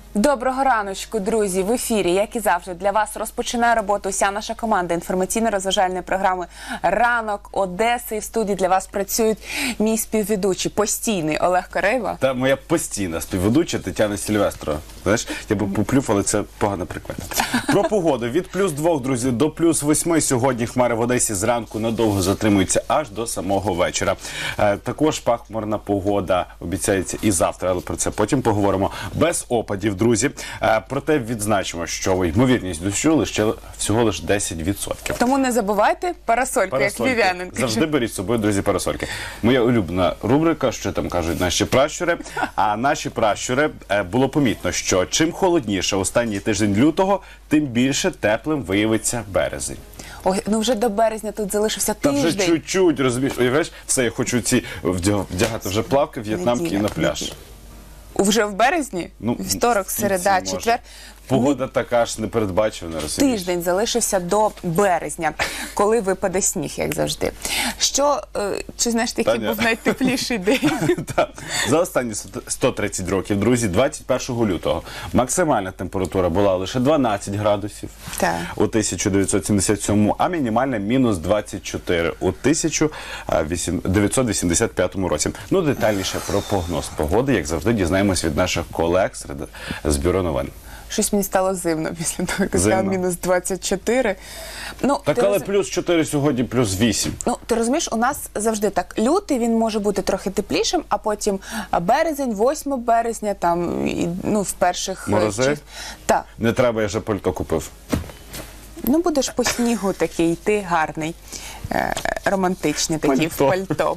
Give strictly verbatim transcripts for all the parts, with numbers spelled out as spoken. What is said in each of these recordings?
Доброго раночку, друзі! В ефірі, як і завжди, для вас розпочинає роботу вся наша команда інформаційно-розважальної програми «Ранок Одеси». І в студії для вас працюють мій співведучий, постійний Олег Корейба. Та моя постійна співведуча Тетяна Сільвестрова. Знаєш, я би поплюв, але це погано прикольно. Про погоду. Від плюс двох, друзі, до плюс восьми. Сьогодні хмари в Одесі зранку надовго затримуються аж до самого вечора. Е, також пахмурна погода обіцяється і завтра, але про це потім поговоримо. Без опадів, друзі. Е, проте відзначимо, що ймовірність дощу лише всього лише десять відсотків. Тому не забувайте парасольку, Парасольки. як львів'янин. Завжди беріть з собою, друзі, парасольки. Моя улюблена рубрика, що там кажуть наші пращури. А наші пращури, е, було помітно, що чим холодніше останній тиждень лютого, тим більше теплим виявиться березень. Ой, ну вже до березня тут залишився Та тиждень. вже чуть-чуть, розумієш, уявляєш, все, я хочу ці вдя- вдягати вже плавки, в'єтнамки і на пляж. Неділя. Вже в березні? Ну, Вівторок, в середа, кінці, четвер. Погода така ж непередбачувана, розумієш. Тиждень залишився до березня, коли випаде сніг, як завжди. Що, е, чи знаєш, який Таня. був найтепліший день? Так. За останні сто тридцять років, друзі, двадцять першого лютого максимальна температура була лише дванадцять градусів Так. у тисяча дев'ятсот сімдесят сьомому, а мінімальна мінус двадцять чотири у тисяча дев'ятсот вісімдесят п'ятому році. Ну, детальніше про прогноз погоди, як завжди, дізнаємось від наших колег з бюро новин. Щось мені стало зимно після того, як Зимно. сказав мінус двадцять чотири. Ну, Так, ти але роз- плюс чотири сьогодні, плюс вісім. Ну, ти розумієш, у нас завжди так, лютий, він може бути трохи теплішим, а потім березень, восьмого березня, там, і, ну, в перших... е, Морози? чи- Так. Не треба, я вже пальто купив. Ну, будеш по снігу такий, ти гарний, е, романтичний такий, в Пальто. пальто.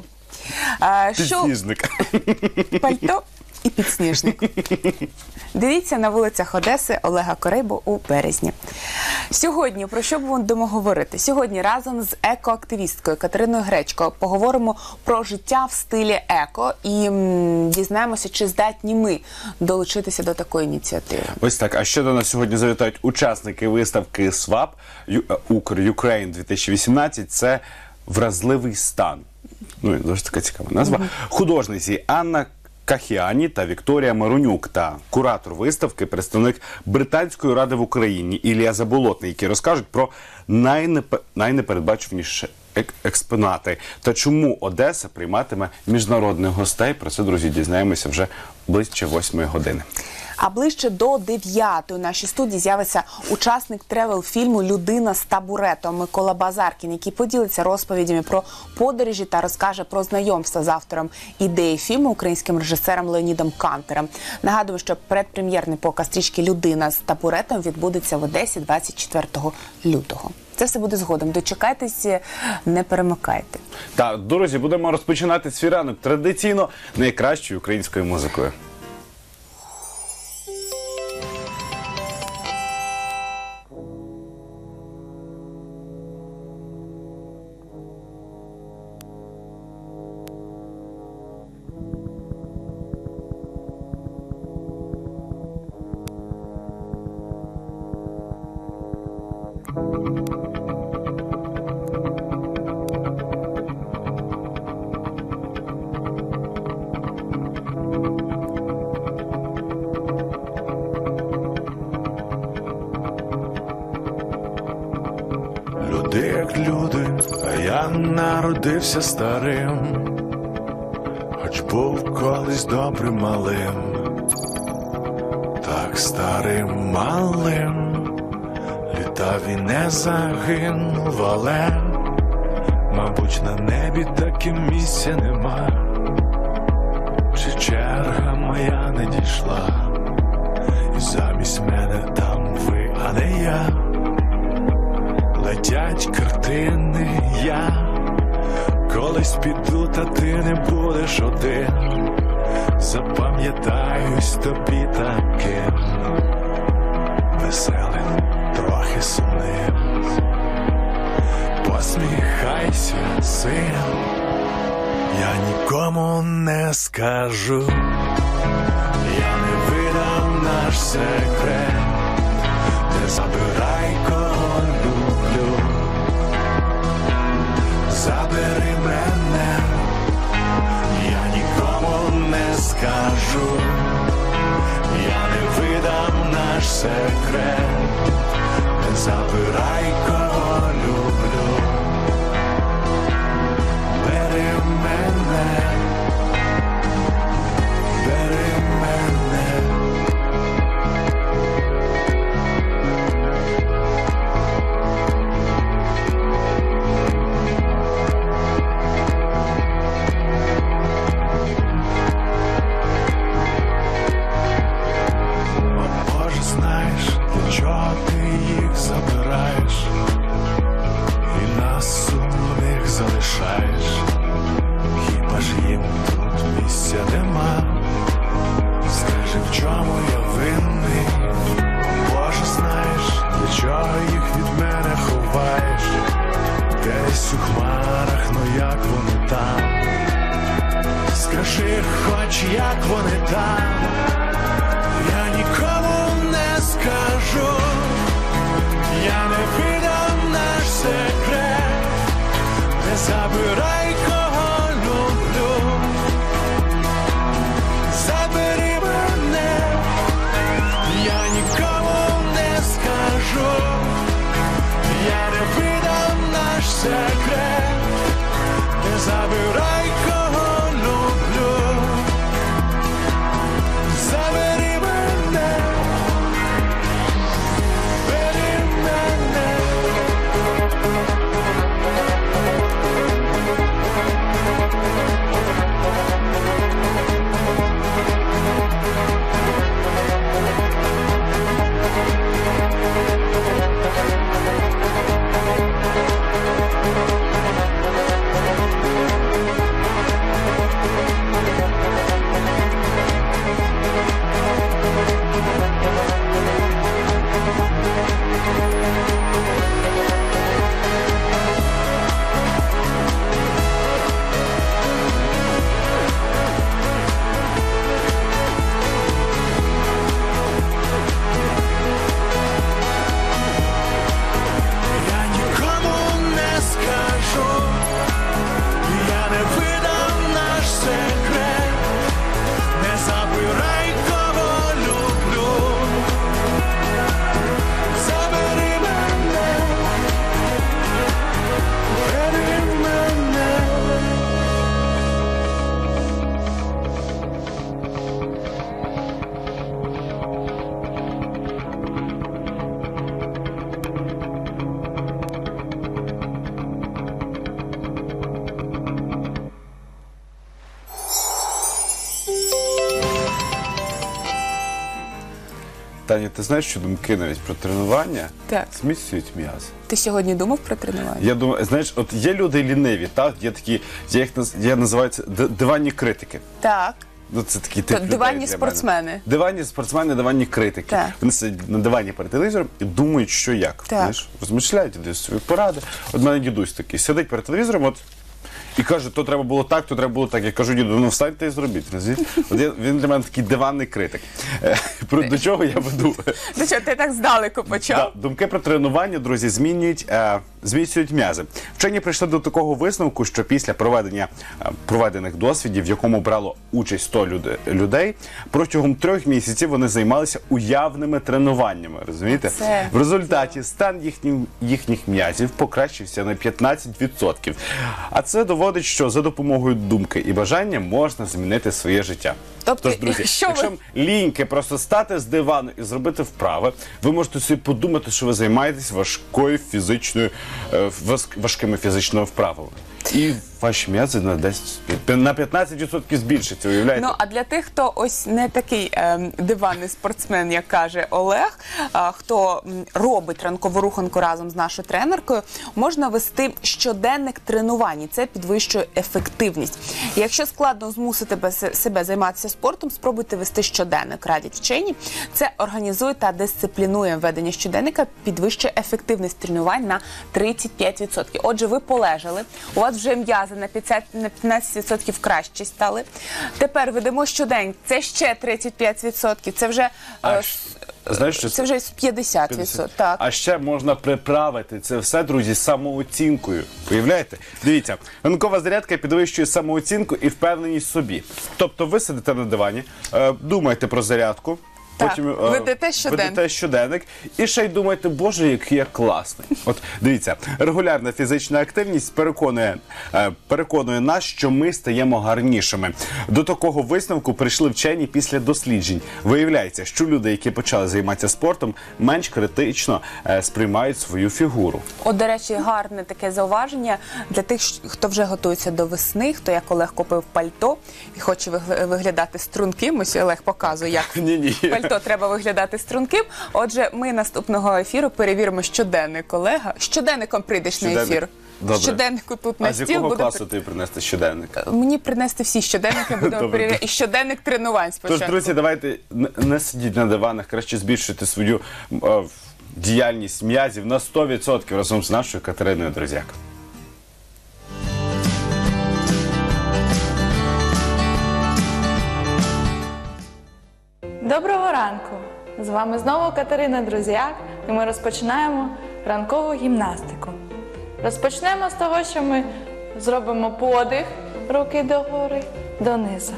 А, що... Підсніжник. Пальто і підсніжник. Дивіться на вулицях Одеси Олега Корейбу у березні. Сьогодні про що будемо говорити? Сьогодні разом з екоактивісткою Катериною Гречко поговоримо про життя в стилі еко і м, дізнаємося, чи здатні ми долучитися до такої ініціативи. Ось так. А ще до нас сьогодні завітають учасники виставки СВАП Укр Юкрейн дві тисячі вісімнадцять. Це вразливий стан. Ну, дуже така цікава назва. Mm-hmm. Художниці Анна Кахіані та Вікторія Марунюк та куратор виставки, представник Британської ради в Україні Ілля Заболотний, які розкажуть про найнепе... найнепередбачуваніші ек... експонати та чому Одеса прийматиме міжнародних гостей. Про це, друзі, дізнаємося вже ближче восьмої години. А ближче до дев'ятої у нашій студії з'явиться учасник тревел-фільму «Людина з табуретом» Микола Базаркін, який поділиться розповідями про подорожі та розкаже про знайомство з автором ідеї фільму українським режисером Леонідом Кантером. Нагадую, що предпрем'єрний показ стрічки «Людина з табуретом» відбудеться в Одесі двадцять четвертого лютого. Це все буде згодом. Дочекайтесь, не перемикайте. Так, друзі, будемо розпочинати свій ранок традиційно найкращою українською музикою. Люди як люди, а я народився старим, хоч був колись добрим малим, так старим малим, літав і не загинув, але, мабуть, на небі таким місця нема, чи черга моя не дійшла, і замість мене там ви, а не я. Летять картини, я колись піду, та ти не будеш один. Запам'ятаюсь тобі таким веселим, трохи сумним. Посміхайся, син, я нікому не скажу, я не видам наш секрет, не забирай кого люблю, забери мене, я нікому не скажу, я не видам секрет, не забирай, кого люблю. Бери мене, бери мене. О, Боже, знаєш, для чого ти їх забираєш і нас сумних залишаєш? Хіба ж їм тут місця нема? Скажи, в чому я винний? О, Боже, знаєш, для чого їх від мене ховаєш? Десь у хмарах, ну як вони там? Скажи, хоч як вони там? Я нікому не скажу, я не видам наш секрет, не забирай, кого люблю. Забери мене, я нікому не скажу, я не видам наш секрет, не забирай, кого люблю. Забери мене, бери мене. Я нікому не скажу, я не видам наш секрет, не забирай, кого люблю. Забери мене, бери мене. Таня, ти знаєш, що думки навіть про тренування Так. зміцнюють м'язи? Ти сьогодні думав про тренування? Я думаю, знаєш, от є люди ліниві, так? Є такі, я їх наз- я називаю це д- диванні критики. Так. Ну, це такі тип То людей диванні для спортсмени. мене. Диванні спортсмени, диванні критики. Так. Вони сидять на дивані перед телевізором і думають, що як. Так. Знаєш, розмишляють, дають свої поради. От мене дідусь такий сидить перед телевізором, от. І каже, то треба було так, то треба було так. Я кажу, діду, ну встаньте і зробіть. Розумієш? От я, він для мене такий диванний критик. Е, Про до чого я веду? Ну що, ти так здалеку почав? Да, думки про тренування, друзі, змінюють, е, зміцнюють м'язи. Вчені прийшли до такого висновку, що після проведення е, проведених дослідів, в якому брало участь сто люд- людей, протягом трьох місяців вони займалися уявними тренуваннями. Розумієте? Це В результаті стан їхніх, їхніх м'язів покращився на п'ятнадцять відсотків. А це доводить, що за допомогою думки і бажання можна змінити своє життя. Тобто, Тож, друзі, якщо ви- якщо вам ліньки просто стати з дивану і зробити вправи, ви можете собі подумати, що ви займаєтесь важкою фізичною, е, важ- важкими фізичними вправами. І ваші м'язи на десять, на п'ятнадцять відсотків збільшаться, уявляєте? Ну, а для тих, хто ось не такий ем, диванний спортсмен, як каже Олег, а, хто м, робить ранкову руханку разом з нашою тренеркою, можна вести щоденник тренувань. І це підвищує ефективність. І якщо складно змусити без- себе займатися спортом, спробуйте вести щоденник, радять вчені. Це організує та дисциплінує ведення щоденника, підвищує ефективність тренувань на тридцять п'ять відсотків. Отже, ви полежали, у вас вже м'язи на п'ятнадцять відсотків кращі стали. Тепер ведемо щодень, це ще тридцять п'ять відсотків, це вже, е, Аж, знаєш, що це вже п'ятдесят відсотків. Так. А ще можна приправити це все, друзі, самооцінкою. Уявляєте? Дивіться, ранкова зарядка підвищує самооцінку і впевненість в собі. Тобто ви сидите на дивані, е, думаєте про зарядку, Так, потім е, ведете щоденник. ведете щоденник і ще й думаєте, боже, який я класний. От дивіться, регулярна фізична активність переконує, е, переконує нас, що ми стаємо гарнішими. До такого висновку прийшли вчені після досліджень. Виявляється, що люди, які почали займатися спортом, менш критично е, сприймають свою фігуру. От, до речі, гарне таке зауваження для тих, хто вже готується до весни, хто, як Олег, купив пальто і хоче виг- виглядати струнким. Ось Олег показує, як Ні-ні. пальто треба виглядати струнким. Отже, ми наступного ефіру перевіримо щоденник Олега. Щоденником прийдеш на Щоденник. ефір. Добре. Щоденнику тут на А з стіл якого буде... класу тобі принести щоденник? Мені принести всі щоденники, будемо Добре. перевіряти. І щоденник тренувань Тож, спочатку. друзі, давайте не- не сидіть на диванах, краще збільшуйте свою е, діяльність м'язів на сто відсотків разом з нашою Катериною Друзяк. Доброго ранку! З вами знову Катерина Друзяк, і ми розпочинаємо ранкову гімнастику. Розпочнемо з того, що ми зробимо подих, руки догори, донизу.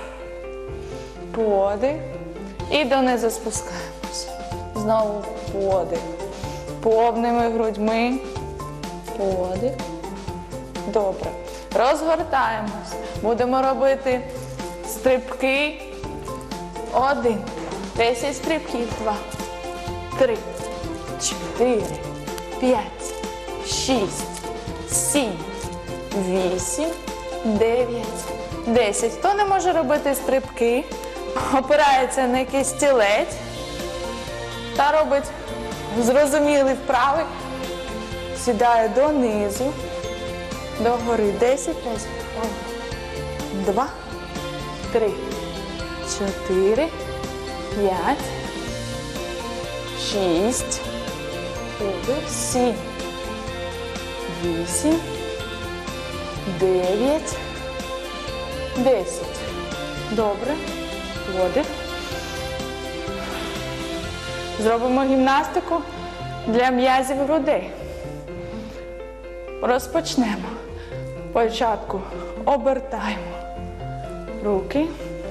Подих і донизу спускаємося. Знову подих. Повними грудьми. Подих. Добре. Розгортаємось. Будемо робити стрибки. Один. Десять стрибків. Два. Три. Чотири. П'ять. Шість. Сім. Вісім. Дев'ять. Десять. Хто не може робити стрибки, опирається на якийсь стілець та робить зрозумілий вправи. Сідає донизу. Догори. Десять разів. Один. Два. Три. Чотири, п'ять, шість, сім, вісім, дев'ять, десять. Добре. Подих. Зробимо гімнастику для м'язів грудей. Розпочнемо. Спочатку обертаємо руки.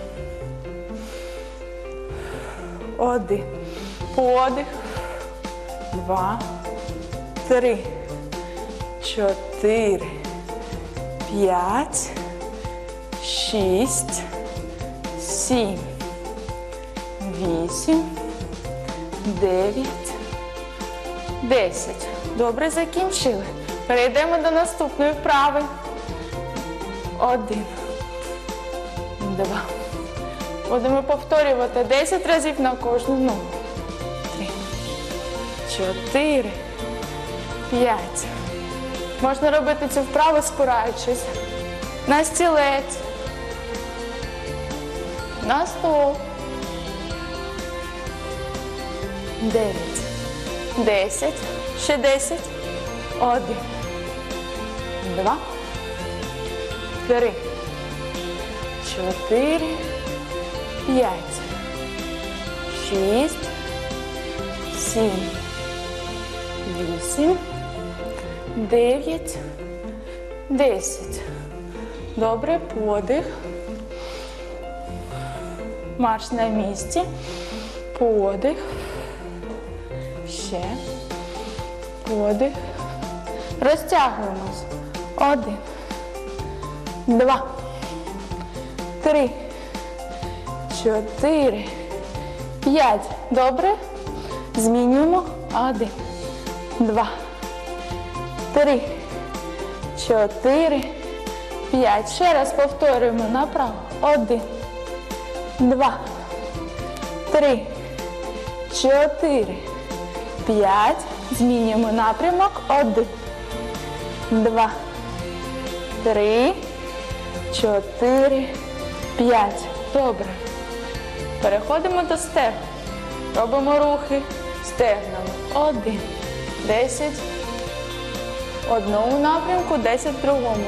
Один. Подих. Два. Три. Чотири. П'ять. Шість. Сім. Вісім. Дев'ять. Десять. Добре, закінчили. Перейдемо до наступної вправи. Один. Два. Будемо повторювати десять разів на кожну ногу. Три, чотири, п'ять. Можна робити цю вправу, спираючись на стілець, на стол. Дев'ять, десять, ще десять. Один, два, три, чотири, п'ять, шість, сім, вісім, дев'ять, десять. Добре, подих. Марш на місці. Подих. Ще. Подих. Розтягуємось. Один. Два. Три. Чотири. П'ять. Добре. Змінюємо. Один. Два. Три. Чотири. П'ять. Ще раз повторюємо направо. Один. Два. Три. Чотири. П'ять. Змінюємо напрямок. Один. Два. Три. Чотири. П'ять. Добре. Переходимо до стегна. Робимо рухи стегнами. Один. Десять. Одному напрямку, десять другому.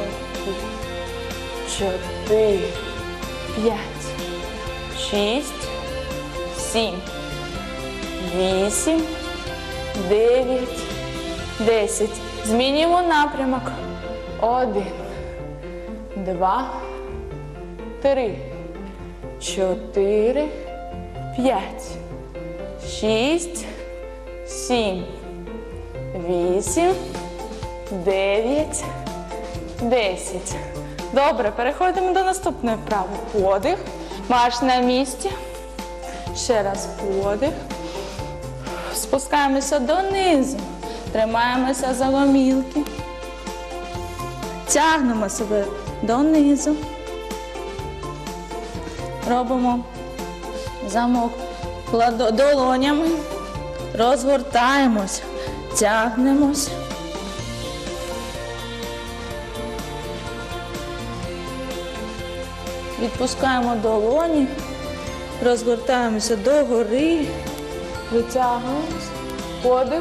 Чотири. П'ять. Шість. Сім. Вісім. Дев'ять. Десять. Змінюємо напрямок. Один. Два. Три. Чотири. П'ять. шість, сім, вісім, дев'ять, десять. Добре, переходимо до наступної вправи. Подих. Марш на місці. Ще раз подих. Спускаємося донизу. Тримаємося за гомілки. Тягнемо себе донизу. Робимо замок долонями. Розгортаємося. Тягнемось. Відпускаємо долоні. Розгортаємося догори. Витягуємося. Подих.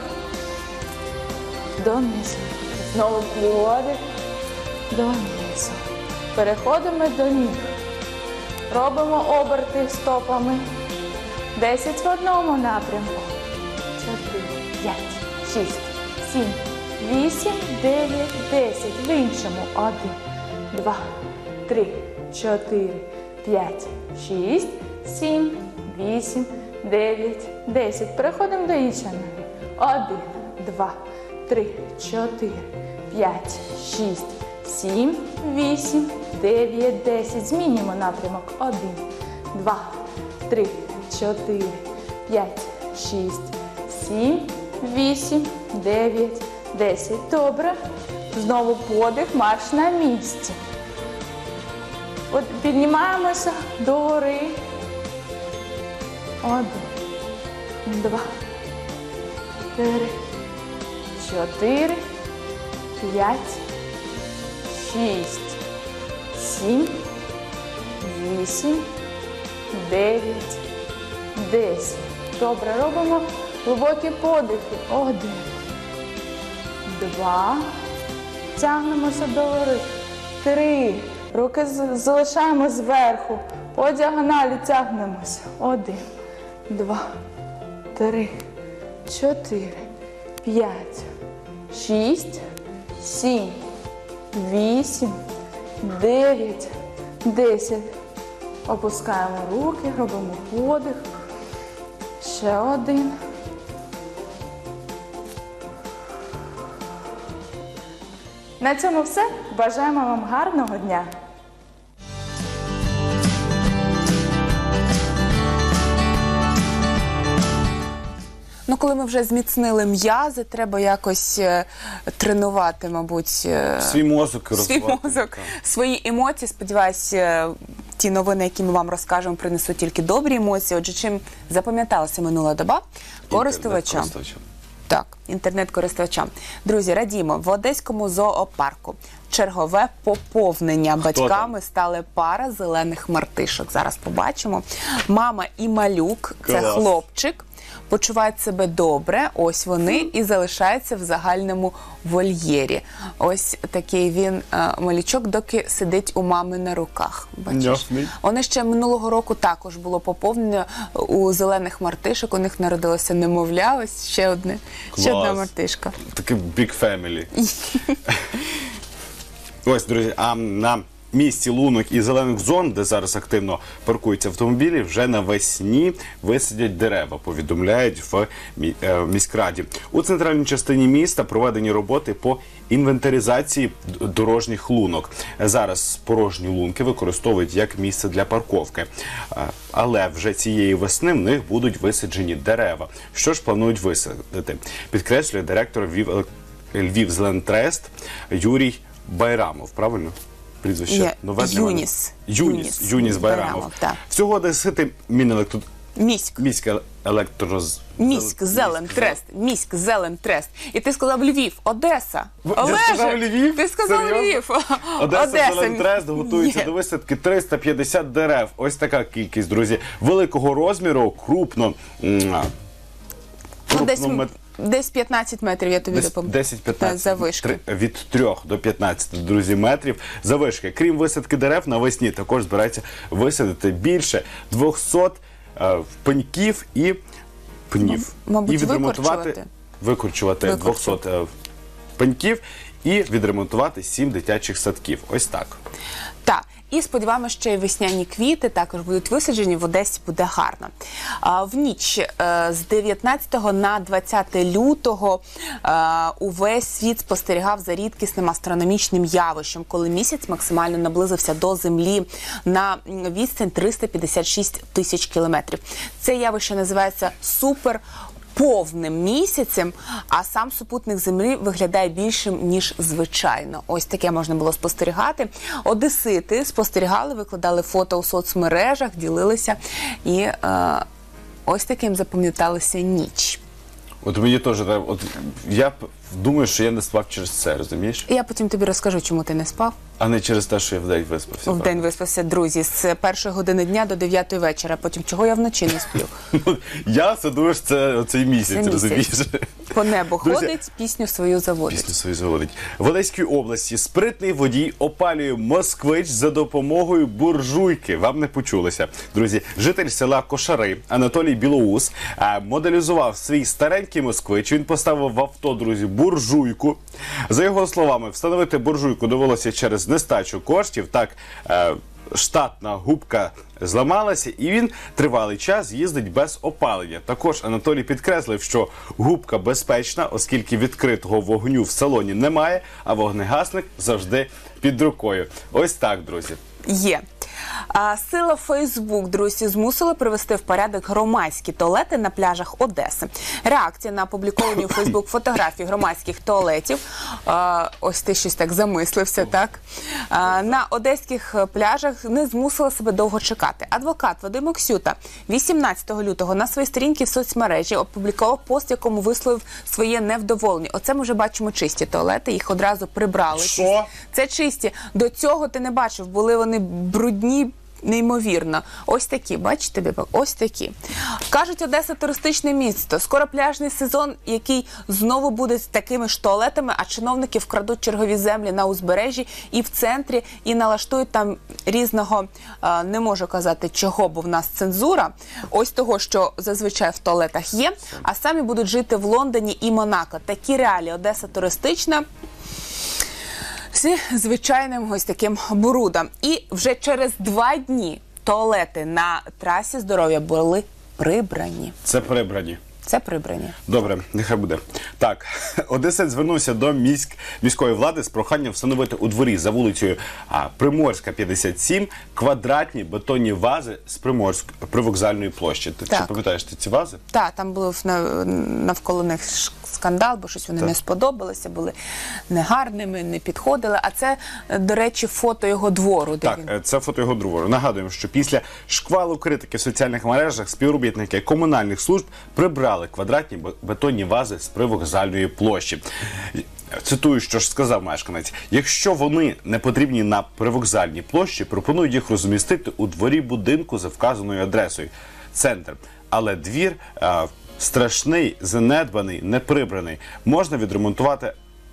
Донизу. Знову подих. Донизу. Переходимо до ніг. Робимо оберти стопами. десять в одному напрямку. чотири, п'ять, шість, сім, вісім, дев'ять, десять. В іншому. один, два, три, чотири, п'ять, шість, сім, вісім, дев'ять, десять. Переходимо до іншої ноги. один, два, три, чотири, п'ять, шість, сім, вісім, дев'ять, десять. Змінюємо напрямок. один, два, три, чотири, п'ять, шість, сім, вісім, дев'ять, десять. Добре. Знову подих, марш на місці. От піднімаємося догори. Один, два, три, чотири, п'ять, шість, сім, вісім, дев'ять, десять. Добре, робимо глибокі подихи. Один, два. Тягнемося догори. Три. Руки залишаємо зверху. По діагоналі тягнемося. Один, два, три, чотири, п'ять, шість, сім, вісім, дев'ять, десять. Опускаємо руки, робимо подих. Ще один. На цьому все. Бажаємо вам гарного дня! Ну, коли ми вже зміцнили м'язи, треба якось е, тренувати, мабуть, е, Свій мозок свій розвивати. мозок, Так. свої емоції. Сподіваюся, ті новини, які ми вам розкажемо, принесуть тільки добрі емоції. Отже, чим запам'яталася минула доба? Користувачам. Інтернет-користувачам. Так, інтернет-користувачам. Друзі, радімо, в Одеському зоопарку чергове поповнення. Батьками стали пара зелених мартишок. Зараз побачимо. Мама і малюк, це Клас. хлопчик, почувають себе добре, ось вони, і залишаються в загальному вольєрі. Ось такий він, е, малючок, доки сидить у мами на руках. Бачиш? Ясний. Вони ще минулого року також було поповнення у зелених мартишок, у них народилося немовля, ось ще одне, ще Клас. одна мартишка. Такий big family. Ось, друзі, а на місці лунок і зелених зон, де зараз активно паркуються автомобілі, вже навесні висадять дерева, повідомляють в мі- е, міськраді. У центральній частині міста проведені роботи по інвентаризації д- дорожніх лунок. Зараз порожні лунки використовують як місце для парковки. Е, Але вже цієї весни в них будуть висаджені дерева. Що ж планують висадити? Підкреслює директор Львів, Львівзелентрест Юрій Байрамов. Правильно? Прізвище Є. нове для мене. Юніс. Юніс. Юніс. Юніс Байрамов. Байрамов, так. Всього десяти Мінелектро... Міськ. Міська електроз... Міськ, Зелентрест, Міськ, Зелентрест. І ти сказав Львів, Одеса. Я сказав Львів? Ти сказав Серйозно? Львів. Одеса Зелентрест готується Є. до висадки триста п'ятдесят дерев. Ось така кількість, друзі. Великого розміру, крупно. м, а, Ну, десь, крупно мет- десь п'ятнадцять метрів, я тобі Десь допомогу. десять-п'ятнадцять, завишки. три- від трьох до п'ятнадцяти, друзі, метрів завишки. Крім висадки дерев, навесні також збирається висадити більше двохсот е, пеньків і пнів. мабуть, і відремонтувати, викорчувати. викорчувати Викорчувати. двохсот е, пеньків і відремонтувати сім дитячих садків. Ось так. Так. І сподіваємося, що і весняні квіти також будуть висаджені, в Одесі буде гарно. А, в ніч е, з дев'ятнадцятого на двадцяте лютого е, увесь світ спостерігав за рідкісним астрономічним явищем, коли місяць максимально наблизився до Землі на відстань триста п'ятдесят шість тисяч кілометрів. Це явище називається супер повним місяцем, а сам супутник Землі виглядає більшим, ніж звичайно. Ось таке можна було спостерігати. Одесити спостерігали, викладали фото у соцмережах, ділилися. І е, ось таким запам'яталася ніч. От мені теж треба, от я п- думаю, що я не спав через це, розумієш? Я потім тобі розкажу, чому ти не спав. А не через те, що я вдень виспався. В день виспався, друзі, з першої години дня до дев'ятої вечора. Потім чого я вночі не сплю? правда? Я це думаю, що це оцей місяць, Це розумієш? місяць. По небу Друзі, ходить, пісню свою заводить. Пісню свою заводить. В Одеській області спритний водій опалює москвич за допомогою буржуйки. Вам не почулося. Друзі, житель села Кошари Анатолій Білоус е, моделізував свій старенький москвич. Він поставив в авто, друзі, буржуйку. За його словами, встановити буржуйку довелося через нестачу коштів. Так, е, штатна губка зламалася, і він тривалий час їздить без опалення. Також Анатолій підкреслив, що губка безпечна, оскільки відкритого вогню в салоні немає, а вогнегасник завжди під рукою. Ось так, друзі. Є. А, сила Фейсбук, друзі, змусила привести в порядок громадські туалети на пляжах Одеси. Реакція на опубліковані у Фейсбук фотографії громадських туалетів, а, ось ти щось так замислився, так? А, на одеських пляжах не змусила себе довго чекати. Адвокат Вадим Оксюта вісімнадцятого лютого на своїй сторінці в соцмережі опублікував пост, в якому висловив своє невдоволення. Оце ми вже бачимо чисті туалети, їх одразу прибрали. Що? Це чисті. До цього ти не бачив, були вони брудні, неймовірно. Ось такі, бачите, Бібок? Ось такі. Кажуть, Одеса туристичне місто. Скоро пляжний сезон, який знову буде з такими ж туалетами, а чиновники вкрадуть чергові землі на узбережжі і в центрі, і налаштують там різного, а, не можу казати чого, бо в нас цензура, ось того, що зазвичай в туалетах є, а самі будуть жити в Лондоні і Монако. Такі реалії. Одеса туристична. Зі звичайним ось таким брудом. І вже через два дні туалети на трасі здоров'я були прибрані. Це прибрані. Це прибрані. Добре, нехай буде. Так, одесит звернувся до міськ, міської влади з проханням встановити у дворі за вулицею а, Приморська, п'ятдесят сім, квадратні бетонні вази з Приморськ, привокзальної площі. Ти Так. чи пам'ятаєш ти ці вази? Так, там був на- навколо них ш- скандал, бо щось вони Так. не сподобалися, були негарними, не підходили. А це, до речі, фото його двору, де Так, він. е, це фото його двору. Нагадуємо, що після шквалу критики в соціальних мережах співробітники комунальних служб прибрали квадратні бе- бетонні вази з привокзальної площі. Цитую, що ж сказав мешканець. Якщо вони не потрібні на привокзальній площі, пропоную їх розмістити у дворі будинку за вказаною адресою. Центр. Але двір а, страшний, занедбаний, неприбраний. Можна відремонтувати,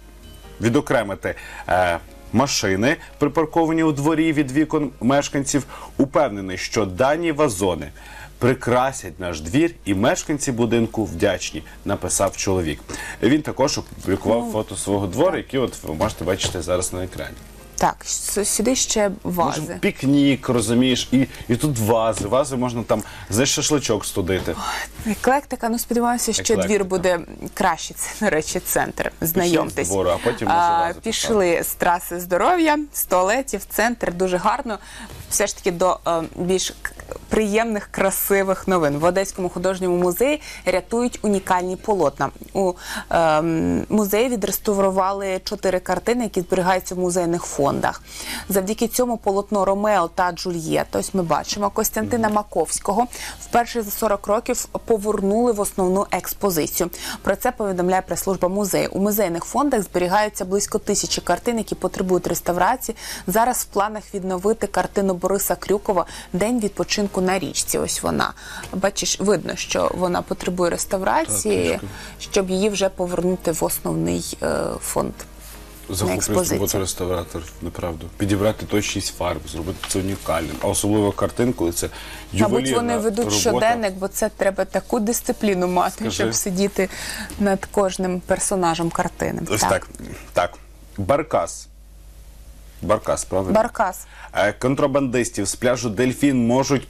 відокремити е, машини, припарковані у дворі від вікон мешканців. Упевнений, що дані вазони прикрасять наш двір, і мешканці будинку вдячні, написав чоловік. Він також опублікував фото свого двору, які от ви можете бачити зараз на екрані. Так, с- сюди ще вази. Може, пікнік, розумієш, і, і тут вази. Вази можна там за шашличок студити. Еклектика, ну сподіваюся, що Еклектика. двір буде краще. Це, до речі, центр. Знайомтесь. з двору, а потім може А, вази Пішли з траси здоров'я, з туалетів, центр. Дуже гарно. Все ж таки до е, більш к- приємних, красивих новин. В Одеському художньому музеї рятують унікальні полотна. У е, музеї відреставрували чотири картини, які зберігаються в музейних фондах. Завдяки цьому полотно «Ромео та Джульєта», ось ми бачимо, Костянтина Маковського вперше за сорок років повернули в основну експозицію. Про це повідомляє прес-служба музею. У музейних фондах зберігаються близько тисячі картин, які потребують реставрації. Зараз в планах відновити картину Бориса Крюкова «День відпочинку на річці». Ось вона. Бачиш, видно, що вона потребує реставрації, Так, щоб її вже повернути в основний е, фонд. Захоплюється експозиція. робота реставратор, неправда. Підібрати точність фарб, зробити це унікальним. А особливо картин, коли це ювелірна Мабуть, вони ведуть робота. щоденник, бо це треба таку дисципліну мати, Скажи. щоб сидіти над кожним персонажем картини. Ось так. Так. Баркас. Баркас, правильно? Баркас. Е, Контрабандистів з пляжу Дельфін можуть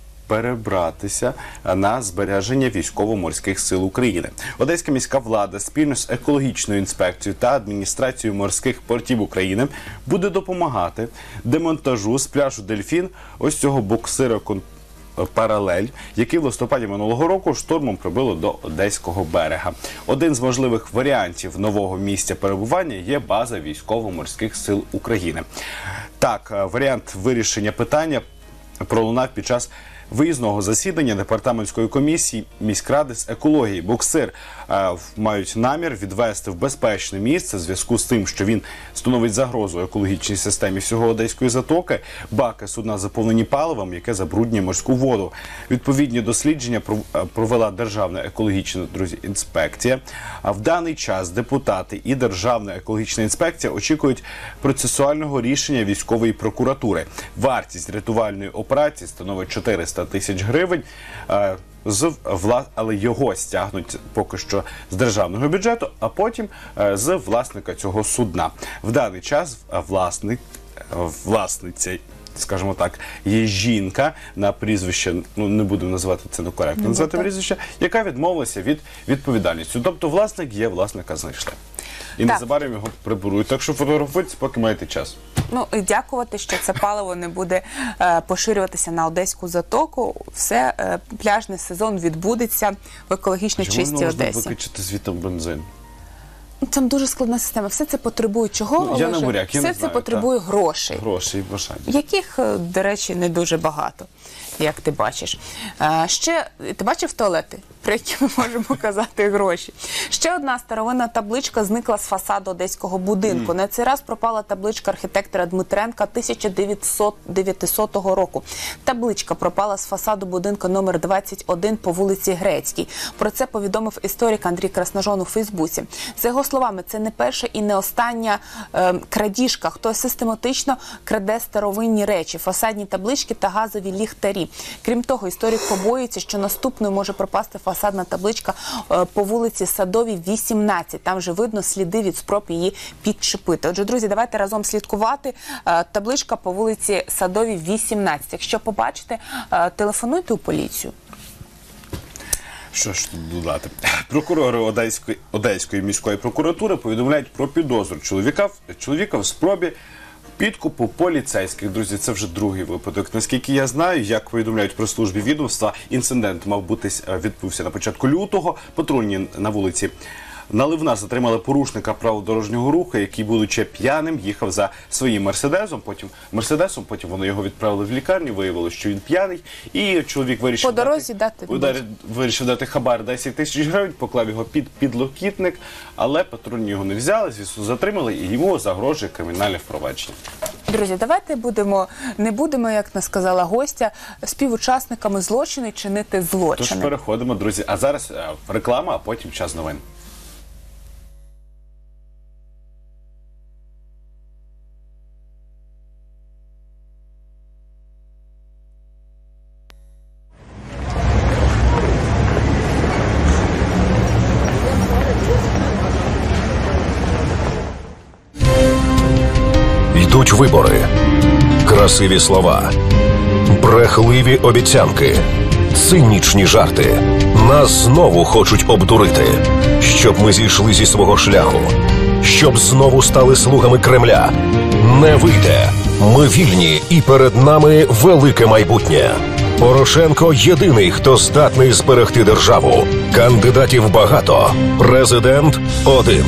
перебратися на збереження військово-морських сил України. Одеська міська влада спільно з екологічною інспекцією та адміністрацією морських портів України буде допомагати демонтажу з пляжу Дельфін ось цього буксира кон- «Паралель», який в листопаді минулого року штормом прибило до Одеського берега. Один з можливих варіантів нового місця перебування є база військово-морських сил України. Так, варіант вирішення питання пролунав під час виїзного засідання департаментської комісії міськради з екології. Буксир е, мають намір відвести в безпечне місце в зв'язку з тим, що він становить загрозу екологічній системі всього Одеської затоки. Баки судна заповнені паливом, яке забруднює морську воду. Відповідні дослідження пров- провела Державна екологічна, друзі, інспекція. А в даний час депутати і Державна екологічна інспекція очікують процесуального рішення військової прокуратури. Вартість рятувальної операції становить чотириста тисяч гривень, е, з вла... але його стягнуть поки що з державного бюджету, а потім е, з власника цього судна. В даний час е, власник, е, власниця, скажімо так, є жінка на прізвище, ну не будемо називати це некоректно, назвати прізвище, яка відмовилася від відповідальності. Тобто власник є, власника знайшли. І Так. незабаром його приберуть. Так що фотографуйтесь, поки маєте час. Ну, і дякувати, що це паливо не буде е, поширюватися на Одеську затоку. Все, е, пляжний сезон відбудеться в екологічно Чому чистій не можна Одесі. викачати звітом бензин? Там дуже складна система. Все це потребує чого, Ну, я не Олеже? моряк, я Все не це знаю, потребує грошей. Гроші і бажання. Яких, е, до речі, не дуже багато, як ти бачиш. Е, Ще, ти бачив туалети, про які ми можемо казати гроші? Ще одна старовинна табличка зникла з фасаду одеського будинку. На цей раз пропала табличка архітектора Дмитренка тисяча дев'ятсотого року. Табличка пропала з фасаду будинку номер двадцять один по вулиці Грецькій. Про це повідомив історик Андрій Красножон у Фейсбуці. За його словами, це не перша і не остання е, крадіжка. Хтось систематично краде старовинні речі, фасадні таблички та газові ліхтарі. Крім того, історик побоюється, що наступною може пропасти фасадна табличка е, по вулиці Садовій, вісімнадцять. Там вже видно сліди від спроб її підчепити. Отже, друзі, давайте разом слідкувати. Е, табличка по вулиці Садовій, вісімнадцять. Якщо побачите, е, телефонуйте у поліцію. Що ж тут додати? Прокурори Одеської, Одеської міської прокуратури повідомляють про підозру чоловіка, чоловіка в спробі підкупу поліцейських. Друзі, це вже другий випадок. Наскільки я знаю, як повідомляють про службі відомства, інцидент мав бути відбувся на початку лютого. Патрульні на вулиці Наливна затримали порушника правил дорожнього руху, який, будучи п'яним, їхав за своїм мерседесом. Потім мерседесом, потім вони його відправили в лікарню. Виявилося, що він п'яний, і чоловік вирішив По дорозі дати, удар, вирішив дати хабар десять тисяч гривень, поклав його під підлокітник, але патрульні його не взяли, звісно, затримали, і йому загрожує кримінальне впровадження. Друзі, давайте будемо, не будемо, як нас сказала гостя, співучасниками злочину і чинити Тож злочини. переходимо, друзі. А зараз е, реклама, а потім час новин. Йдуть вибори, красиві слова, брехливі обіцянки, цинічні жарти. Нас знову хочуть обдурити, щоб ми зійшли зі свого шляху, щоб знову стали слугами Кремля. Не вийде. Ми вільні, і перед нами велике майбутнє. Порошенко – єдиний, хто здатний зберегти державу. Кандидатів багато. Президент – один.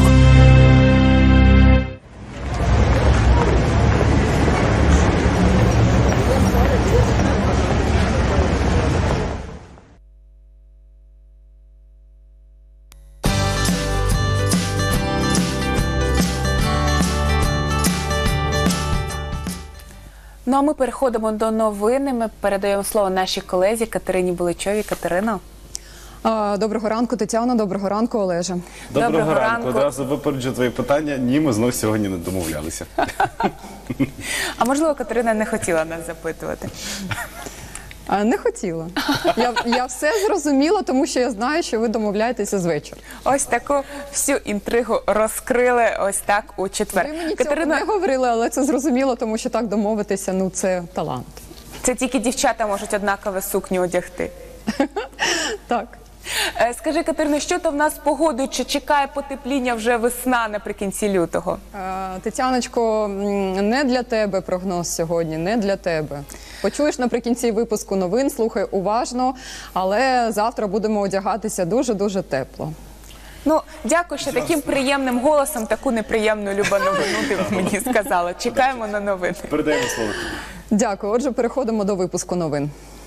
Ну а ми переходимо до новини. Ми передаємо слово нашій колезі Катерині Буличовій. Катерино. А, Доброго ранку, Тетяно. Доброго ранку, Олеже. Доброго, Доброго ранку. ранку. Одразу випереджу твої питання. Ні, ми знов сьогодні не домовлялися. А можливо, Катерина не хотіла нас запитувати. А, не хотіла. Я, я все зрозуміла, тому що я знаю, що ви домовляєтеся з вечора. Ось таку всю інтригу розкрили ось так у четвер. Ви мені цього не говорили, але це зрозуміло, тому що так домовитися, ну це талант. Це тільки дівчата можуть однакове сукню одягти. Так. Е, Скажи, Катерино, що то в нас з погодою? Чи чекає потепління вже весна наприкінці лютого? Е, Тетяночко, м, не для тебе прогноз сьогодні, не для тебе. Почуєш наприкінці випуску новин, слухай уважно, але завтра будемо одягатися дуже-дуже тепло. Ну, дякую, що таким приємним голосом таку неприємну Люба новину ти мені сказала. Чекаємо на новини. Передаємо слово. Дякую. Отже, переходимо до випуску новин.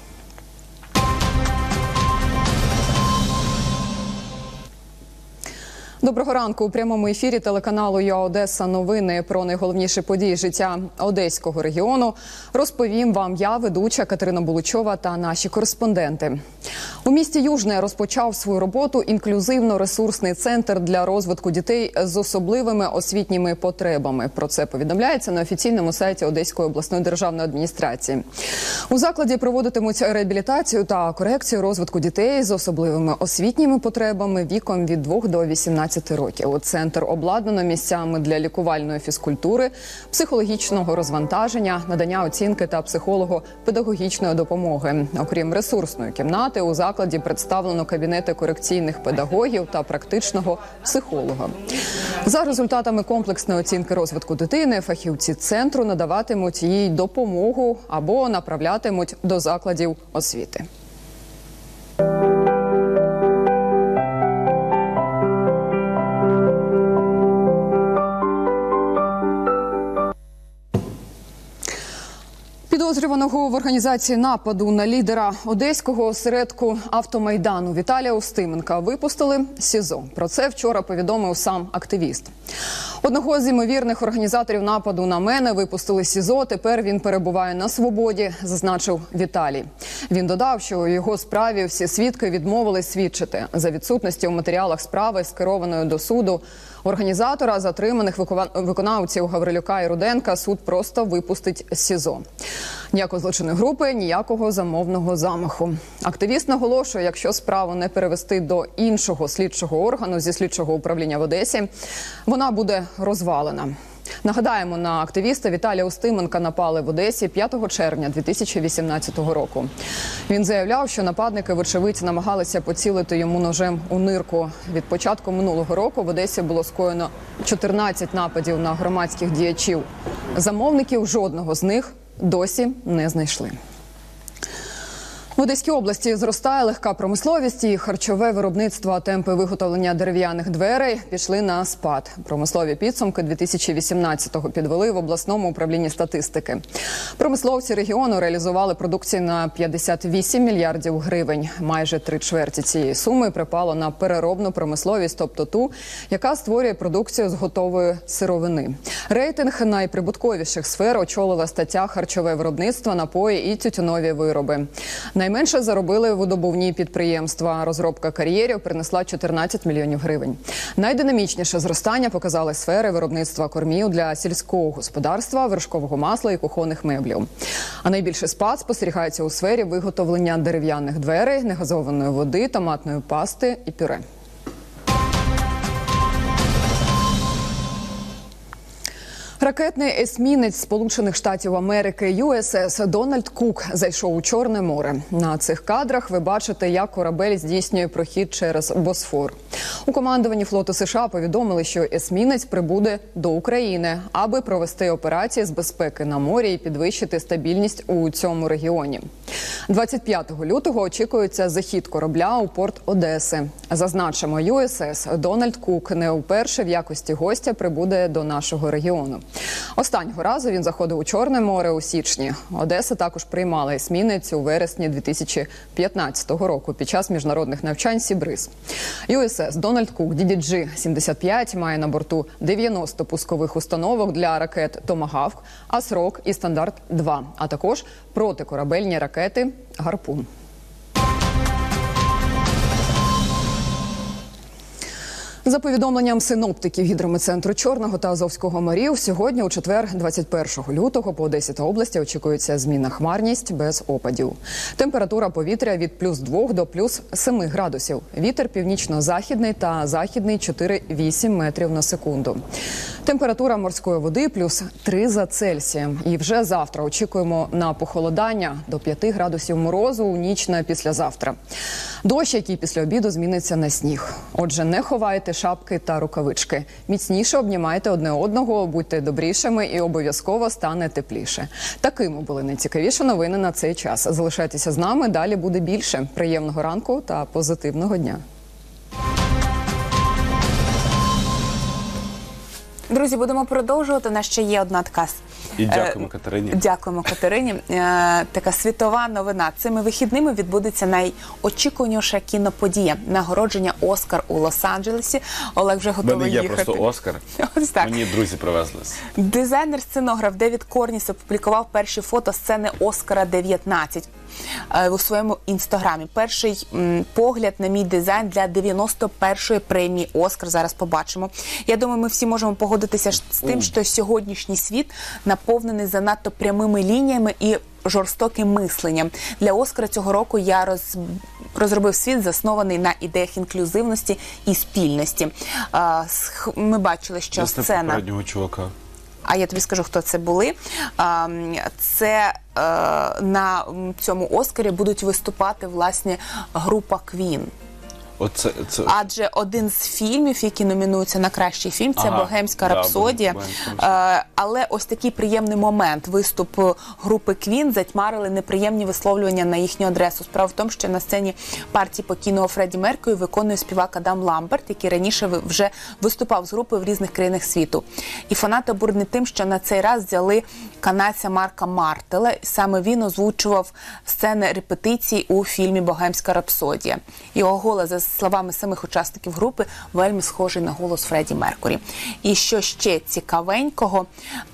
Доброго ранку. У прямому ефірі телеканалу «ЮА Одеса» новини про найголовніші події життя Одеського регіону розповім вам я, ведуча Катерина Булучова та наші кореспонденти. У місті Южне розпочав свою роботу інклюзивно-ресурсний центр для розвитку дітей з особливими освітніми потребами. Про це повідомляється на офіційному сайті Одеської обласної державної адміністрації. У закладі проводитимуть реабілітацію та корекцію розвитку дітей з особливими освітніми потребами віком від двох до вісімнадцяти років. Центр обладнано місцями для лікувальної фізкультури, психологічного розвантаження, надання оцінки та психолого-педагогічної допомоги. Окрім ресурсної кімнати, у закладі представлено кабінети корекційних педагогів та практичного психолога. За результатами комплексної оцінки розвитку дитини, фахівці центру надаватимуть їй допомогу або направлятимуть до закладів освіти. Підозрюваного в організації нападу на лідера одеського осередку автомайдану Віталія Устименка випустили з СІЗО. Про це вчора повідомив сам активіст. Одного з ймовірних організаторів нападу на мене випустили з СІЗО, тепер він перебуває на свободі, зазначив Віталій. Він додав, що у його справі всі свідки відмовились свідчити. За відсутності у матеріалах справи, скерованої до суду, організатора, затриманих виконавців Гаврилюка і Руденка, суд просто випустить з СІЗО. Ніякої злочинної групи, ніякого замовного замаху. Активіст наголошує, якщо справу не перевести до іншого слідчого органу зі слідчого управління в Одесі, вона буде розвалена. Нагадаємо, на активіста Віталія Устименка напали в Одесі п'ятого червня дві тисячі вісімнадцятого року. Він заявляв, що нападники, вочевидь, намагалися поцілити йому ножем у нирку. Від початку минулого року в Одесі було скоєно чотирнадцять нападів на громадських діячів. Замовників жодного з них досі не знайшли. В Одеській області зростає легка промисловість і харчове виробництво, а темпи виготовлення дерев'яних дверей пішли на спад. Промислові підсумки дві тисячі вісімнадцятого підвели в обласному управлінні статистики. Промисловці регіону реалізували продукцію на п'ятдесят вісім мільярдів гривень. Майже три чверті цієї суми припало на переробну промисловість, тобто ту, яка створює продукцію з готової сировини. Рейтинг найприбутковіших сфер очолила стаття «Харчове виробництво, напої і тютюнові вироби». Найменше заробили видобувні підприємства. Розробка кар'єрів принесла чотирнадцять мільйонів гривень. Найдинамічніше зростання показали сфери виробництва кормів для сільського господарства, вершкового масла і кухонних меблів. А найбільший спад спостерігається у сфері виготовлення дерев'яних дверей, негазованої води, томатної пасти і пюре. Ракетний есмінець Сполучених Штатів Америки ю ес ес Дональд Кук зайшов у Чорне море. На цих кадрах ви бачите, як корабель здійснює прохід через Босфор. У командуванні флоту США повідомили, що есмінець прибуде до України, аби провести операції з безпеки на морі і підвищити стабільність у цьому регіоні. двадцять п'ятого лютого очікується захід корабля у порт Одеси. Зазначимо, ю ес ес Дональд Кук не вперше в якості гостя прибуде до нашого регіону. Останнього разу він заходив у Чорне море у січні. Одеса також приймала есмінець у вересні дві тисячі п'ятнадцятого року під час міжнародних навчань «Сібриз». ю ес ес Дональд Кук ді ді джі сімдесят п'ять має на борту дев'яносто пускових установок для ракет «Томагавк», «Асрок» і «Стандарт-два», а також протикорабельні ракети «Гарпун». За повідомленням синоптиків гідрометцентру Чорного та Азовського морів, сьогодні у четвер, двадцять першого лютого, по Одесі та області очікується змінна хмарність без опадів. Температура повітря від плюс двох до плюс семи градусів. Вітер північно-західний та західний чотири-вісім метрів на секунду. Температура морської води плюс три за Цельсієм. І вже завтра очікуємо на похолодання до п'яти градусів морозу у ніч на післязавтра. Дощ, який після обіду зміниться на сніг. Отже, не ховайте шапки та рукавички. Міцніше обнімайте одне одного, будьте добрішими і обов'язково стане тепліше. Такими були найцікавіші новини на цей час. Залишайтеся з нами, далі буде більше. Приємного ранку та позитивного дня. Друзі, будемо продовжувати. У нас ще є одна така... І дякуємо Катерині. Дякуємо Катерині. Е, така світова новина. Цими вихідними відбудеться найочікуваніша кіноподія – нагородження «Оскар» у Лос-Анджелесі. Олег вже У готовий мене є їхати. просто Оскар. Ось так. Мені друзі привезли. Дизайнер-сценограф Девід Корніс опублікував перші фото сцени «Оскара дев'ятнадцять» у своєму інстаграмі. Перший м, погляд на мій дизайн для дев'яносто першої премії «Оскар». Зараз побачимо. Я думаю, ми всі можемо погодитися з тим, що сьогоднішній світ наповнений занадто прямими лініями і жорстоким мисленням. Для «Оскара» цього року я роз... розробив світ, заснований на ідеях інклюзивності і спільності. А, ми бачили, що Я сцена... попереднього чувака. А я тобі скажу, хто це були. Це на цьому «Оскарі» будуть виступати, власне, група Queen. Оце, це... Адже один з фільмів, які номінуються на кращий фільм, це Ага, «Богемська да, рапсодія». «Богемська». Але ось такий приємний момент. Виступ групи Queen затьмарили неприємні висловлювання на їхню адресу. Справа в тому, що на сцені партії покійного Фредді Меркьюрі виконує співак Адам Ламберт, який раніше вже виступав з групою в різних країнах світу. І фанати обурені тим, що на цей раз взяли канадця Марка Мартела. Саме він озвучував сцени репетицій у фільмі «Богемська рапсодія». Його голос, за словами самих учасників групи, вельми схожий на голос Фредді Меркурі. І що ще цікавенького,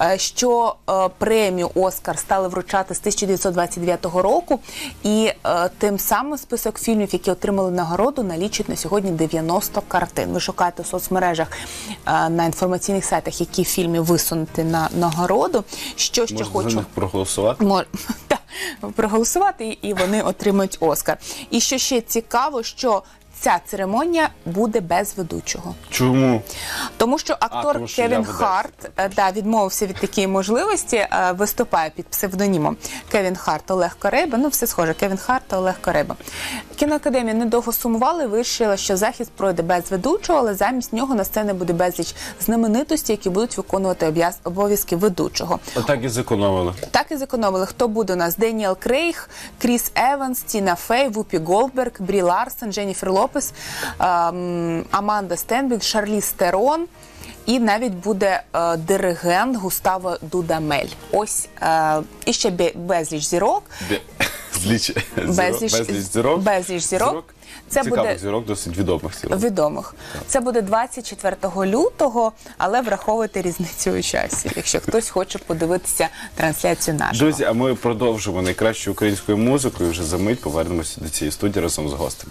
що премію «Оскар» стали вручати з тисяча дев'ятсот двадцять дев'ятого року, і тим самим список фільмів, які отримали нагороду, налічують на сьогодні дев'яносто картин. Ви шукаєте в соцмережах, на інформаційних сайтах, які фільми висунути на нагороду. Що ще Можна хочу... за них проголосувати? Мож... проголосувати, і вони отримають «Оскар». І що ще цікаво, що ця церемонія буде без ведучого. Чому? Тому що актор а, тому що Кевін я Харт да, відмовився від такої можливості, виступає під псевдонімом Кевін Харт, Олег Кориба. Ну, все схоже, Кевін Харт та Олег Кориба. Кіноакадемія недовго сумувала і вирішила, що захід пройде без ведучого, але замість нього на сцені буде безліч знаменитостей, які будуть виконувати обов'язки ведучого. Отак і зекономили. Так і зекономили. Хто буде у нас? Деніел Крейг, Кріс Еванс, Тіна Фей, Вупі Голдберг, Брі Ларсон, Дженніфер Лопес, ем, Аманда Стенбік, Шарліз Терон. І навіть буде е, диригент Густаво Дудамель. Ось, е, і ще бе, безліч зірок. Бе... Безліч, безліч, безліч зірок. Безліч зірок. зірок. Це Цікавих буде зірок, досить відомих зірок. Відомих. Так. Це буде двадцять четвертого лютого, але враховуйте різницю у часі, якщо хтось хоче подивитися трансляцію нашого. Друзі, а ми продовжимо найкращою українською музикою. Вже за мить повернемося до цієї студії разом з гостем.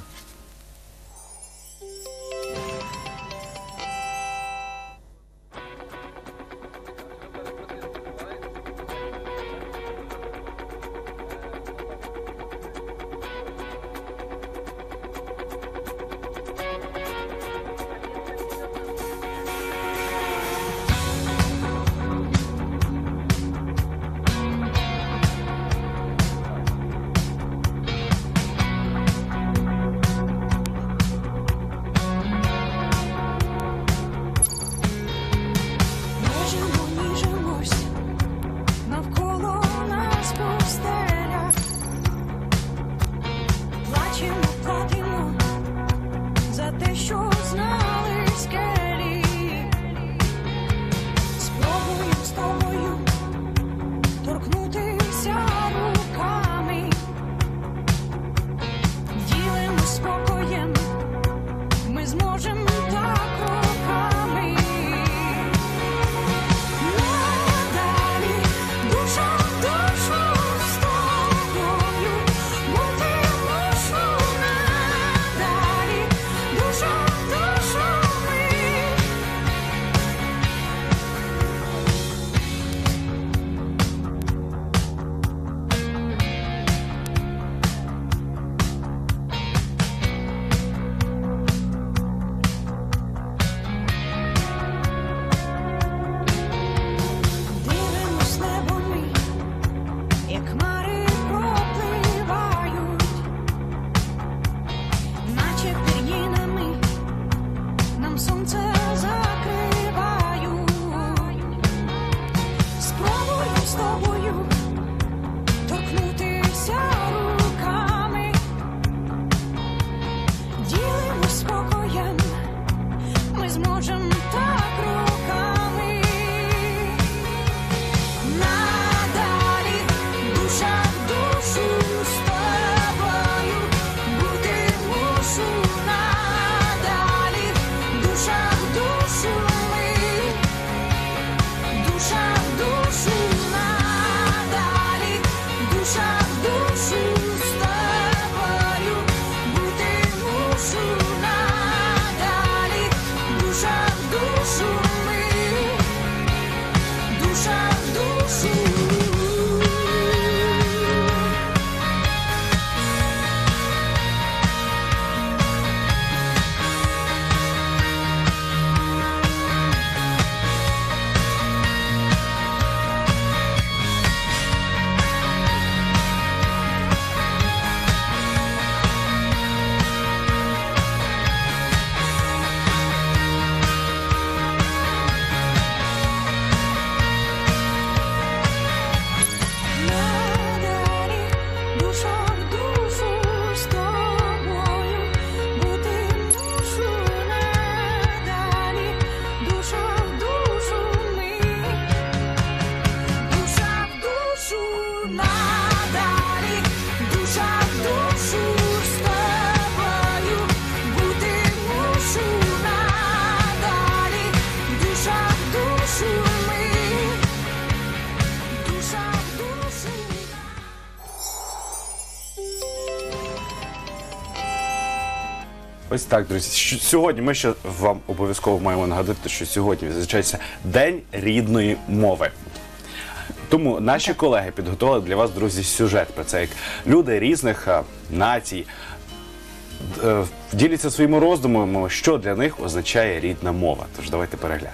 Ось так, друзі. Що- Сьогодні ми ще вам обов'язково маємо нагадати, що сьогодні відзначається День рідної мови. Тому наші колеги підготували для вас, друзі, сюжет про це, як люди різних а, націй е, діляться своїми роздумами, що для них означає рідна мова. Тож давайте переглянемо.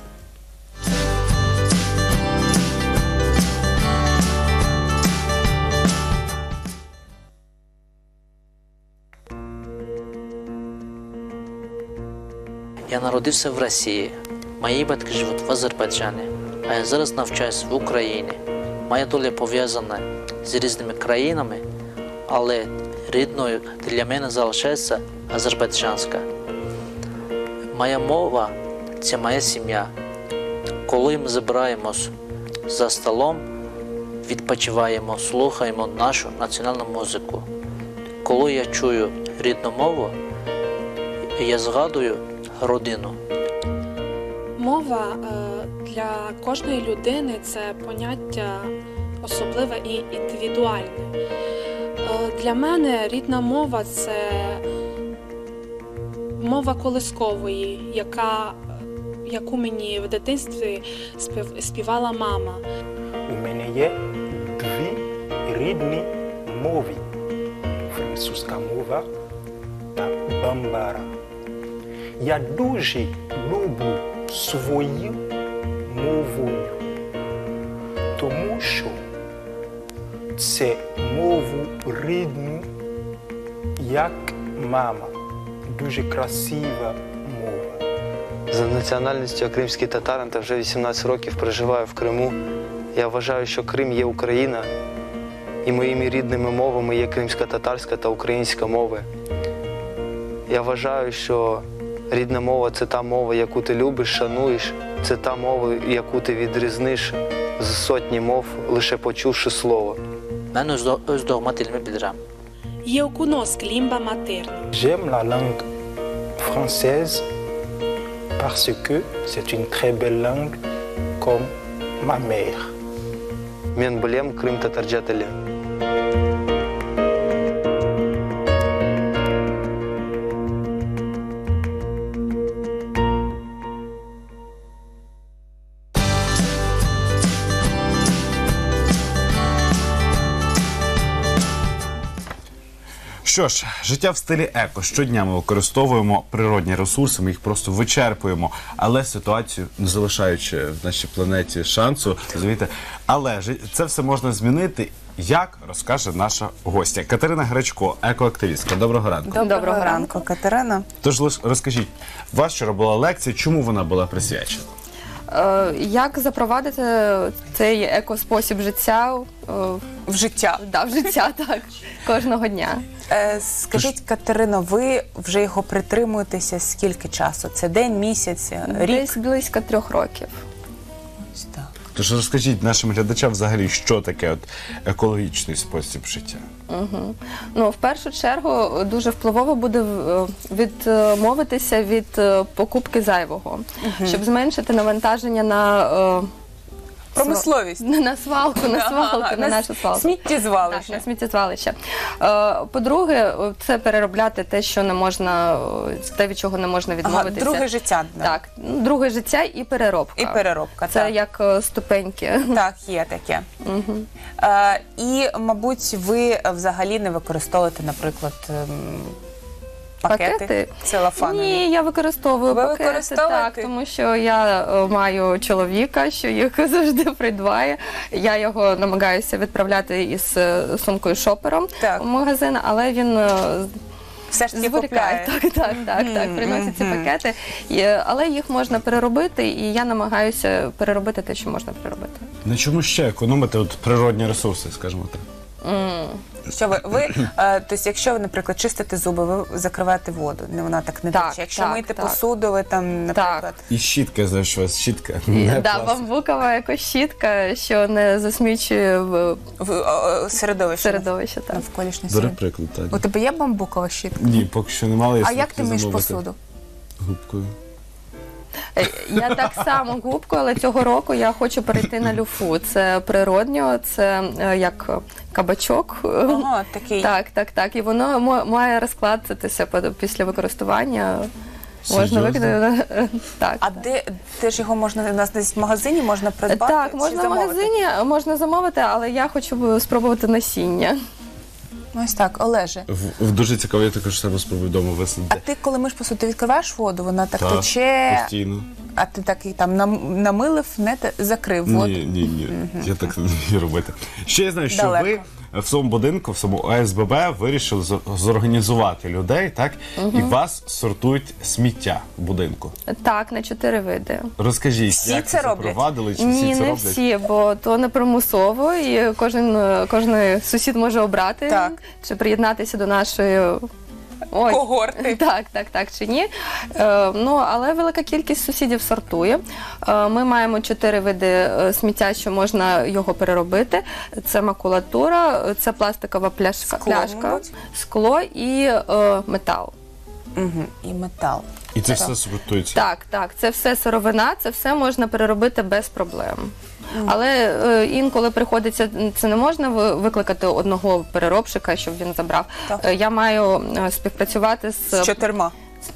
Я народився в Росії. Мої батьки живуть в Азербайджані, а я зараз навчаюсь в Україні. Моя доля пов'язана з різними країнами, але рідною для мене залишається азербайджанська. Моя мова – це моя сім'я. Коли ми збираємось за столом, відпочиваємо, слухаємо нашу національну музику. Коли я чую рідну мову, я згадую родину. Мова е, для кожної людини це поняття особливе і індивідуальне. Е, Для мене рідна мова це мова колискової, яка, яку мені в дитинстві спів, співала мама. У мене є дві рідні мови – французька мова та бамбара. Я дуже люблю свою мову, тому що це мову рідну, як мама. Дуже красива мова. За національністю я кримський татарин та вже вісімнадцять років проживаю в Криму. Я вважаю, що Крим є Україна, і моїми рідними мовами є кримська татарська та українська мови. Я вважаю, що рідна мова – це та мова, яку ти любиш, шануєш, це та мова, яку ти відрізниш з сотні мов, лише почувши слово. Мен өз догма тілімі білірəm. Je conosco língua materna. J'aime la langue française parce que c'est une très belle langue comme ma mère. Мен білем Крим татарча тілі. Що ж, життя в стилі еко. Щодня ми використовуємо природні ресурси, ми їх просто вичерпуємо, але ситуацію, не залишаючи в нашій планеті шансу, розумієте, але жи- це все можна змінити, як розкаже наша гостя. Катерина Гречко, екоактивістка. Доброго ранку. Доброго, Доброго ранку, Катерина. Тож лиш розкажіть, у вас вчора була лекція, чому вона була присвячена? Е, Як запровадити цей екоспосіб життя е, В життя. да, в життя так, кожного дня? Е, Скажіть, Катерино, ви вже його притримуєтеся скільки часу? Це день, місяць, рік? Десь близько трьох років. Ось так. Тож розкажіть нашим глядачам взагалі, що таке от екологічний спосіб життя. Угу. Ну, в першу чергу дуже впливово буде е, відмовитися від е, покупки зайвого, щоб зменшити навантаження на е, Промисловість. На, на свалку, на свалку, Ага, на на нашу свалку. сміттєзвалище. Так, на сміттєзвалище. Е, По-друге, це переробляти те, що не можна, те, від чого не можна Ага, відмовитися. друге життя. да. Так, ну, друге життя і переробка. І переробка, Це так. як е, ступеньки. Так, є таке. Е, і, мабуть, ви взагалі не використовуєте, наприклад, ем, пакети, Пакети? целофанові? Ні, я використовую Ви пакети, використовуєте? так, тому що я е, маю чоловіка, що їх завжди придбає. Я його намагаюся відправляти із е, сумкою шопером Так. в магазин, але він е, Все ж таки зволікає. купляє. Так, так, так, так, приносить ці пакети. І, е, але їх можна переробити, і я намагаюся переробити те, що можна переробити. На чому ще економити от природні ресурси, скажімо так? Що ви, ви е, тобто, якщо ви, наприклад, чистите зуби, ви закриваєте воду, не вона так не Так, тече. Якщо так, мийте так. посуду, ви там, наприклад, І щітка, знаєш, що у вас щітка. І, не да, пластик. бамбукова екощітка, що не засмічує в в о, о, середовище, середовище. Так. навколишнє Бери середовище. приклад, так. У тебе є бамбукова щітка? Ні, поки що не мали. А як ти миєш посуду? Губкою. Е, Я так само губкою, але цього року я хочу перейти на люфу. Це природньо, це е, як кабачок. Ага, такий. Так, так, так. І воно мо- має розкладатися по- після використання. Можна Серйозно? виконати. Так. А де, де ж його можна, у нас десь в магазині можна придбати? Так, чи можна в замовити? магазині, можна замовити, але я хочу спробувати насіння. Ось так, Олеже. В, в дуже цікаво, я також себе спробую вдома А висадити. ти, коли миш посуду, ти відкриваєш воду, вона так Так, тече, постійно. а ти такий там нам, намилив, не те- закрив воду. Ні, ні, ні. Я так не вмію робити. Ще я знаю, що Далеко. ви в своєму будинку, в своєму О С Б Б вирішили зор- зорганізувати людей, так? І вас сортують сміття в будинку. Так, на чотири види. Розкажіть, Всі як це це роблять? запровадили, чи Ні, всі це не роблять? всі, бо то не примусово, і кожен, кожен сусід може обрати, Так. чи приєднатися до нашої Ой, Когорти. Так, так, так чи ні. Е, ну, але велика кількість сусідів сортує. Е, ми маємо чотири види е, сміття, що можна його переробити. Це макулатура, це пластикова пляшка, Скло, пляшка мабуть. скло і е, метал. Угу. І метал. І це все сортується? Так, так, це все сировина, це все можна переробити без проблем. Але е, інколи приходиться, це не можна ви- викликати одного переробщика, щоб він забрав. Так. Е, я маю е, співпрацювати з, З чотирма.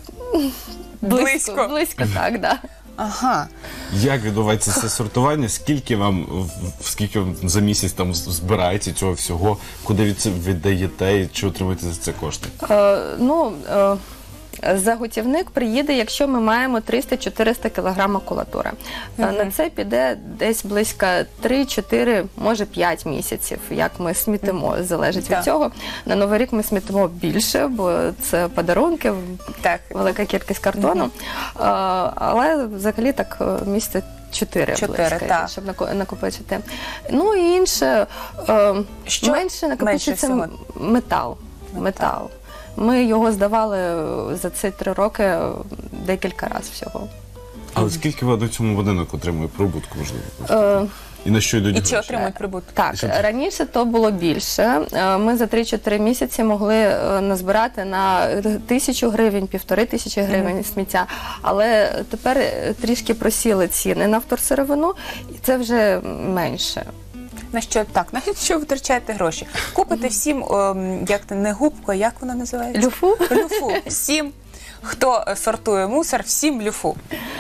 близько, близько. близько, так, да. Ага. Як відбувається це сортування? Скільки вам в- скільки вам за місяць там з- збирається цього всього? Куди ви це віддаєте і чи отримуєте за це кошти? Е, ну, е, заготівник приїде, якщо ми маємо триста-чотириста кілограм макулатури. Е, На це піде десь близько три-чотири, може п'ять місяців, як ми смітимо, залежить Так. від цього. На Новий рік ми смітимо більше, бо це подарунки, Так. велика кількість картону. Е, Але взагалі так е, місяця чотири, Чотири, близько, так. щоб нако- накопичити. Ну і інше, е, Що менше накопичується менше метал. метал. Ми його здавали за ці три роки е, декілька разів всього. Але скільки ви до цьому будинок отримує прибутку, можливо? Е, І на що йдуть І чи гроші? отримують прибуток? Так, раніше то було більше. Е, Ми за три-чотири місяці могли е, назбирати на тисячу гривень, півтори тисячі гривень сміття. Але тепер е, трішки просіли ціни на вторсировину, і це вже менше. На що так? На що витрачаєте гроші? Купите всім, ем, як то не губку, а як вона називається? Люфу? Люфу. Всім, хто е, сортує мусор, всім люфу.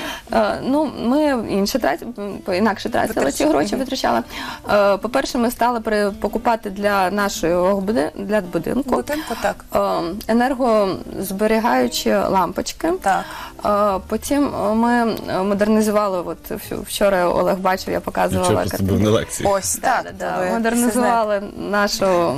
Е, Ну, ми інше трат... інакше тратили ці гроші, витрачали. Е, По-перше, ми стали при- покупати для нашого буди- для будинку Будинку так. е, енергозберігаючі лампочки. Так. Е, Потім ми модернізували, от вч- вчора Олег бачив, я показувала Нічого, просто був на лекції. Ось так. Да, то да, ви все модернізували нашу,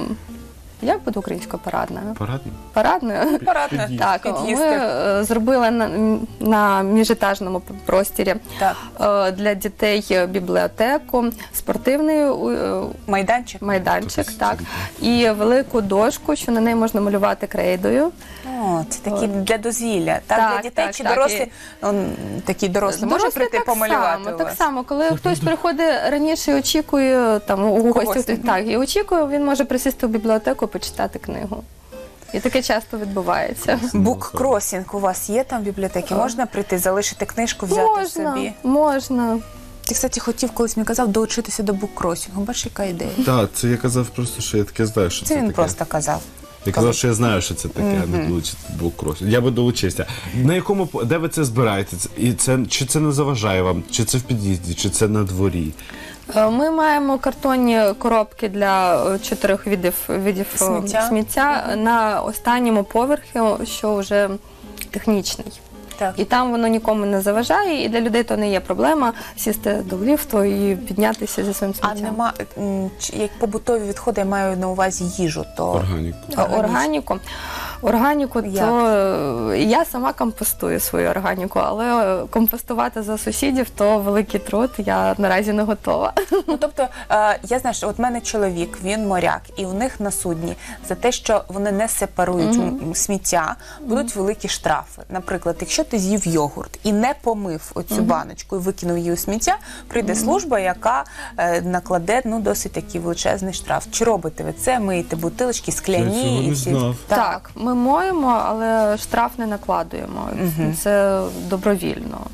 як буде українською, парадною? Порадно? Парадною? знаєте. Порадне. Так, ми Під'їзди. е, зробили на, на міжетажному просторі Так. е, для дітей бібліотеку, спортивний е, Майданчик. майданчик, так, і велику дошку, що на неї можна малювати крейдою. О, це такі для дозвілля. Так, Так, для дітей так, чи так, дорослі? і- Он, такі дорослі можуть Дорослі прийти так помалювати само, у так вас? само, коли хтось приходить раніше і очікує там у Когось. гості, так, і очікує, він може присісти в бібліотеку і почитати книгу. І таке часто відбувається. Буккросінг у вас є там в бібліотеці? Можна прийти, залишити книжку, взяти Можна, собі? можна. Ти, кстати, хотів колись мені казав доучитися до буккросінгу. Бачиш, яка ідея? Так, це я казав просто, що я таке знаю, що це, Це він таке. просто казав. Я казав, що я знаю, що це таке, а не долучити буккросс. Я би долучився. На якому по- де ви це збираєте? Це- І це чи це не заважає вам? Чи це в під'їзді, чи це на дворі? Е, Ми маємо картонні коробки для е, чотирьох видів, видів е, Сміття. сміття на останньому поверхі, що вже технічний. Так. І там воно нікому не заважає, і для людей то не є проблема сісти до ліфту і піднятися зі своїм А сміттям. нема, м, чи- як побутові відходи, я маю на увазі їжу, то Органіку. А Органіку. Органіку, Як? то е, я сама компостую свою органіку, але компостувати за сусідів то великий труд, я наразі не готова. Ну, тобто, е, я знаю, що от в мене чоловік, він моряк, і у них на судні за те, що вони не сепарують м, сміття, будуть великі штрафи. Наприклад, якщо ти з'їв йогурт і не помив оцю баночку і викинув її у сміття, прийде служба, яка е, накладе ну, досить такий величезний штраф. Чи робите ви це? Миєте бутилочки, скляні? Я цього не і всі- знав. Так, ми моємо, але штраф не накладуємо. Це добровільно.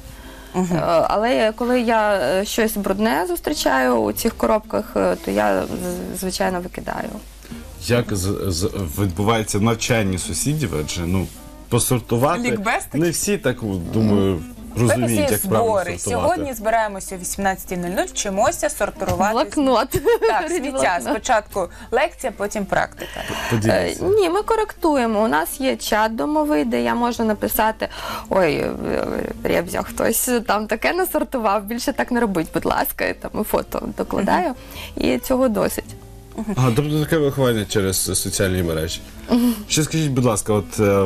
Е, Але коли я е, щось брудне зустрічаю у цих коробках, е, то я з- звичайно викидаю. Як з, з, відбувається навчання сусідів, адже ну посортувати Лікбез такий? не всі так думаю розуміють, Це як правильно збори. сортувати. Сьогодні збираємося о вісімнадцятій нуль нуль, вчимося сортувати Блокнот. Так, Беріть сміття. блокнот. Спочатку лекція, потім практика. Е, Поділіться. Ні, ми коректуємо. У нас є чат домовий, де я можу написати: ой, е, Рєбзя, хтось там таке насортував, більше так не робить, будь ласка, і там і фото докладаю. І цього досить. Ага, тобто таке виховання через соціальні мережі. Ще скажіть, будь ласка, от е,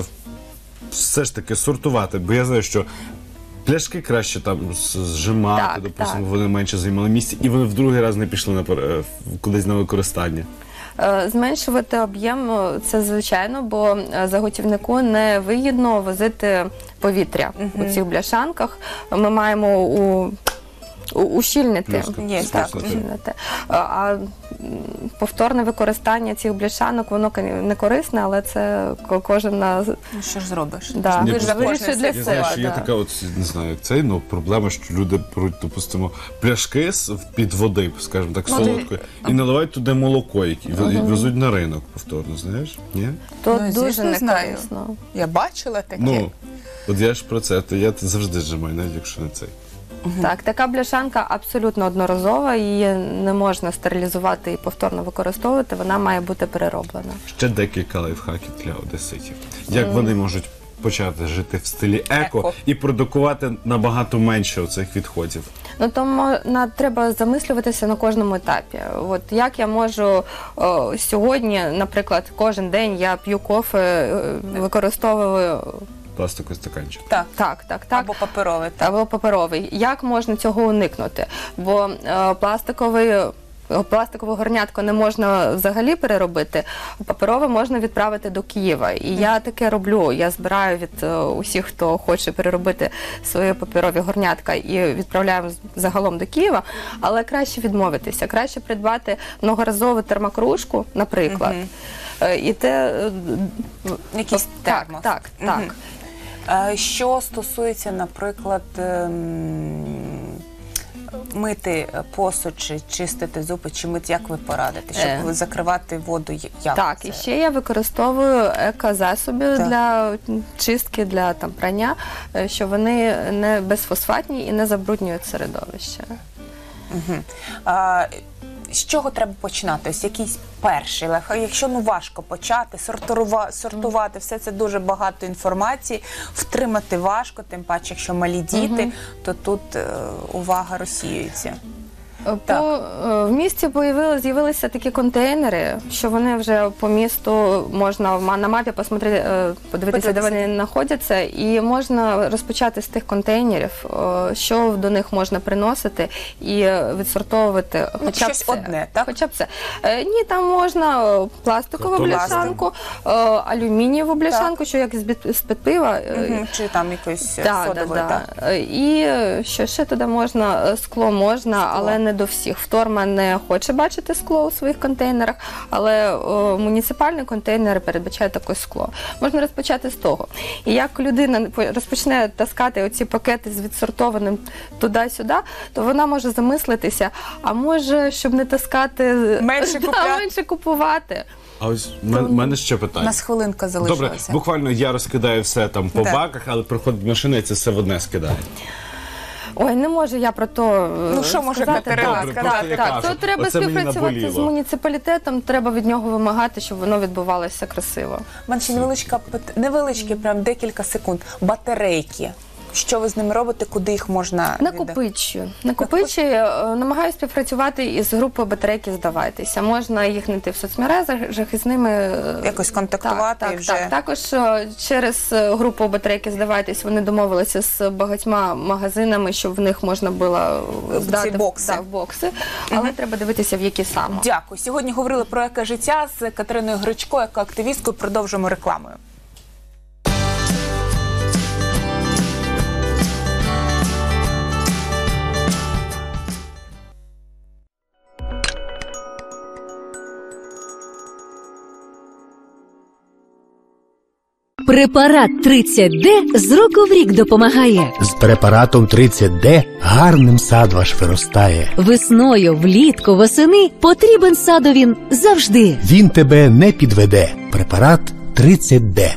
все ж таки сортувати, бо я знаю, що пляшки краще там з- зжимати, Так, допустимо, так. вони менше займали місця, і вони в другий раз не пішли на пер- е, кудись на використання. Е, Зменшувати об'єм е, це звичайно, бо е, заготівнику не вигідно возити повітря у цих бляшанках. Ми маємо у у- ущільнити. Пляшка. Є, Справді. так. ущільнити. А, а м, повторне використання цих бляшанок, воно кон- не корисне, але це ко- кожен на Ну що ж зробиш? Да. Ні, Ви ж просто- кожен вирішує для Я знаю, себе. що є да. така, от не знаю, як цей, ну проблема, що люди беруть, допустимо, пляшки з під води, скажімо так, Ну, ти- солодкої, і наливають туди молоко, яке і везуть на ринок повторно, знаєш? Ні? То Ну, дуже звісно, знаю. некорисно. Я бачила таке. Ну, от я ж про це, то я завжди зжимаю, навіть якщо не цей. Так, така бляшанка абсолютно одноразова, її не можна стерилізувати і повторно використовувати, вона має бути перероблена. Ще декілька лайфхаків для одеситів. Як вони можуть почати жити в стилі еко, Еко. і продукувати набагато менше оцих відходів? Ну тому на треба замислюватися на кожному етапі. От як я можу о, сьогодні, наприклад, кожен день я п'ю кофе, е, використовую Пластиковий стаканчик. Так. так, так, так. Або паперове. Так. Або паперовий. Як можна цього уникнути? Бо е, пластиковий. е, Пластикове горнятко не можна взагалі переробити, паперове можна відправити до Києва. І я таке роблю. Я збираю від е, усіх, хто хоче переробити свої паперові горнятка, і відправляємо з- загалом до Києва. Але краще відмовитися, краще придбати многоразову термокружку, наприклад. Е, І те е, Якийсь так, термос. так, так. Мгм. Е, Що стосується, наприклад, ем, мити посуд чи чистити зуби, чи мити, як ви порадите, щоб Е. закривати воду я- як? Так, це? і ще я використовую екозасоби Так. для чистки, для там прання, е, що вони не безфосфатні і не забруднюють середовище. Мгм. А, з чого треба починати? Ось якийсь перший лайфхак. Якщо ну важко почати, сортувати, сортувати, все це дуже багато інформації, втримати важко, тим паче, якщо малі діти, то тут е, увага розсіюється. По, Так. е, в місті появили, з'явилися такі контейнери, що вони вже по місту можна ма- на мапі посмотрети, е, подивитися, де Подивитися. вони знаходяться, і можна розпочати з тих контейнерів, е, що до них можна приносити і е, відсортовувати Ну, хоча б щось це. одне, так? Хоча б це. Е, Ні, там можна е, пластикову Картон. бляшанку, е, алюмінієву бляшанку, що як з з-під пива. е, Мгм. Чи там якоюсь Да, содовою, да, так? да. Е, І е, що ще туди можна? Е, Скло можна, Скло. але не до всіх. Вторма не хоче бачити скло у своїх контейнерах, але о, муніципальні контейнери передбачають таке скло. Можна розпочати з того. І як людина по- розпочне таскати оці пакети з відсортованим туди-сюди, то вона може замислитися, а може, щоб не таскати, Менше да, купляти. менше купувати. А ось в мен- мене ще У питання. нас хвилинка Добре, залишилася. буквально я розкидаю все там по Так. баках, але приходить машина і це все в одне скидає. Ой, не можу я про то Ну, що може сказати. Катерина Так, сказати? так, Просто я так. кажу, То треба оце мені співпрацювати з наболіло. муніципалітетом, треба від нього вимагати, щоб воно відбувалося красиво. У мене ще невеличка, пит- невеличкі, прям декілька секунд. Батарейки. Що ви з ними робите, куди їх можна віддати? Накопичую. Накопичую, е, намагаюся співпрацювати із групою батарейки «Здавайтеся». Можна їх знайти в соцмережах і з ними е, Якось контактувати так, і так, вже- так. Також е, через е, групу батарейки «Здавайтесь» вони домовилися з багатьма магазинами, щоб в них можна було е, Ці здати бокси. да, в бокси, але треба дивитися, в які саме. Дякую. Сьогодні говорили про еко-життя з Катериною Гречко, екоактивісткою. Продовжуємо рекламою. Препарат тридцять де з року в рік допомагає. З препаратом тридцять де гарним сад ваш виростає. Весною, влітку, восени потрібен садові завжди. Він тебе не підведе. Препарат тридцять де.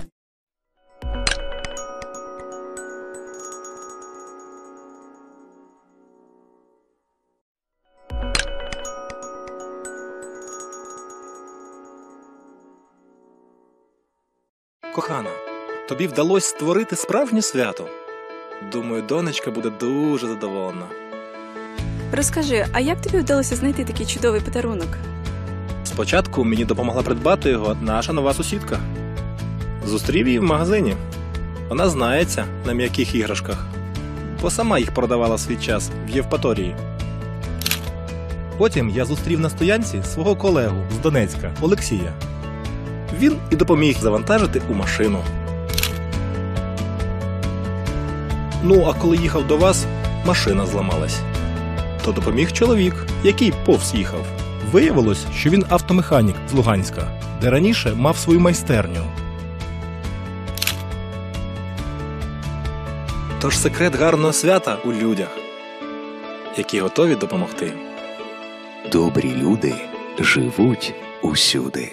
Кохана, тобі вдалося створити справжнє свято. Думаю, донечка буде дуже задоволена. Розкажи, а як тобі вдалося знайти такий чудовий подарунок? Спочатку мені допомогла придбати його наша нова сусідка. Зустрів її в магазині. Вона знається на м'яких іграшках, бо сама їх продавала в свій час в Євпаторії. Потім я зустрів на стоянці свого колегу з Донецька, Олексія. Він і допоміг завантажити у машину. Ну, а коли їхав до вас, машина зламалась. То допоміг чоловік, який повз їхав. Виявилось, що він автомеханік з Луганська, де раніше мав свою майстерню. Тож секрет гарного свята у людях, які готові допомогти. Добрі люди живуть усюди.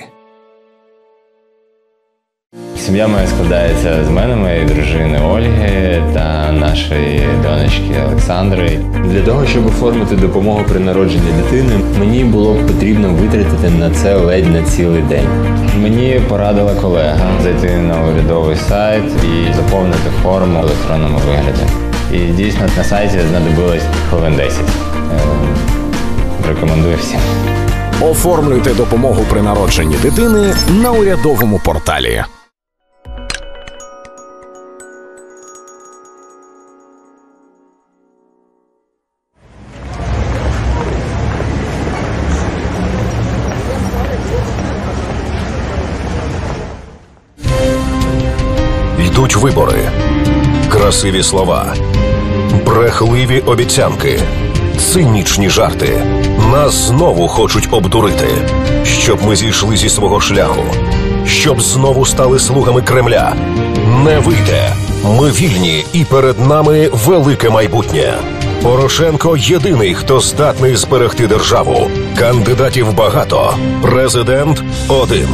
Сім'я моя складається з мене, моєї дружини Ольги та нашої донечки Олександри. Для того, щоб оформити допомогу при народженні дитини, мені було потрібно витратити на це ледь на цілий день. Мені порадила колега зайти на урядовий сайт і заповнити форму в електронному вигляді. І дійсно на сайті знадобилось хвилин десять. Рекомендую всім. Оформлюйте допомогу при народженні дитини на урядовому порталі. Йдуть вибори. Красиві слова. Брехливі обіцянки. Цинічні жарти. Нас знову хочуть обдурити. Щоб ми зійшли зі свого шляху. Щоб знову стали слугами Кремля. Не вийде. Ми вільні і перед нами велике майбутнє. Порошенко єдиний, хто здатний зберегти державу. Кандидатів багато. Президент один.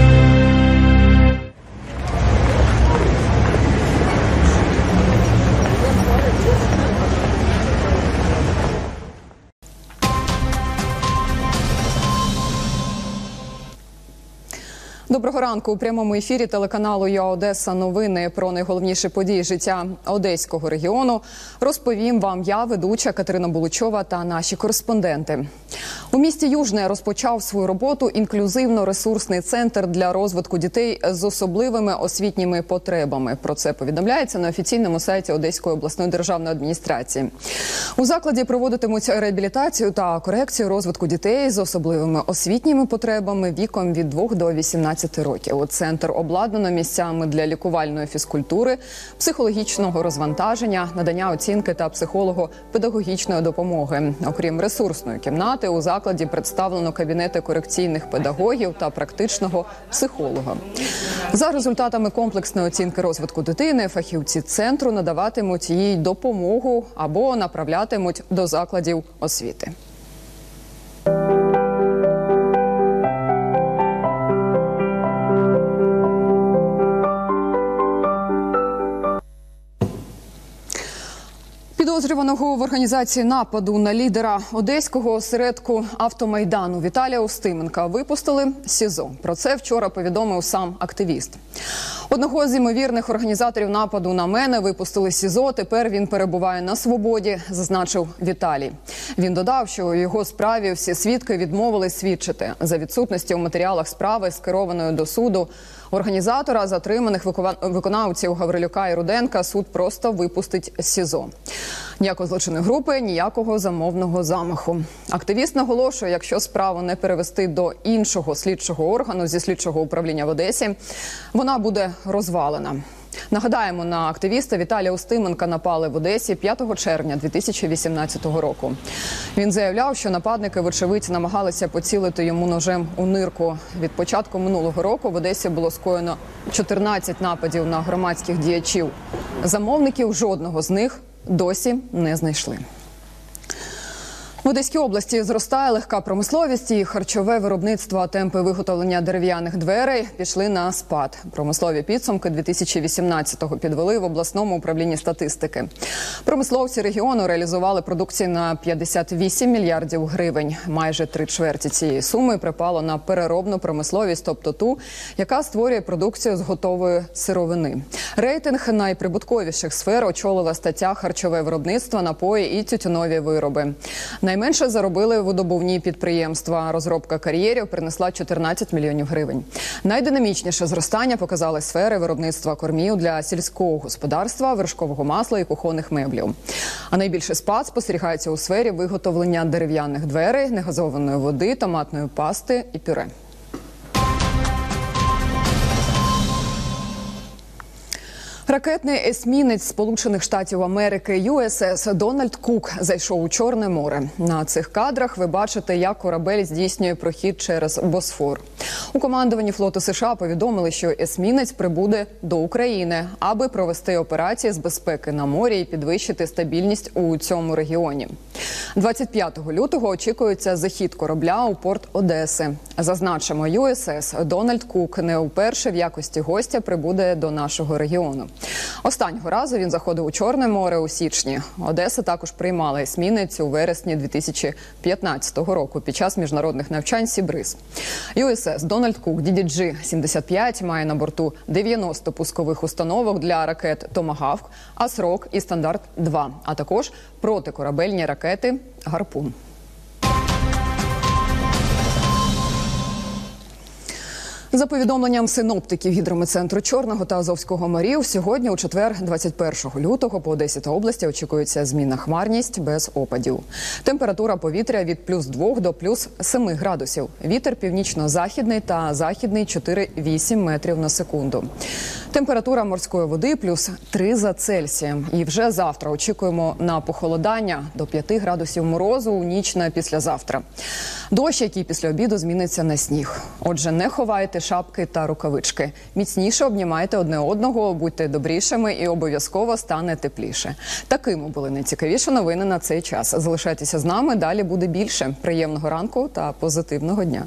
Доброго ранку. У прямому ефірі телеканалу «Я Одеса» новини про найголовніші події життя Одеського регіону. Розповім вам я, ведуча Катерина Булучова та наші кореспонденти. У місті Южне розпочав свою роботу інклюзивно-ресурсний центр для розвитку дітей з особливими освітніми потребами. Про це повідомляється на офіційному сайті Одеської обласної державної адміністрації. У закладі проводитимуть реабілітацію та корекцію розвитку дітей з особливими освітніми потребами віком від двох до вісімнадцяти років. Центр обладнано місцями для лікувальної фізкультури, психологічного розвантаження, надання оцінки та психолого-педагогічної допомоги. Окрім ресурсної кімнати, у закладі представлено кабінети корекційних педагогів та практичного психолога. За результатами комплексної оцінки розвитку дитини, фахівці центру надаватимуть їй допомогу або направлятимуть до закладів освіти. Підозрюваного в організації нападу на лідера одеського осередку «Автомайдану» Віталія Устименка випустили з СІЗО. Про це вчора повідомив сам активіст. Одного з ймовірних організаторів нападу на мене випустили з СІЗО, тепер він перебуває на свободі, зазначив Віталій. Він додав, що у його справі всі свідки відмовили свідчити. За відсутності у матеріалах справи, скерованої до суду, організатора, затриманих виконавців Гаврилюка і Руденка, суд просто випустить з СІЗО. Ніякої злочинної групи, ніякого замовного замаху. Активіст наголошує, якщо справу не перевести до іншого слідчого органу зі слідчого управління в Одесі, вона буде розвалена. Нагадаємо, на активіста Віталія Устименка напали в Одесі п'ятого червня дві тисячі вісімнадцятого року. Він заявляв, що нападники, вочевидь, намагалися поцілити йому ножем у нирку. Від початку минулого року в Одесі було скоєно чотирнадцять нападів на громадських діячів. Замовників жодного з них досі не знайшли. В Одеській області зростає легка промисловість і харчове виробництво, а темпи виготовлення дерев'яних дверей пішли на спад. Промислові підсумки дві тисячі вісімнадцятого підвели в обласному управлінні статистики. Промисловці регіону реалізували продукцію на п'ятдесят вісім мільярдів гривень. Майже три чверті цієї суми припало на переробну промисловість, тобто ту, яка створює продукцію з готової сировини. Рейтинг найприбутковіших сфер очолила стаття «Харчове виробництво, напої і тютюнові вироби». Найменше заробили видобувні підприємства. Розробка кар'єрів принесла чотирнадцять мільйонів гривень. Найдинамічніше зростання показали сфери виробництва кормів для сільського господарства, вершкового масла і кухонних меблів. А найбільший спад спостерігається у сфері виготовлення дерев'яних дверей, негазованої води, томатної пасти і пюре. Ракетний есмінець Сполучених Штатів Америки ю ес ес Дональд Кук зайшов у Чорне море. На цих кадрах ви бачите, як корабель здійснює прохід через Босфор. У командуванні флоту США повідомили, що есмінець прибуде до України, аби провести операції з безпеки на морі і підвищити стабільність у цьому регіоні. двадцять п'ятого лютого очікується захід корабля у порт Одеси. Зазначимо, ю ес ес Дональд Кук не вперше в якості гостя прибуде до нашого регіону. Останнього разу він заходив у Чорне море у січні. Одеса також приймала есмінець у вересні дві тисячі п'ятнадцятого року під час міжнародних навчань «Сібриз». ю ес ес Дональд Кук ді ді джі сімдесят п'ять має на борту дев'яносто пускових установок для ракет «Томагавк», «Асрок» і «Стандарт два», а також протикорабельні ракети «Гарпун». За повідомленням синоптиків гідрометцентру Чорного та Азовського морів, сьогодні, у четвер, двадцять першого лютого, по Одесі та області очікується змінна хмарність без опадів. Температура повітря від плюс двох до плюс семи градусів. Вітер північно-західний та західний чотири-вісім метрів на секунду. Температура морської води плюс три за Цельсієм. І вже завтра очікуємо на похолодання до п'яти градусів морозу у ніч на післязавтра. Дощ, який після обіду зміниться на сніг. Отже, не ховайте шапки та рукавички. Міцніше обнімайте одне одного, будьте добрішими і обов'язково стане тепліше. Такими були найцікавіші новини на цей час. Залишайтеся з нами, далі буде більше. Приємного ранку та позитивного дня.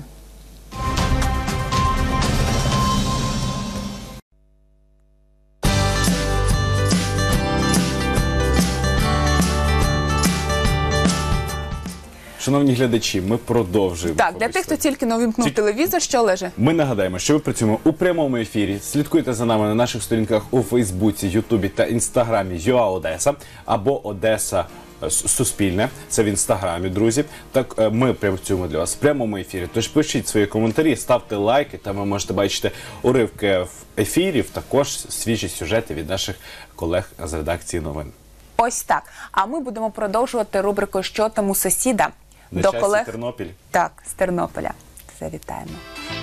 Шановні глядачі, ми продовжуємо. Так, для тих, хто тільки не увімкнув Ці- телевізор, що Олеже? Ми нагадаємо, що ми працюємо у прямому ефірі. Слідкуйте за нами на наших сторінках у Фейсбуці, Ютубі та Інстаграмі ЮА Одеса або Одеса е, Суспільне. Це в Інстаграмі, друзі. Так, е, ми працюємо для вас в прямому ефірі. Тож пишіть свої коментарі, ставте лайки, там ви можете бачити уривки в ефірів, також свіжі сюжети від наших колег з редакції новин. Ось так. А ми будемо продовжувати рубрику «Що там у сусіда?» На до щастя, колег. Тернопіль. Так, з Тернополя. Завітаємо.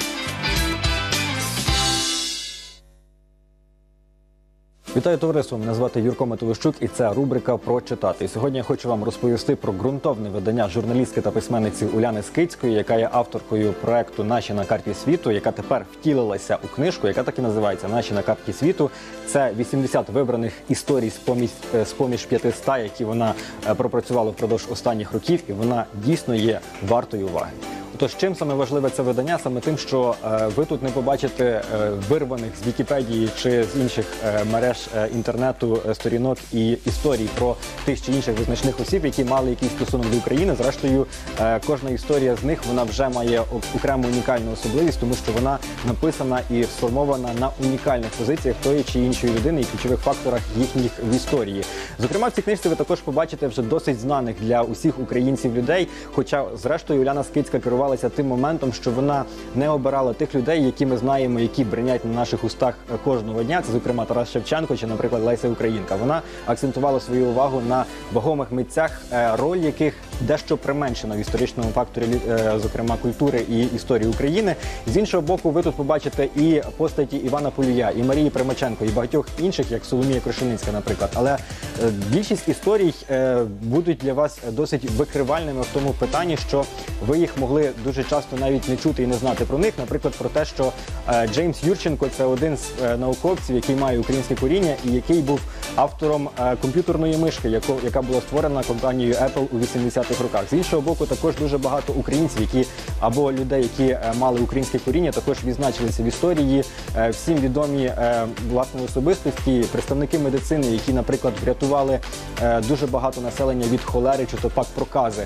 Вітаю, товариство! Мене звати Юрко Матовищук і це рубрика «Про читати». І сьогодні я хочу вам розповісти про ґрунтовне видання журналістки та письменниці Уляни Скицької, яка є авторкою проекту «Наші на карті світу», яка тепер втілилася у книжку, яка так і називається «Наші на карті світу». Це вісімдесят вибраних історій з-поміж, з-поміж п'ятиста, які вона пропрацювала впродовж останніх років, і вона дійсно є вартою уваги. Тож, чим саме важливе це видання? Саме тим, що е, ви тут не побачите е, вирваних з Вікіпедії чи з інших е, мереж е, інтернету е, сторінок і історій про тих чи інших визначних осіб, які мали якийсь стосунок до України. Зрештою, е, кожна історія з них, вона вже має окрему унікальну особливість, тому що вона написана і сформована на унікальних позиціях тої чи іншої людини і ключових факторах їхніх в історії. Зокрема, в цій книжці ви також побачите вже досить знаних для усіх українців людей, хоча, зрештою, Уляна Скицька керувала користувалася тим моментом, що вона не обирала тих людей, які ми знаємо, які бринять на наших устах кожного дня. Це, зокрема, Тарас Шевченко чи, наприклад, Леся Українка. Вона акцентувала свою увагу на вагомих митцях, роль яких дещо применшена в історичному факторі, зокрема, культури і історії України. З іншого боку, ви тут побачите і постаті Івана Полія, і Марії Примаченко, і багатьох інших, як Соломія Крушеницька, наприклад. Але більшість історій будуть для вас досить викривальними в тому питанні, що ви їх могли дуже часто навіть не чути і не знати про них. Наприклад, про те, що Джеймс Юрченко – це один з науковців, який має українське коріння і який був автором комп'ютерної мишки, яка була створена компанією Apple у вісімдесятих роках. З іншого боку, також дуже багато українців, які або людей, які мали українське коріння, також відзначилися в історії. Всім відомі власне особистості, представники медицини, які, наприклад, врятували дуже багато населення від холери чи то пак прокази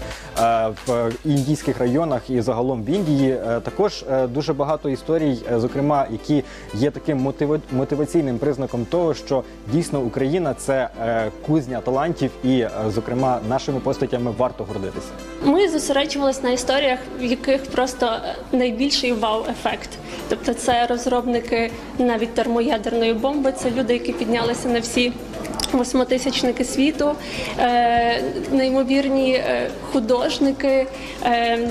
в індійських районах і загалом в Індії. Також дуже багато історій, зокрема, які є таким мотиваційним признаком того, що дійсно Україна – це кузня талантів і, зокрема, нашими постатями варто гордитися. Ми зосереджувалися на історіях, в яких просто найбільший вау-ефект. Тобто це розробники навіть термоядерної бомби, це люди, які піднялися на всі восьмитисячники світу, е, неймовірні е, художники, е,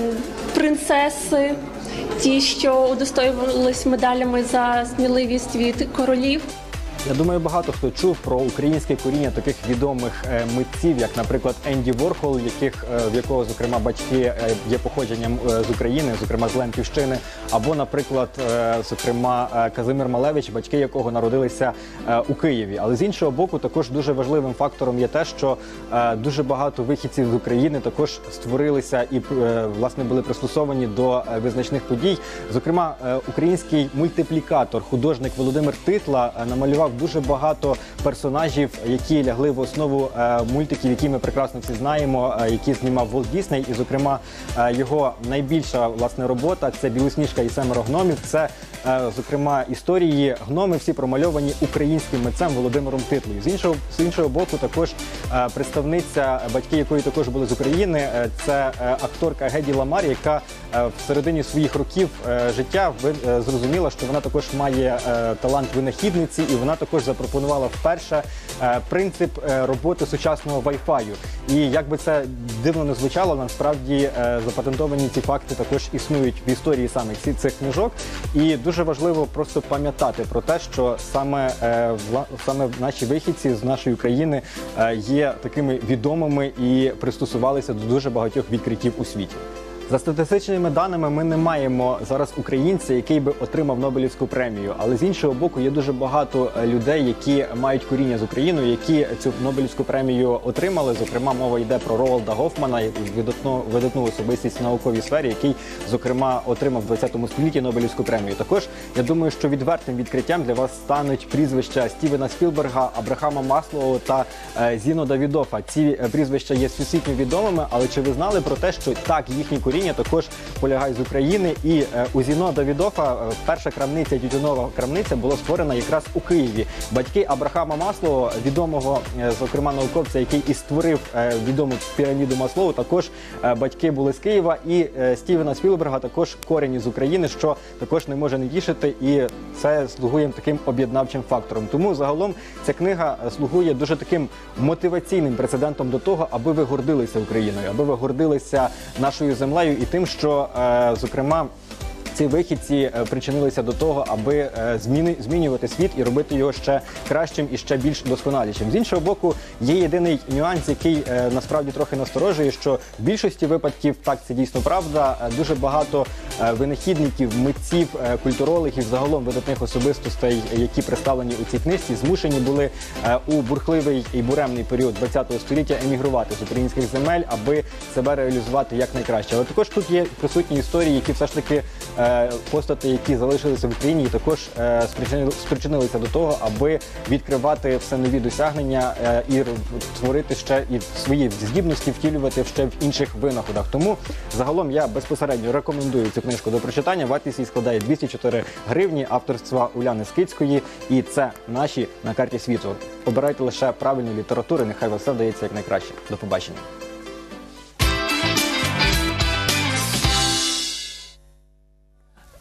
принцеси, ті, що удостоювались медалями за сміливість від королів. Я думаю, багато хто чув про українське коріння таких відомих е, митців, як, наприклад, Енді Ворхол, яких, е, в якого, зокрема, батьки е, є походженням е, з України, зокрема, з Лемківщини, або, наприклад, е, зокрема, е, Казимир Малевич, батьки якого народилися е, у Києві. Але з іншого боку, також дуже важливим фактором є те, що е, дуже багато вихідців з України також створилися і, е, власне, були пристосовані до е, визначних подій. Зокрема, е, український мультиплікатор, художник Володимир Титла е, намалював дуже багато персонажів, які лягли в основу е, мультиків, які ми прекрасно всі знаємо, е, які знімав Волт Дісней. І, зокрема, е, його найбільша, власне, робота – це «Білосніжка і семеро гномів». Це, е, зокрема, історії гноми всі промальовані українським митцем Володимиром Титлою. З іншого, з іншого боку, також е, представниця, батьки якої також були з України, е, це е, акторка Геді Ламар, яка е, в середині своїх років е, життя ви, е, зрозуміла, що вона також має е, талант винахідниці, і вона також запропонувала вперше е, принцип е, роботи сучасного Wi-Fi. І як би це дивно не звучало, насправді е, запатентовані ці факти також існують в історії саме ці, цих книжок. І дуже важливо просто пам'ятати про те, що саме, е, вла, саме наші вихідці з нашої країни е, є такими відомими і пристосувалися до дуже багатьох відкриттів у світі. За статистичними даними, ми не маємо зараз українця, який би отримав Нобелівську премію. Але з іншого боку, є дуже багато людей, які мають коріння з Україною, які цю Нобелівську премію отримали. Зокрема, мова йде про Роалда Гофмана, видатну, видатну особистість в науковій сфері, який, зокрема, отримав в двадцятому столітті Нобелівську премію. Також, я думаю, що відвертим відкриттям для вас стануть прізвища Стівена Спілберга, Абрахама Маслоу та е, Зіно Давідофа. Ці прізвища є всесвітньо відомими, але чи ви знали про те, що так, їхні коріння також полягають з України, і е, у Зіно Давідофа е, перша крамниця, тютюнова крамниця, була створена якраз у Києві. Батьки Абрахама Маслоу, відомого, е, зокрема, науковця, який і створив е, відому піраміду Маслоу, також е, батьки були з Києва, і е, Стівена Спілберга також корені з України, що також не може не тішити, і це слугує таким об'єднавчим фактором. Тому загалом ця книга слугує дуже таким мотиваційним прецедентом до того, аби ви гордилися Україною, аби ви гордилися нашою землею і тим, що, е, зокрема, ці вихідці причинилися до того, аби зміни, змінювати світ і робити його ще кращим і ще більш досконалішим. З іншого боку, є єдиний нюанс, який насправді трохи насторожує, що в більшості випадків, так, це дійсно правда, дуже багато винахідників, митців, культурологів, загалом видатних особистостей, які представлені у цій книжці, змушені були у бурхливий і буремний період ХХ століття емігрувати з українських земель, аби себе реалізувати якнайкраще. Але також тут є присутні історії, які все ж таки постати, які залишилися в Україні, і також е, спричинилися до того, аби відкривати все нові досягнення е, і творити ще і свої здібності втілювати ще в інших винаходах. Тому загалом я безпосередньо рекомендую цю книжку до прочитання. Вартість її складає двісті чотири гривні, авторства Уляни Скицької, і це наші на карті світу. Обирайте лише правильну літературу, нехай вам все вдається якнайкраще. До побачення.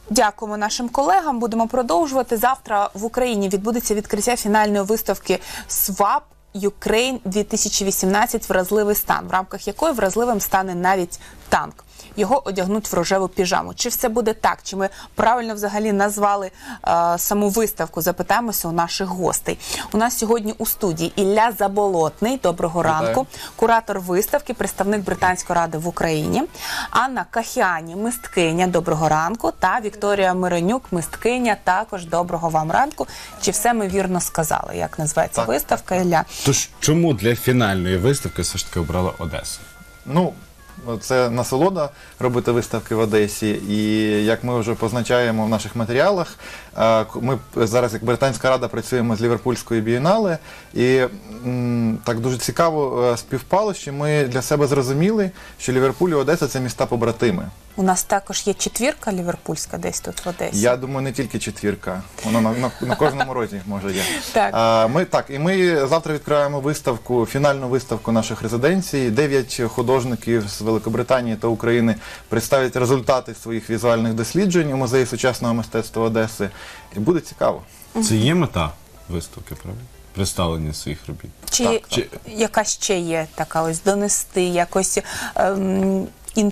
Дякуємо нашим колегам. Будемо продовжувати. Завтра в Україні відбудеться відкриття фінальної виставки «СВАП Ukraine дві тисячі вісімнадцять. Вразливий стан», в рамках якої вразливим стане навіть танк. Його одягнуть в рожеву піжаму. Чи все буде так? Чи ми правильно взагалі назвали е, саму виставку? Запитаємося у наших гостей. У нас сьогодні у студії Ілля Заболотний. Доброго Вітаю. ранку. Куратор виставки, представник Британської ради в Україні. Анна Кахіані, мисткиня. Доброго ранку. Та Вікторія Миронюк, мисткиня. Також доброго вам ранку. Чи все ми вірно сказали? Як називається Так, виставка, Ілля? Тож чому для фінальної виставки все ж таки обрала Одесу? Ну, це насолода робити виставки в Одесі, і як ми вже позначаємо в наших матеріалах, ми зараз, як Британська рада, працюємо з Ліверпульською бієнале, і м, так дуже цікаво співпало, що ми для себе зрозуміли, що Ліверпуль і Одеса – це міста-побратими. У нас також є четвірка ліверпульська десь тут в Одесі. Я думаю, не тільки четвірка. Вона на, на, на кожному розі може є. Так. А, ми, так, і ми завтра відкриваємо виставку, фінальну виставку наших резиденцій. Дев'ять художників з Великобританії та України представлять результати своїх візуальних досліджень у Музеї сучасного мистецтва Одеси. І буде цікаво. Це є мета виставки, правда? Представлення своїх робіт. Чи, Так. Чи- яка ще є така ось донести, якось ем,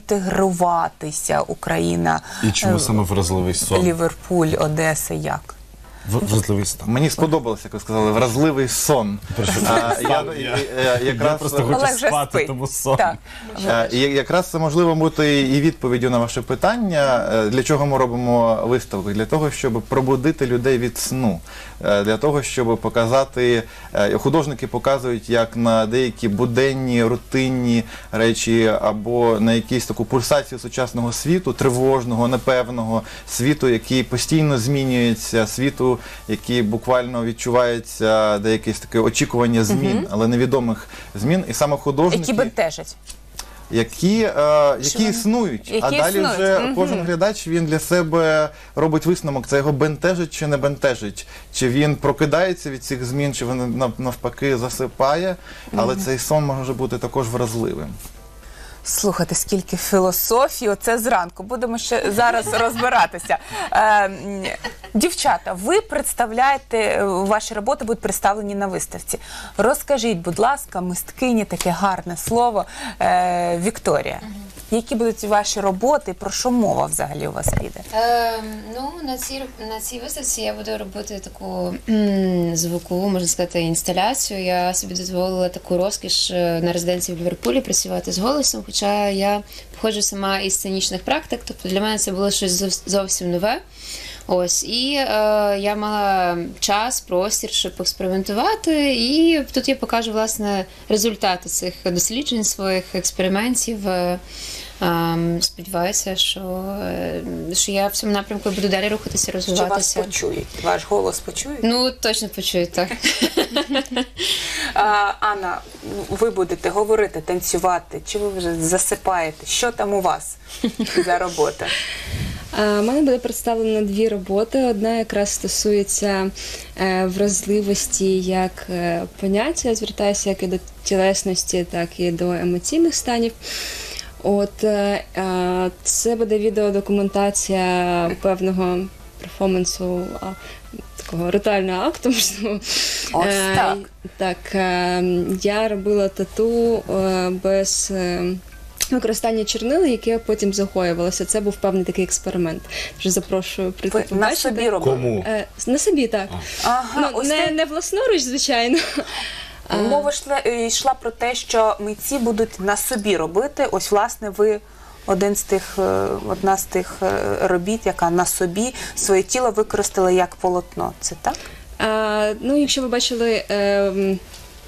інтегруватися Україна, І чому е, саме вразливий сон? Ліверпуль, Одеса, як? В- Вразливий стан. Мені сподобалося, як ви сказали, вразливий сон. А, я, я, я, якраз, просто хочу Олег вже спати, спить. тому сон. Так. Е, і якраз це можливо бути і відповіддю на ваше питання, е, для чого ми робимо виставку? Для того, щоб пробудити людей від сну, Е, для того, щоб показати, е, художники показують, як на деякі буденні, рутинні речі або на якусь таку пульсацію сучасного світу, тривожного, непевного світу, який постійно змінюється, світу, який буквально відчувається деякесь таке очікування змін, Мгм. але невідомих змін. І саме художники... Які бентежать. Які, е, які вони- існують, які а далі існують, вже мгм. кожен глядач він для себе робить висновок, це його бентежить чи не бентежить, чи він прокидається від цих змін, чи він нав- навпаки засипає, але Мгм. цей сон може бути також вразливим. Слухайте, скільки філософії, оце зранку. Будемо ще зараз розбиратися. Е, м, дівчата, ви представляєте, ваші роботи будуть представлені на виставці. Розкажіть, будь ласка, мисткині, таке гарне слово, е, Вікторія. Які будуть ваші роботи, про що мова взагалі у вас піде? Е, ну, на цій, на цій виставці я буду робити таку м, звукову, можна сказати, інсталяцію. Я собі дозволила таку розкіш е, на резиденції в Ліверпулі працювати з голосом, хоча я походжу сама із сценічних практик, тобто для мене це було щось зов- зовсім нове. Ось, і е, я мала час, простір, щоб поекспериментувати, і тут я покажу, власне, результати цих досліджень, своїх експериментів. Е, Ем, сподіваюся, що, е, що я в цьому напрямку буду далі рухатися, Що вас розвиватися. почують? Ваш голос почують? Ну, точно почують, так. А, Анна, ви будете говорити, танцювати, чи ви вже засипаєте? Що там у вас за робота? У мене буде представлено дві роботи. Одна якраз стосується е, вразливості як е, поняття, я звертаюся як і до тілесності, так і до емоційних станів. От е, е, це буде відеодокументація певного перформансу, а, такого ритуального акту, можливо. Ось Е, так. Так, е, я робила тату е, без е, використання чорнили, яке потім загоювалося. Це був певний такий експеримент. Вже запрошую прийти Ви на побачити. собі робили? Кому? Е, на собі, так. Ага, Ну, ось не, так. не власноруч, звичайно. Мова йшла, йшла про те, що митці будуть на собі робити. Ось, власне, ви один з тих, е, одна з тих е, робіт, яка на собі своє тіло використала як полотно. Це так? А, ну, якщо ви бачили е, м,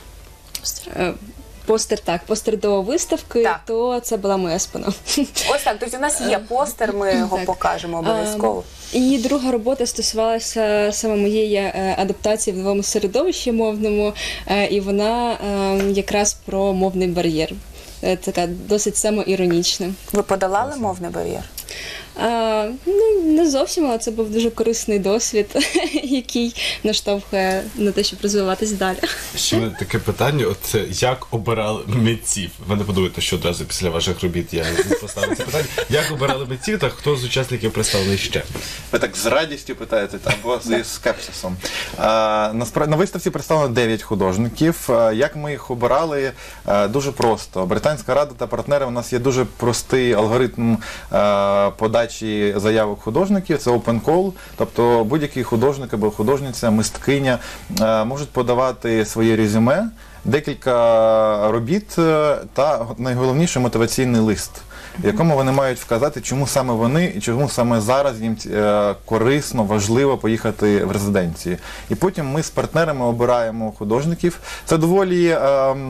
е, постер, так, постер до виставки, то це була моя спина. Ось так. Тобто у нас є постер, ми його Так. покажемо обов'язково. А, І друга робота стосувалася саме моєї е, адаптації в новому середовищі мовному, е, і вона е, якраз про мовний бар'єр. Е, Така досить самоіронічна. Ви подолали мовний бар'єр? А, ну, не зовсім, але це був дуже корисний досвід, який наштовхує на те, щоб розвиватись далі. Ще мене таке питання, от як обирали митців? Ви не подумайте, що одразу після ваших робіт я поставлю це питання. Як обирали митців та хто з учасників представлений ще? Ви так з радістю питаєте, або зі скепсисом. А, насправді, на виставці представлено дев'ять художників. А, як ми їх обирали? А, дуже просто. Британська рада та партнери, у нас є дуже простий алгоритм а, подачі заявок художників. Це open call, тобто будь-який художник або художниця, мисткиня а, можуть подавати своє резюме, декілька робіт та найголовніше мотиваційний лист, в якому вони мають вказати, чому саме вони і чому саме зараз їм е, корисно, важливо поїхати в резиденції. І потім ми з партнерами обираємо художників. Це доволі е,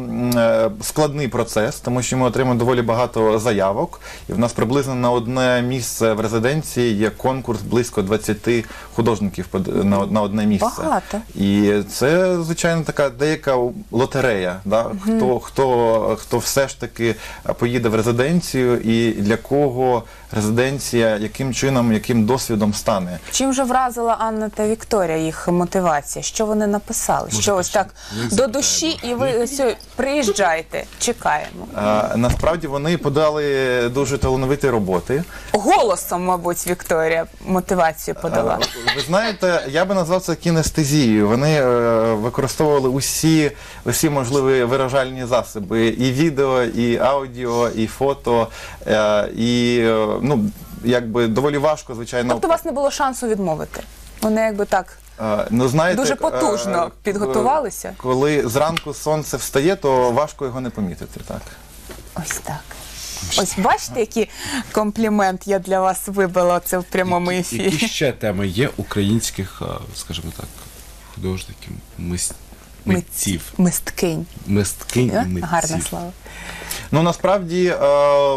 е, складний процес, тому що ми отримуємо доволі багато заявок. І в нас приблизно на одне місце в резиденції є конкурс близько двадцяти художників на, на одне місце. Багато. І це, звичайно, така деяка лотерея. Да? Угу. Хто, хто, хто все ж таки поїде в резиденцію і для кого резиденція, яким чином, яким досвідом стане. Чим же вразила Анна та Вікторія їх мотивація? Що вони написали? Може, що ось так ми до душі і ви все, приїжджайте, чекаємо. А, насправді вони подали дуже талановиті роботи. Голосом, мабуть, Вікторія мотивацію подала. А, ви знаєте, я би назвав це кінестезією. Вони е, використовували усі, усі можливі виражальні засоби. І відео, і аудіо, і фото, е, і е, ну, якби доволі важко, звичайно. Тобто у вас не було шансу відмовити? Вони якби так е, ну, знаєте, дуже потужно е, підготувалися? Коли зранку сонце встає, то важко його не помітити, так. Ось так. Ось бачите, який комплімент я для вас вибила це в прямому ефірі. Які ще теми є українських, скажімо так, художників, мис... митців? Мисткинь. Мисткинь і митців. Гарне слово. Ну, насправді, е,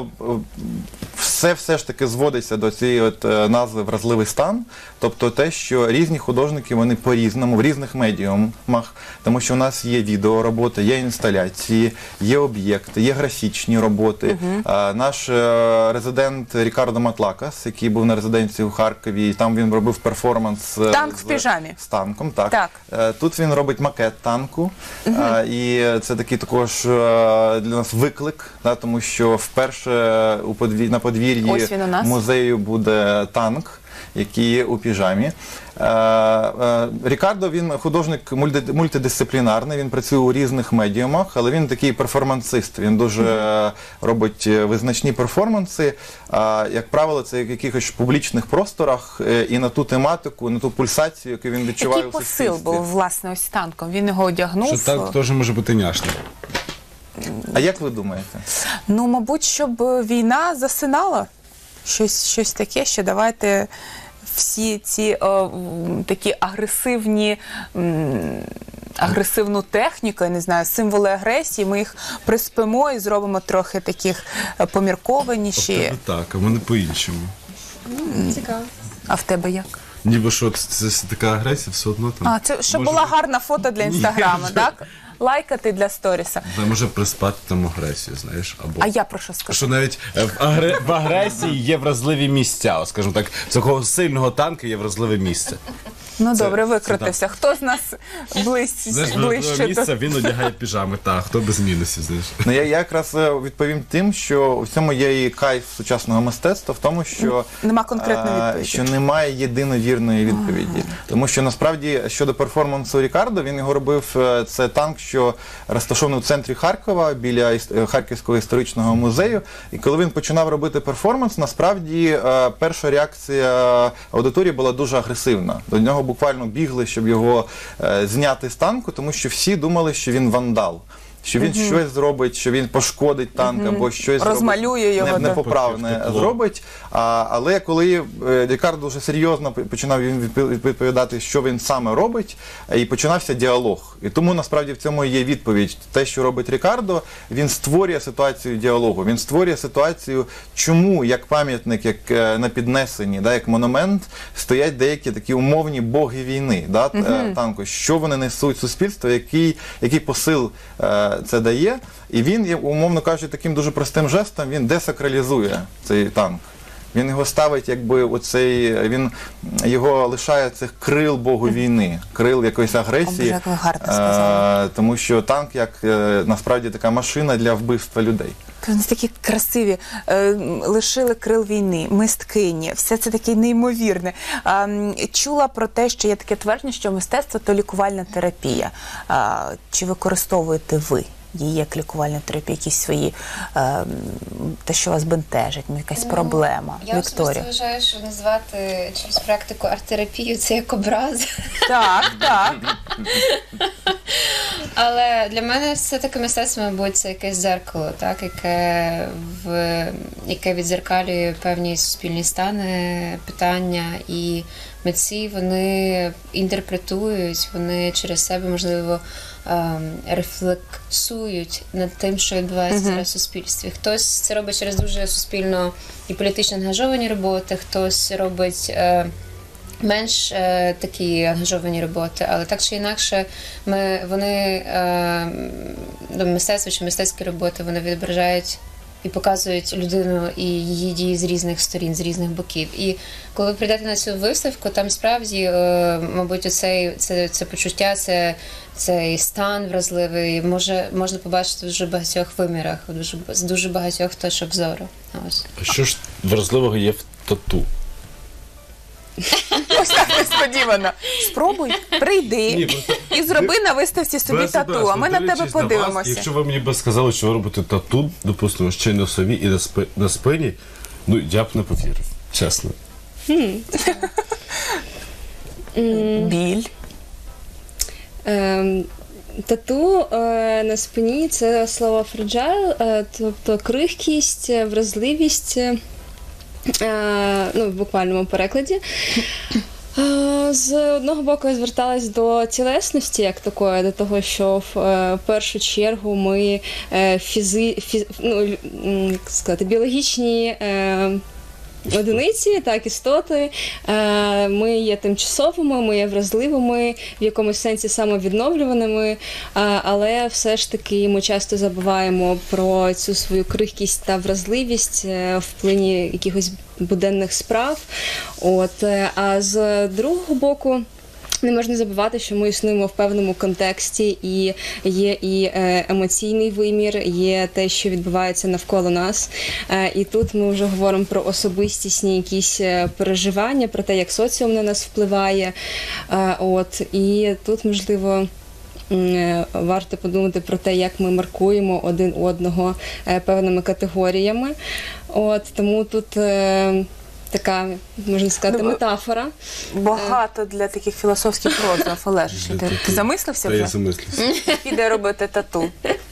все все ж таки зводиться до цієї от назви «вразливий стан», тобто те, що різні художники, вони по-різному, в різних медіумах, тому що у нас є відеороботи, є інсталяції, є об'єкти, є графічні роботи. Угу. А, наш е, резидент Рікардо Матлакас, який був на резиденції у Харкові, і там він робив перформанс Танк з, в піжамі. з танком. Так. Так. Е, тут він робить макет танку, Угу. а, і це такий також е, для нас виклик, да, тому що вперше у подвір... на подвір'ї музею буде танк, який у піжамі. Е, е, Рікардо, він художник мульти... мультидисциплінарний, він працює у різних медіумах, але він такий перформансист, він дуже mm-hmm. робить визначні перформанси, е, як правило, це в якихось публічних просторах е, і на ту тематику, на ту пульсацію, яку він відчуває у суспільстві. Який посил був, власне, ось танком? Він його одягнув? Що так теж може бути няшним. А як ви думаєте? Ну, мабуть, щоб війна засинала. Щось, щось таке, що давайте всі ці о, такі агресивні, м, агресивну техніку, я не знаю, символи агресії, ми їх приспимо і зробимо трохи таких поміркованіші. Так, а в мене по-іншому. Цікаво. А в тебе як? Ніби що це, це така агресія, все одно там. А, це щоб була гарна фото для інстаграму, так? Лайкати для сторіса. Та може приспати там агресію, знаєш, або... А я про що скажу? Що навіть в, агре... в агресії є вразливі місця, скажімо так, з такого сильного танка є вразливе місце. Ну це, добре, викрутився. Хто з нас ближ... знаєш, ближче місце, до... він одягає піжами, так, хто без мінусів, знаєш. Ну, я, я якраз відповім тим, що у цьому є і кайф сучасного мистецтва, в тому, що... Нема конкретної відповіді. Що немає єдиновірної відповіді. Тому що, насправді, щодо перформансу Рікардо, він його робив, це танк, що розташований у центрі Харкова, біля Харківського історичного музею. І коли він починав робити перформанс, насправді, перша реакція аудиторії була дуже агресивна. До нього буквально бігли, щоб його е, зняти з танку, тому що всі думали, що він вандал. Що він uh-huh. щось зробить, що він пошкодить танк, uh-huh. або щось розмалює його, не, непоправне зробить. А, але коли е, Рікардо вже серйозно починав він відповідати, що він саме робить, і починався діалог. І тому насправді в цьому є відповідь. Те, що робить Рікардо, він створює ситуацію діалогу. Він створює ситуацію, чому як пам'ятник, як е, на піднесенні, да, як монумент, стоять деякі такі умовні боги війни, да, uh-huh. танку. Що вони несуть суспільству, який, який посил е, це дає, і він, умовно кажучи, таким дуже простим жестом, він десакралізує цей танк. Він його ставить, якби оцей, він його лишає цих крил Богу війни, крил якоїсь агресії. Як ви гарно сказали. Е, тому що танк як е, насправді така машина для вбивства людей. Вони такі красиві, е, лишили крил війни, мисткині, все це таке неймовірне. Е, чула про те, що є таке твердження, що мистецтво – то лікувальна терапія. Е, чи використовуєте ви її як лікувальна терапія, якісь свої, е, те, що вас бентежить, якась проблема? Я особисто вважаю, що назвати через практику арт-терапію – це як образ. Так, так. Але для мене все-таки мистецтво, мабуть, це якесь дзеркало, так, яке, в, яке відзеркалює певні суспільні стани, питання, і митці, вони інтерпретують, вони через себе, можливо, рефлексують над тим, що відбувається зараз в суспільстві. Хтось це робить через дуже суспільно і політично ангажовані роботи, хтось робить е, менш е, такі ангажовані роботи, але так чи інакше ми, вони, е, мистецтво чи мистецькі роботи, вони відображають і показують людину і її дії з різних сторін, з різних боків. І коли ви прийдете на цю виставку, там справді, е, мабуть, оцей, це, це почуття, це, цей стан вразливий може, можна побачити в дуже багатьох вимірах, дуже, з дуже багатьох точок зору. Ось. А що ж вразливого є в тату? Ось так несподівано. Спробуй, прийди Ні, просто- і зроби на виставці собі тату, а ми на тебе подивимося. Якщо ви мені б сказали, що ви робите тату, допустимо, ще й на сові і на, спи, на спині, ну, я б не повірив, чесно. Біль. Ем, Тату е, на спині – це слово fragile, е, тобто крихкість, вразливість, е, ну, в буквальному перекладі. Е, з одного боку я зверталась до тілесності як такої, до того, що в е, першу чергу ми е, фізи, фіз, ну, як сказати, біологічні е, одиниці, так, істоти. Е, Ми є тимчасовими, ми є вразливими, в якомусь сенсі самовідновлюваними, е, але все ж таки ми часто забуваємо про цю свою крихкість та вразливість е, в плині якихось буденних справ. От. е, А з другого боку, не можна забувати, що ми існуємо в певному контексті, і є і емоційний вимір, є те, що відбувається навколо нас. І тут ми вже говоримо про особистісні якісь переживання, про те, як соціум на нас впливає. От. І тут, можливо, варто подумати про те, як ми маркуємо один одного певними категоріями. От. Тому тут така, можна сказати, метафора. Багато для таких філософських роздумів. Олеже, ти, ти замислився вже? Я замислився. Піде робити тату.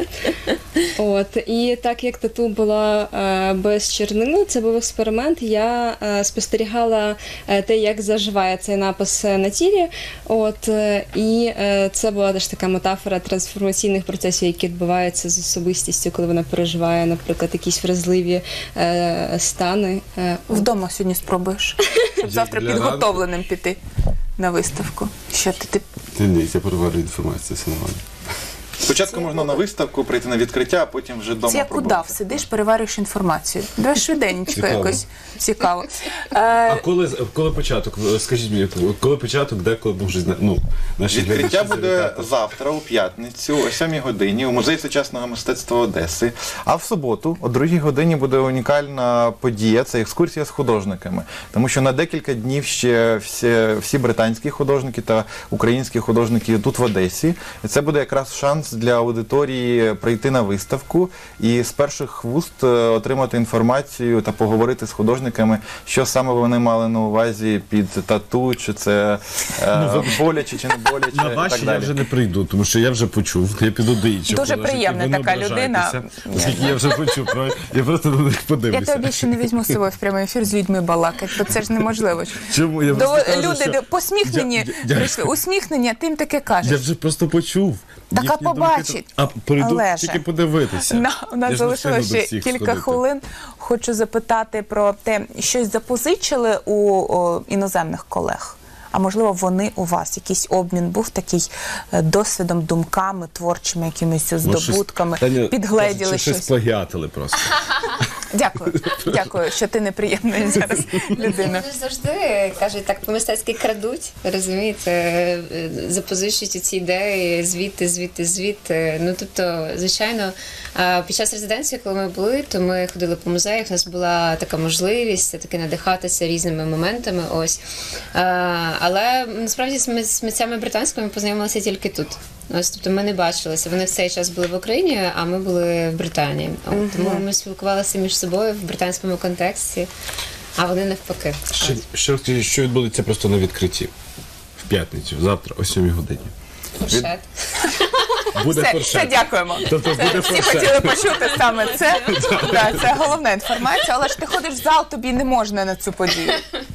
От, і так як тату була е, без чернил, це був експеримент, я е, спостерігала е, те, як заживає цей напис на тілі. От, е, і е, це була теж така метафора трансформаційних процесів, які відбуваються з особистістю, коли вона переживає, наприклад, якісь вразливі е, стани. Е, Вдома сьогодні спробуєш, щоб завтра Для підготовленим піти на виставку. Що ти, ти... Ні, ні, я переварю інформацію, все нормально. Спочатку можна на виставку прийти на відкриття, а потім вже вдома Це як пробувати. удав, сидиш, переварюєш інформацію. Давай швиденько Цікаво. якось. Цікаво. А коли, коли початок? Скажіть мені, коли початок, де, коли може знати? Ну, наші Відкриття глядачі буде завітати. завтра, у п'ятницю, о сьомій годині, у Музеї сучасного мистецтва Одеси. А в суботу, о другій годині, буде унікальна подія, це екскурсія з художниками. Тому що на декілька днів ще всі, всі британські художники та українські художники тут в Одесі. І це буде якраз шанс для аудиторії прийти на виставку і з перших вуст отримати інформацію та поговорити з художниками, що саме вони мали на увазі під тату, чи це е, боляче, чи не боляче, На і ваші так я далі. вже не прийду, тому що я вже почув, я піду до інших. Дуже художників, приємна ви не така людина. ображайтеся, Оскільки я вже почув, правильно? Я просто на них Я подивлюся. тебе більше не візьму з собою в прямий ефір з людьми балакати, бо це ж неможливо. Чому? Я До, просто кажу, люди що- де- посміхнені Я- я- прийшли, усміхнені, а ти їм таке кажеш. Я вже просто почув. Так, а Їхні думки побачить. там- А прийду Олеже. тільки подивитися. На, у нас Я ж не встигну залишилося до ще всіх кілька сходити. хвилин. Хочу запитати про те, щось запозичили у о, іноземних колег? А можливо, вони у вас? Якийсь обмін був такий е, досвідом, думками, творчими якимись здобутками? Таня, Підгледіли кажуть, що щось? щось плагіатили просто. Дякую, дякую, що ти неприємна зараз людина. Вони завжди, кажуть, так по-мистецьки крадуть, розумієте, запозичують ці ідеї звідти, звідти, звідти. Ну, тобто, звичайно, під час резиденції, коли ми були, то ми ходили по музеях, у нас була така можливість таки надихатися різними моментами, ось. Але, насправді, з митцями британськими познайомилися тільки тут. Ось, тобто ми не бачилися. Вони в цей час були в Україні, а ми були в Британії. От, mm-hmm. Тому ми спілкувалися між собою в британському контексті, а вони навпаки. Що, що, що відбудеться просто на відкритті в п'ятницю, завтра о сьомій годині? Фуршет. Буде все, фуршет. Все, дякуємо. Тобто буде Всі фуршет. хотіли почути саме це. Да, це головна інформація, але ж ти ходиш в зал, тобі не можна на цю подію.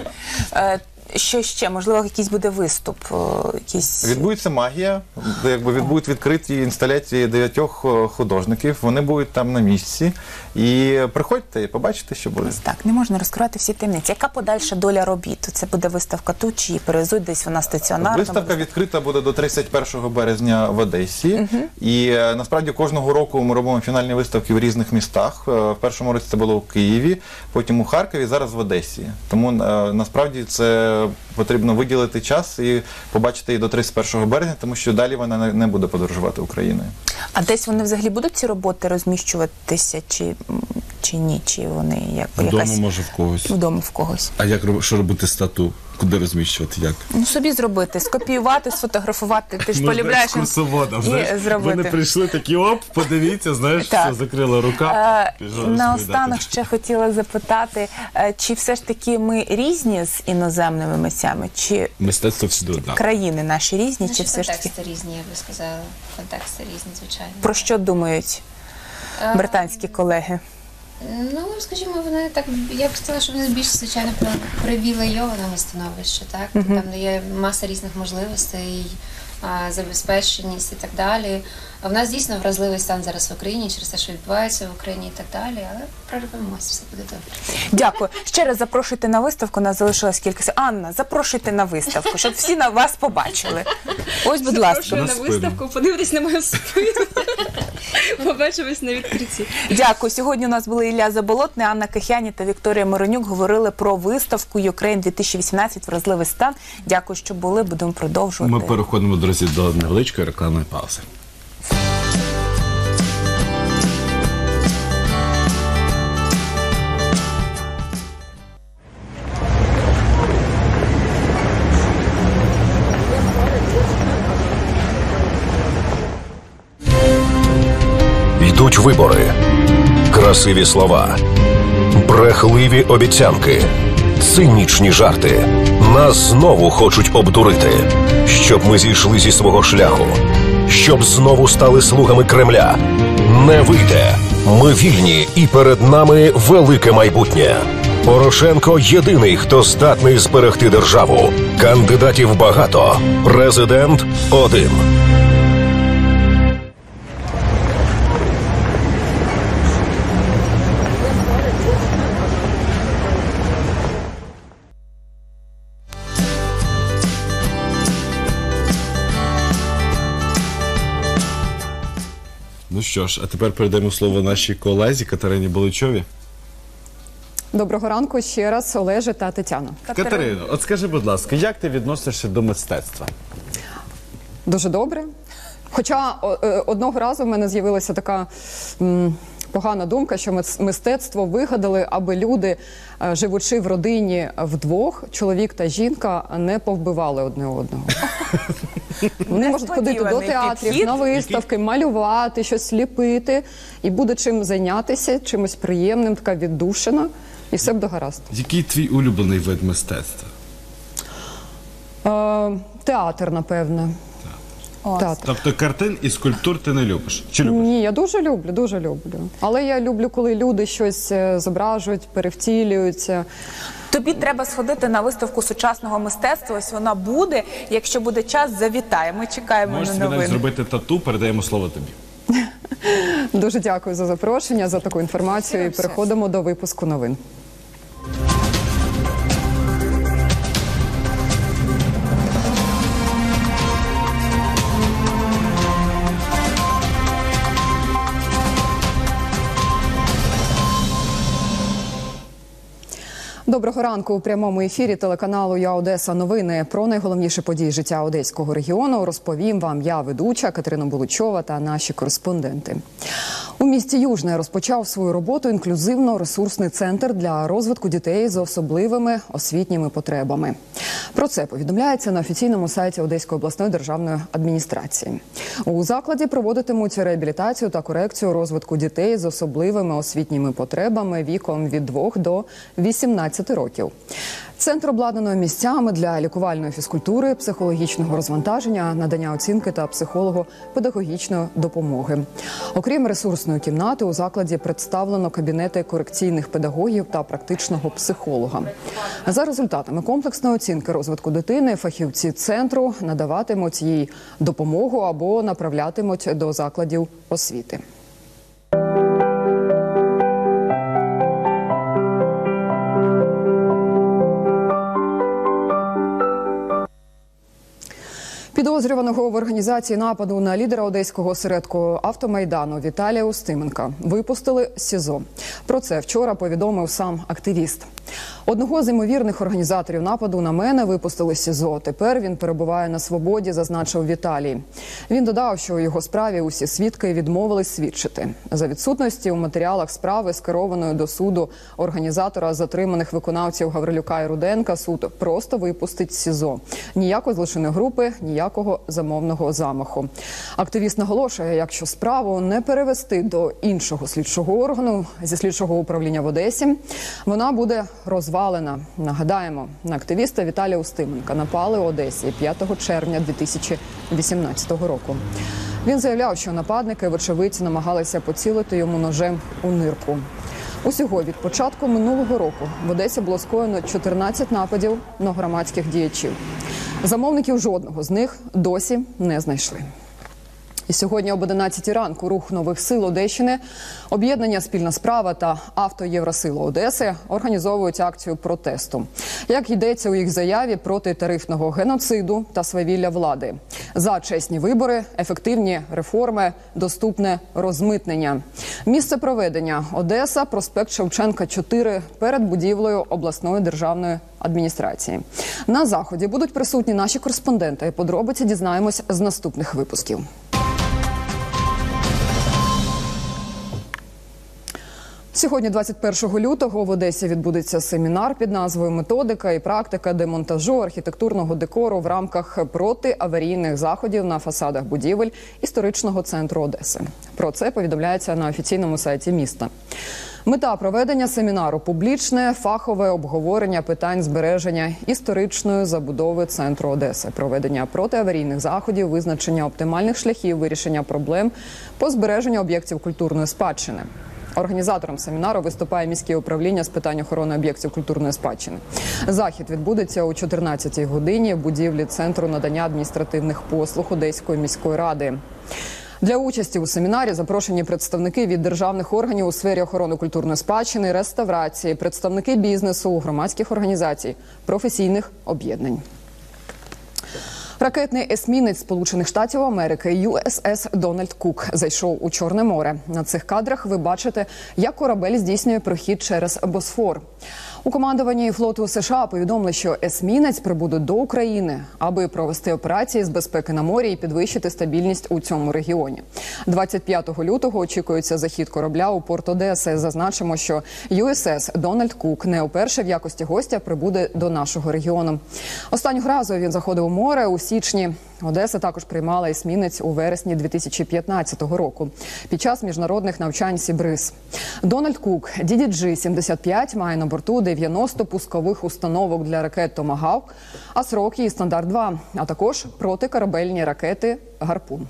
Що ще? Можливо, якийсь буде виступ? Якийсь... Відбудеться магія, якби відбудуть відкриті інсталяції дев'ятьох художників, вони будуть там на місці. І приходьте і побачите, що буде. Так, не можна розкривати всі таємниці. Яка подальша доля робіт? Це буде виставка тут, чи її перевезуть десь вона стаціонарна? Виставка відкрита буде до тридцять першого березня в Одесі. Uh-huh. І насправді кожного року ми робимо фінальні виставки в різних містах. В першому році це було у Києві, потім у Харкові, зараз в Одесі. Тому насправді це потрібно виділити час і побачити її до тридцять першого березня, тому що далі вона не буде подорожувати Україною. А десь вони взагалі будуть ці роботи розміщуватися, чи, чи ні? Чи вони як, вдома, якась... може, в когось. Вдома в когось. А як, що робити з тату? Куди розміщувати? Як? Ну, собі зробити, скопіювати, сфотографувати. Ти ж Можна полюбляєш екскурсоводом, і знаєш, зробити. Вони прийшли такі, оп, подивіться, знаєш, все, закрила рука. Е, наостанок ще хотіла запитати, чи все ж таки ми різні з іноземними митцями? Чи мистецтво всюди одне. Країни наші різні? Наші чи все ж таки? контексти різні, я би сказала. Контексти різні, звичайно. Про що думають британські колеги? Ну, скажімо, вони так, я б сказала, що вони більш, звичайно, привілейованого становища, так? Uh-huh. Там є маса різних можливостей, забезпеченість і так далі. А в нас дійсно вразливий стан зараз в Україні через те, що відбувається в Україні і так далі, але прорвемося, все буде добре. Дякую. Ще раз запрошуйте на виставку, у нас залишилось кілька. Анна, запрошуйте на виставку, щоб всі на вас побачили. Ось, будь ласка. Запрошую на виставку, подивитесь на мою спину. Побачимось на відкритті. Дякую. Сьогодні у нас були Ілля Заболотний, Анна Кахяні та Вікторія Миронюк. Говорили про виставку Ukraine дві тисячі вісімнадцять «Вразливий стан». Дякую, що були. Будемо продовжувати. Ми переходимо, друзі, до невеличкої рекламної паузи. Йдуть вибори, красиві слова, брехливі обіцянки, цинічні жарти. Нас знову хочуть обдурити, щоб ми зійшли зі свого шляху, щоб знову стали слугами Кремля. Не вийде. Ми вільні, і перед нами велике майбутнє. Порошенко – єдиний, хто здатний зберегти державу. Кандидатів багато. Президент – один. Ну що ж, а тепер передаємо слово нашій колезі Катерині Боличові. Доброго ранку ще раз, Олеже та Тетяна. Катерино, от скажи, будь ласка, як ти відносишся до мистецтва? Дуже добре. Хоча одного разу в мене з'явилася така м, погана думка, що мистецтво вигадали, аби люди, живучи в родині вдвох, чоловік та жінка, не повбивали одне одного. Вони можуть ходити до театрів, на виставки, малювати, щось ліпити, і буде чим зайнятися, чимось приємним, така віддушина, і все буде гаразд. Який твій улюблений вид мистецтва? Е, театр, напевне. Театр. Тобто картин і скульптур ти не любиш? Чи любиш? Ні, я дуже люблю, дуже люблю. Але я люблю, коли люди щось зображують, перевтілюються. Тобі треба сходити на виставку сучасного мистецтва, ось вона буде. Якщо буде час, завітай. Ми чекаємо Можеш на новини. Можеш зробити тату, передаємо слово тобі. Дуже дякую за запрошення, за таку інформацію. І переходимо до випуску новин. Доброго ранку. У прямому ефірі телеканалу «Я Одеса» новини про найголовніші події життя Одеського регіону розповім вам я, ведуча Катерина Булучова, та наші кореспонденти. У місті Южне розпочав свою роботу інклюзивно-ресурсний центр для розвитку дітей з особливими освітніми потребами. Про це повідомляється на офіційному сайті Одеської обласної державної адміністрації. У закладі проводитимуть реабілітацію та корекцію розвитку дітей з особливими освітніми потребами віком від двох до вісімнадцяти років. Центр обладнано місцями для лікувальної фізкультури, психологічного розвантаження, надання оцінки та психолого-педагогічної допомоги. Окрім ресурсної кімнати, у закладі представлено кабінети корекційних педагогів та практичного психолога. За результатами комплексної оцінки розвитку дитини фахівці центру надаватимуть їй допомогу або направлятимуть до закладів освіти. Підозрюваного в організації нападу на лідера одеського осередку автомайдану Віталія Устименка випустили з СІЗО. Про це вчора повідомив сам активіст. Одного з ймовірних організаторів нападу на мене випустили з СІЗО. Тепер він перебуває на свободі, зазначив Віталій. Він додав, що у його справі усі свідки відмовились свідчити. За відсутності у матеріалах справи, скерованої до суду організатора затриманих виконавців Гаврилюка і Руденка, суд просто випустить з СІЗО. Ніякої злочинної групи, ніякого замовного замаху. Активіст наголошує, якщо справу не перевести до іншого слідчого органу зі слідчого управління в Одесі, вона буде розвалена. Нагадаємо, на активіста Віталія Устименка напали у Одесі п'ятого червня дві тисячі вісімнадцятого року. Він заявляв, що нападники, вочевидь, намагалися поцілити йому ножем у нирку. Усього від початку минулого року в Одесі було скоєно чотирнадцять нападів на громадських діячів. Замовників жодного з них досі не знайшли. І сьогодні об одинадцятій ранку рух нових сил Одещини, об'єднання «Спільна справа» та «Авто Євросила Одеси» організовують акцію протесту. Як йдеться у їх заяві, проти тарифного геноциду та свавілля влади. За чесні вибори, ефективні реформи, доступне розмитнення. Місце проведення – Одеса, проспект Шевченка, чотири, перед будівлею обласної державної адміністрації. На заході будуть присутні наші кореспонденти. Подробиці дізнаємось з наступних випусків. Сьогодні, двадцять першого лютого, в Одесі відбудеться семінар під назвою «Методика і практика демонтажу архітектурного декору в рамках протиаварійних заходів на фасадах будівель історичного центру Одеси». Про це повідомляється на офіційному сайті міста. Мета проведення семінару – публічне, фахове обговорення питань збереження історичної забудови центру Одеси, проведення протиаварійних заходів, визначення оптимальних шляхів вирішення проблем по збереженню об'єктів культурної спадщини. Організатором семінару виступає міське управління з питань охорони об'єктів культурної спадщини. Захід відбудеться о чотирнадцятій годині в будівлі Центру надання адміністративних послуг Одеської міської ради. Для участі у семінарі запрошені представники від державних органів у сфері охорони культурної спадщини, реставрації, представники бізнесу, громадських організацій, професійних об'єднань. Ракетний есмінець Сполучених Штатів Америки ю ес ес «Дональд Кук» зайшов у Чорне море. На цих кадрах ви бачите, як корабель здійснює прохід через Босфор. У командуванні флоту США повідомили, що есмінець прибуде до України, аби провести операції з безпеки на морі і підвищити стабільність у цьому регіоні. двадцять п'ятого лютого очікується захід корабля у порт Одеси. Зазначимо, що ю ес ес «Дональд Кук» не вперше в якості гостя прибуде до нашого регіону. Останнього разу він заходив у море у січні. Одеса також приймала есмінець у вересні дві тисячі п'ятнадцятого року під час міжнародних навчань «Сібриз». «Дональд Кук» ді ді джі сімдесят п'ять має на борту дев'яносто пускових установок для ракет «Томагавк», а срок її «Стандарт два», а також протикорабельні ракети «Гарпун».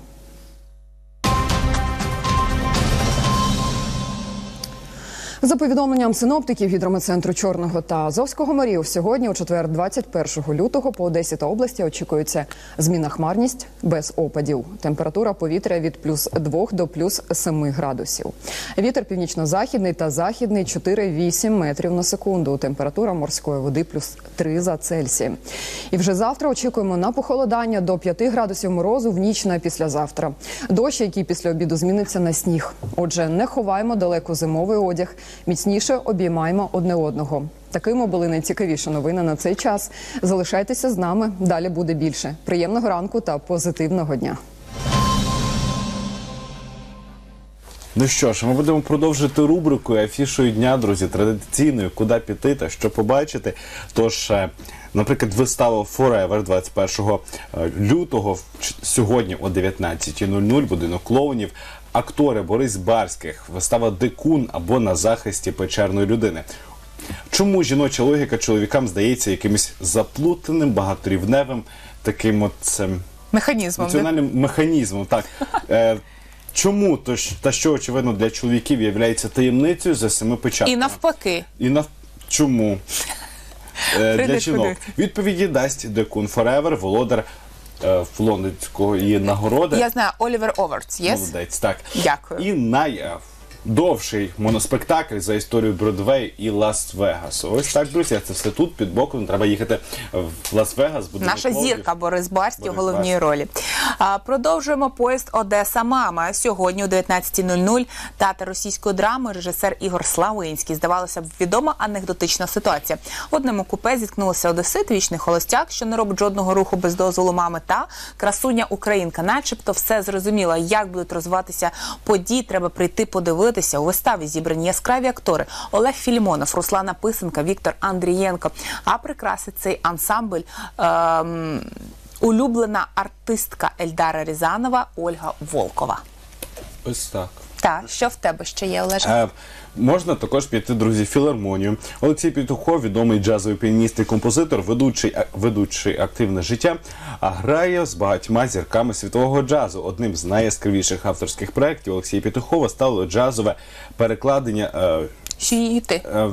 За повідомленням синоптиків гідрометцентру Чорного та Азовського морів, сьогодні, у четвер, двадцять першого лютого, по Одесі та області очікується змінна хмарність без опадів. Температура повітря від плюс двох до плюс семи градусів. Вітер північно-західний та західний чотири-вісім метрів на секунду. Температура морської води плюс три за Цельсієм. І вже завтра очікуємо на похолодання до п'яти градусів морозу в ніч на післязавтра. Дощ, який після обіду зміниться на сніг. Отже, не ховаємо далеко зимовий одяг. Міцніше обіймаємо одне одного. Такими були найцікавіші новини на цей час. Залишайтеся з нами, далі буде більше. Приємного ранку та позитивного дня. Ну що ж, ми будемо продовжити рубрику і афішою дня, друзі, традиційною, куди піти та що побачити. Тож, наприклад, вистава Forever двадцять першого лютого, сьогодні о дев'ятнадцятій нуль нуль, будинок клоунів. Актори Борис Барських, вистава «Дикун» або «На захисті печерної людини». Чому жіноча логіка чоловікам здається якимось заплутаним, багаторівневим, таким от механізмом, національним механізмом, так. Е, чому то, та що, очевидно, для чоловіків є таємницею за семи печатками? І навпаки. І нав... Чому? Е, для жінок. Відповіді дасть «Дикун Forever», володар е, лондонської нагороди. Я знаю, Олівер Овертс, єс? Молодець, так. Дякую. І найдовший моноспектакль за історію Бродвею і Лас-Вегасу. Ось так, друзі, це все тут, під боком. Треба їхати в Лас-Вегас. Наша зірка Борис Барський у головній Барський. ролі. А, продовжуємо поїзд «Одеса, мама». Сьогодні о дев'ятнадцятій нуль нуль театр російської драми, режисер Ігор Славинський. Здавалося б, відома анекдотична ситуація. В одному купе зіткнулися одесит, вічний холостяк, що не робить жодного руху без дозволу мами, та красуня-українка. Начебто все зрозуміло, як будуть розвиватися події, треба прийти подивитися. У виставі зібрані яскраві актори Олег Філімонов, Руслана Писенка, Віктор Андрієнко. А прикрасить цей ансамбль ем, улюблена артистка Ельдара Рязанова Ольга Волкова. Ось так. Так, що в тебе ще є, Олеже? Е, можна також піти, друзі, в філармонію. Олексій Петухов, відомий джазовий піаніст і композитор, ведучий, ведучий активне життя, а грає з багатьма зірками світового джазу. Одним з найяскравіших авторських проєктів Олексія Петухова стало джазове перекладення е, Сюїти. Е,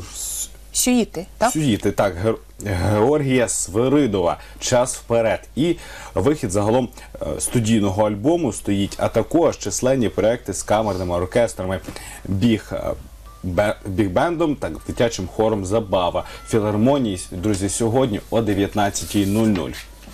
Сюїти, так? Сюїти, так, Ге- Георгія Свиридова «Час вперед». І вихід загалом е, студійного альбому стоїть, а також численні проекти з камерними оркестрами, біг, е, бе- біг-бендом та дитячим хором «Забава». Філармонії, друзі, сьогодні о дев'ятнадцятій нуль нуль.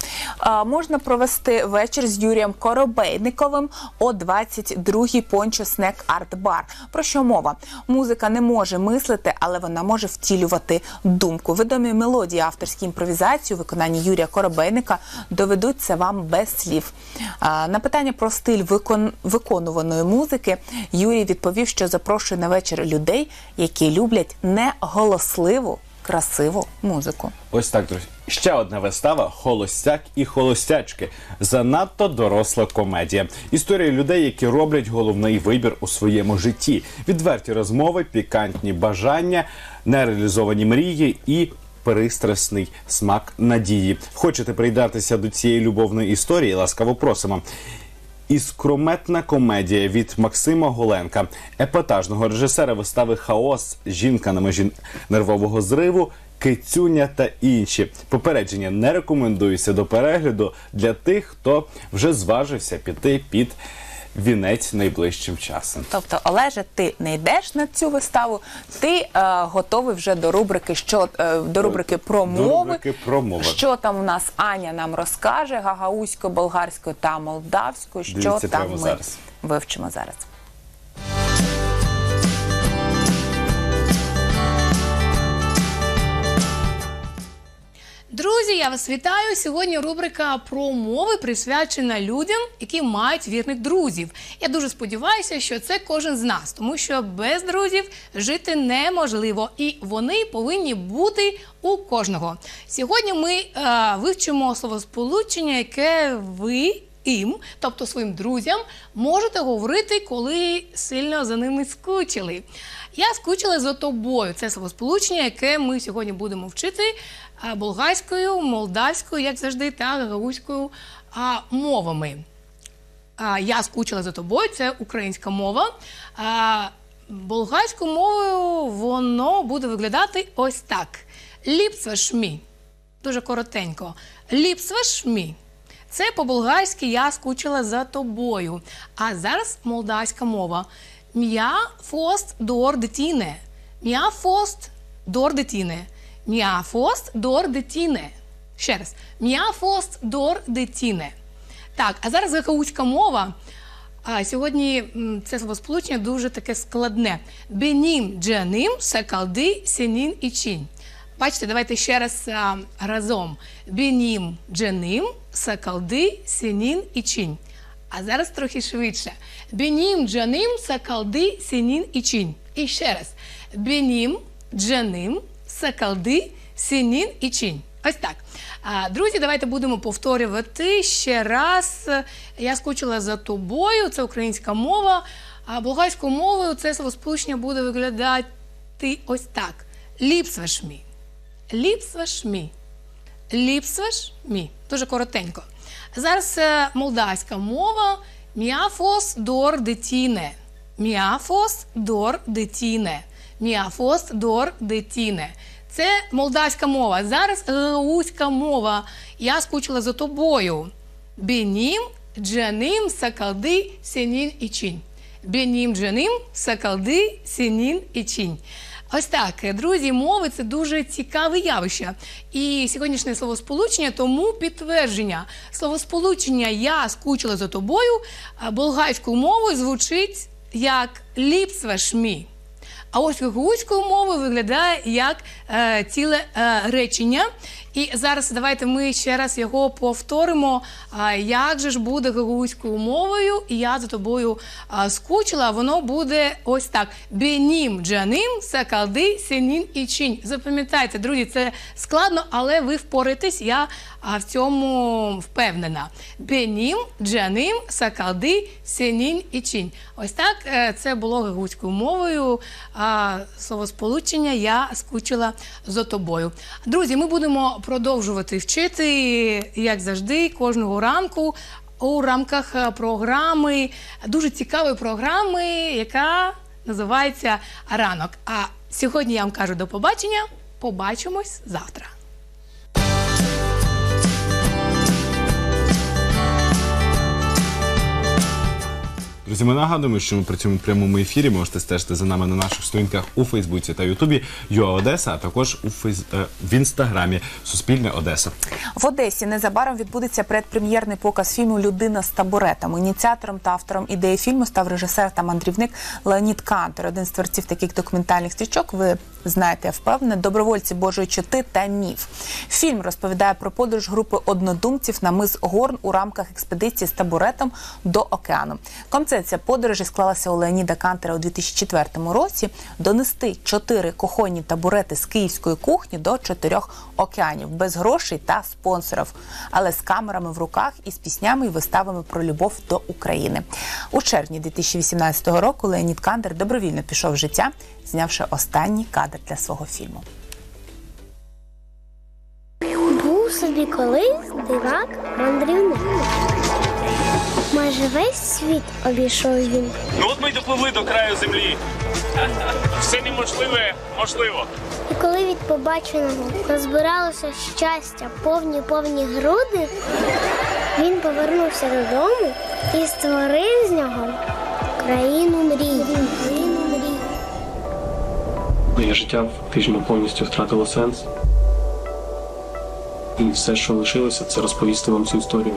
А, можна провести вечір з Юрієм Коробейниковим о двадцять другій Пончо Снек Арт Бар. Про що мова? Музика не може мислити, але вона може втілювати думку. Відомі мелодії, авторські імпровізації у виконанні Юрія Коробейника доведуть це вам без слів. А, на питання про стиль викон... виконуваної музики Юрій відповів, що запрошує на вечір людей, які люблять неголосливу, красиву музику. Ось так, друзі. Ще одна вистава «Холостяк і холостячки». Занадто доросла комедія. Історія людей, які роблять головний вибір у своєму житті. Відверті розмови, пікантні бажання, нереалізовані мрії і пристрасний смак надії. Хочете приєднатися до цієї любовної історії? Ласкаво просимо. Іскрометна комедія від Максима Голенка, епатажного режисера вистави «Хаос», «Жінка на межі нервового зриву», «Кицюня» та інші. Попередження: не рекомендується до перегляду для тих, хто вже зважився піти під вінець найближчим часом. Тобто, Олеже, ти не йдеш на цю виставу, ти е, готовий вже до рубрики, що, е, до рубрики про До мови. рубрики про мови. Що там у нас Аня нам розкаже гагаузькою, болгарською та молдавською, що Дивіться там прямо ми зараз. вивчимо зараз. Друзі, я вас вітаю! Сьогодні рубрика про мови присвячена людям, які мають вірних друзів. Я дуже сподіваюся, що це кожен з нас, тому що без друзів жити неможливо, і вони повинні бути у кожного. Сьогодні ми е, вивчимо словосполучення, яке ви їм, тобто своїм друзям, можете говорити, коли сильно за ними скучили. Я скучила за тобою. Це словосполучення, яке ми сьогодні будемо вчити болгарською, молдавською, як завжди, та гагаузькою мовами. Я скучила за тобою, це українська мова. Болгарською мовою воно буде виглядати ось так. Ліпсваш мі. Дуже коротенько. Ліпсваш мі. Це по-болгарськи «я скучила за тобою». А зараз молдавська мова. М'я фост дор дитине. М'я фост дор дитине. М'я фост дор дитине. Ще раз. М'я фост дор дитине. Так, а зараз гагаузька мова. А сьогодні м, це словосполучення дуже таке складне. Бенім джаним сакалди сенін ічин. Бачите, давайте ще раз а, разом. Бенім джаним сакалди сенін ічин. А зараз трохи швидше. Бенім джаним сакалди сенін ічин. І ще раз. Бенім джаним сакалди сенін ічин. Ось так. А, друзі, давайте будемо повторювати ще раз. Я скучила за тобою. Це українська мова. А болгарською мовою це словосполучення буде виглядати ось так. Ліпсваш мі. Ліпсваш мі. Ліпсваш мі. Дуже коротенько. Зараз е, молдавська мова. Міафос дор дитіне. Міафос дор дитіне. Міафос дор дитіне. Це молдавська мова. Зараз гагаузька мова. Я скучила за тобою. Бенім джаним сакалди сенін ічин. Бенім джаним сакалди сенін ічин. Ось так, друзі, мови – це дуже цікаве явище. І сьогоднішнє словосполучення тому підтвердження. Словосполучення «я скучила за тобою» болгарською мовою звучить як «ліпсваш мі». А ось гагаузькою мовою виглядає як е, ціле е, речення. І зараз давайте ми ще раз його повторимо. А, як же ж буде гагаузькою мовою? Я за тобою а, скучила. Воно буде ось так. Бенім джаним сакалди сенін ічин. Запам'ятайте, друзі, це складно, але ви впораєтесь. Я а, в цьому впевнена. Бенім джаним сакалди сенін ічин. Ось так е, це було гагаузькою мовою. А, словосполучення «я скучила за тобою». Друзі, ми будемо продовжувати вчити, як завжди, кожного ранку у рамках програми, дуже цікавої програми, яка називається «Ранок». А сьогодні я вам кажу до побачення, побачимось завтра. Друзі, ми нагадуємо, що ми працюємо в прямому ефірі. Можете стежити за нами на наших сторінках у Фейсбуці та Ютубі ЮА Одеса, а також у фейс... в Інстаграмі Суспільне Одеса. В Одесі незабаром відбудеться предпрем'єрний показ фільму «Людина з табуретом». Ініціатором та автором ідеї фільму став режисер та мандрівник Леонід Кантор. Один з творців таких документальних стрічок, ви знаєте, я впевнена, «Добровольці Божої чоти» та «Міф». Фільм розповідає про подорож групи однодумців на мис Горн у рамках експедиції з табуретом до океану. Концепція подорожі склалася у Леоніда Кантора у дві тисячі четвертому році донести чотири кухонні табурети з київської кухні до чотирьох океанів, без грошей та спонсорів, але з камерами в руках і з піснями і виставами про любов до України. У червні дві тисячі вісімнадцятого року Леонід Кантор добровільно пішов в життя, знявши останній кадр для свого фільму. Був собі колись дивак-мандрівник. Майже весь світ обійшов він. Ну от ми й допливли до краю землі. Все неможливе можливо. І коли від побаченого розбиралося щастя повні-повні груди, він повернувся додому і створив з нього країну мрій. Країну мрій. Моє життя фактично повністю втратило сенс. І все, що лишилося, це розповісти вам цю історію.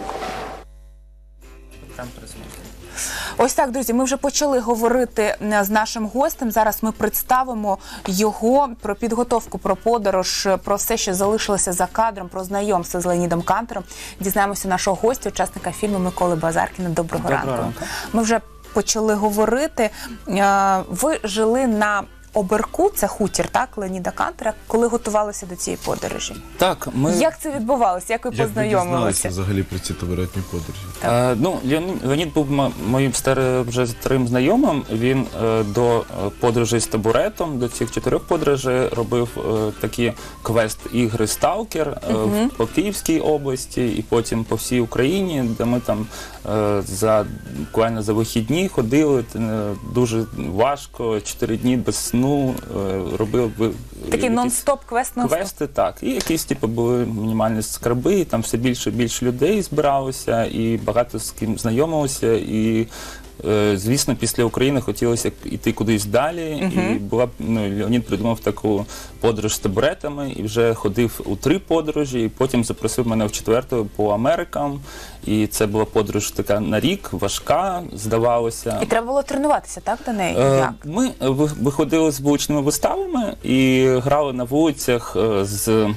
Ось так, друзі, ми вже почали говорити з нашим гостем. Зараз ми представимо його про підготовку, про подорож, про все, що залишилося за кадром, про знайомство з Леонідом Кантором. Дізнаємося нашого гостя, учасника фільму Миколи Базаркіна. Доброго, Доброго ранку. ранку. Ми вже почали говорити. Ви жили на Оберку, це хутір, так, Леоніда Кантора, коли готувалися до цієї подорожі. Так, ми... Як це відбувалося? Як ви Як познайомилися? Як ви дізналися взагалі про ці табуретні подорожі? Е, ну, Леонід, Леонід був моїм старим вже старим знайомим. Він е, до подорожей з табуретом, до цих чотирьох подорожей робив е, такі квест-ігри «Сталкер» е, uh-huh. по Київській області і потім по всій Україні, де ми там е, за, буквально за вихідні ходили, е, дуже важко, чотири дні без сну. Ну, робив такий нон-стоп квест, нон-стоп. Квести, так. І якісь типу були мінімальні скарби, і там все більше і більше людей збиралося, і багато з ким знайомилося, і е, звісно, після України хотілося йти кудись далі. Мгм. І була, б, ну, Леонід придумав таку подорож з табуретами і вже ходив у три подорожі, і потім запросив мене в четверту по Америкам. І це була подорож така на рік, важка, здавалося. І треба було тренуватися, так, до неї? Е, Як? Ми е, ви- виходили з вуличними виставами і грали на вулицях е, з, м,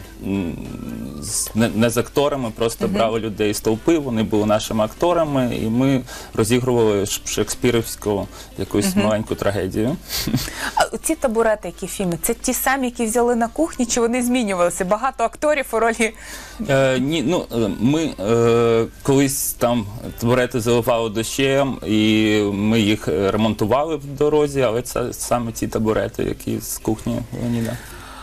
з не, не з акторами, просто Мгм. брали людей з толпи, вони були нашими акторами, і ми розігрували ш- шекспірівську якусь Мгм. маленьку трагедію. А ці табурети, які фільми, це ті самі, які взяли на кухні, чи вони змінювалися? Багато акторів у ролі... Е, ні, ну е, ми е, колись там табурети заливали дощем, і ми їх е, ремонтували в дорозі, але це саме ті табурети, які з кухні Леоніда.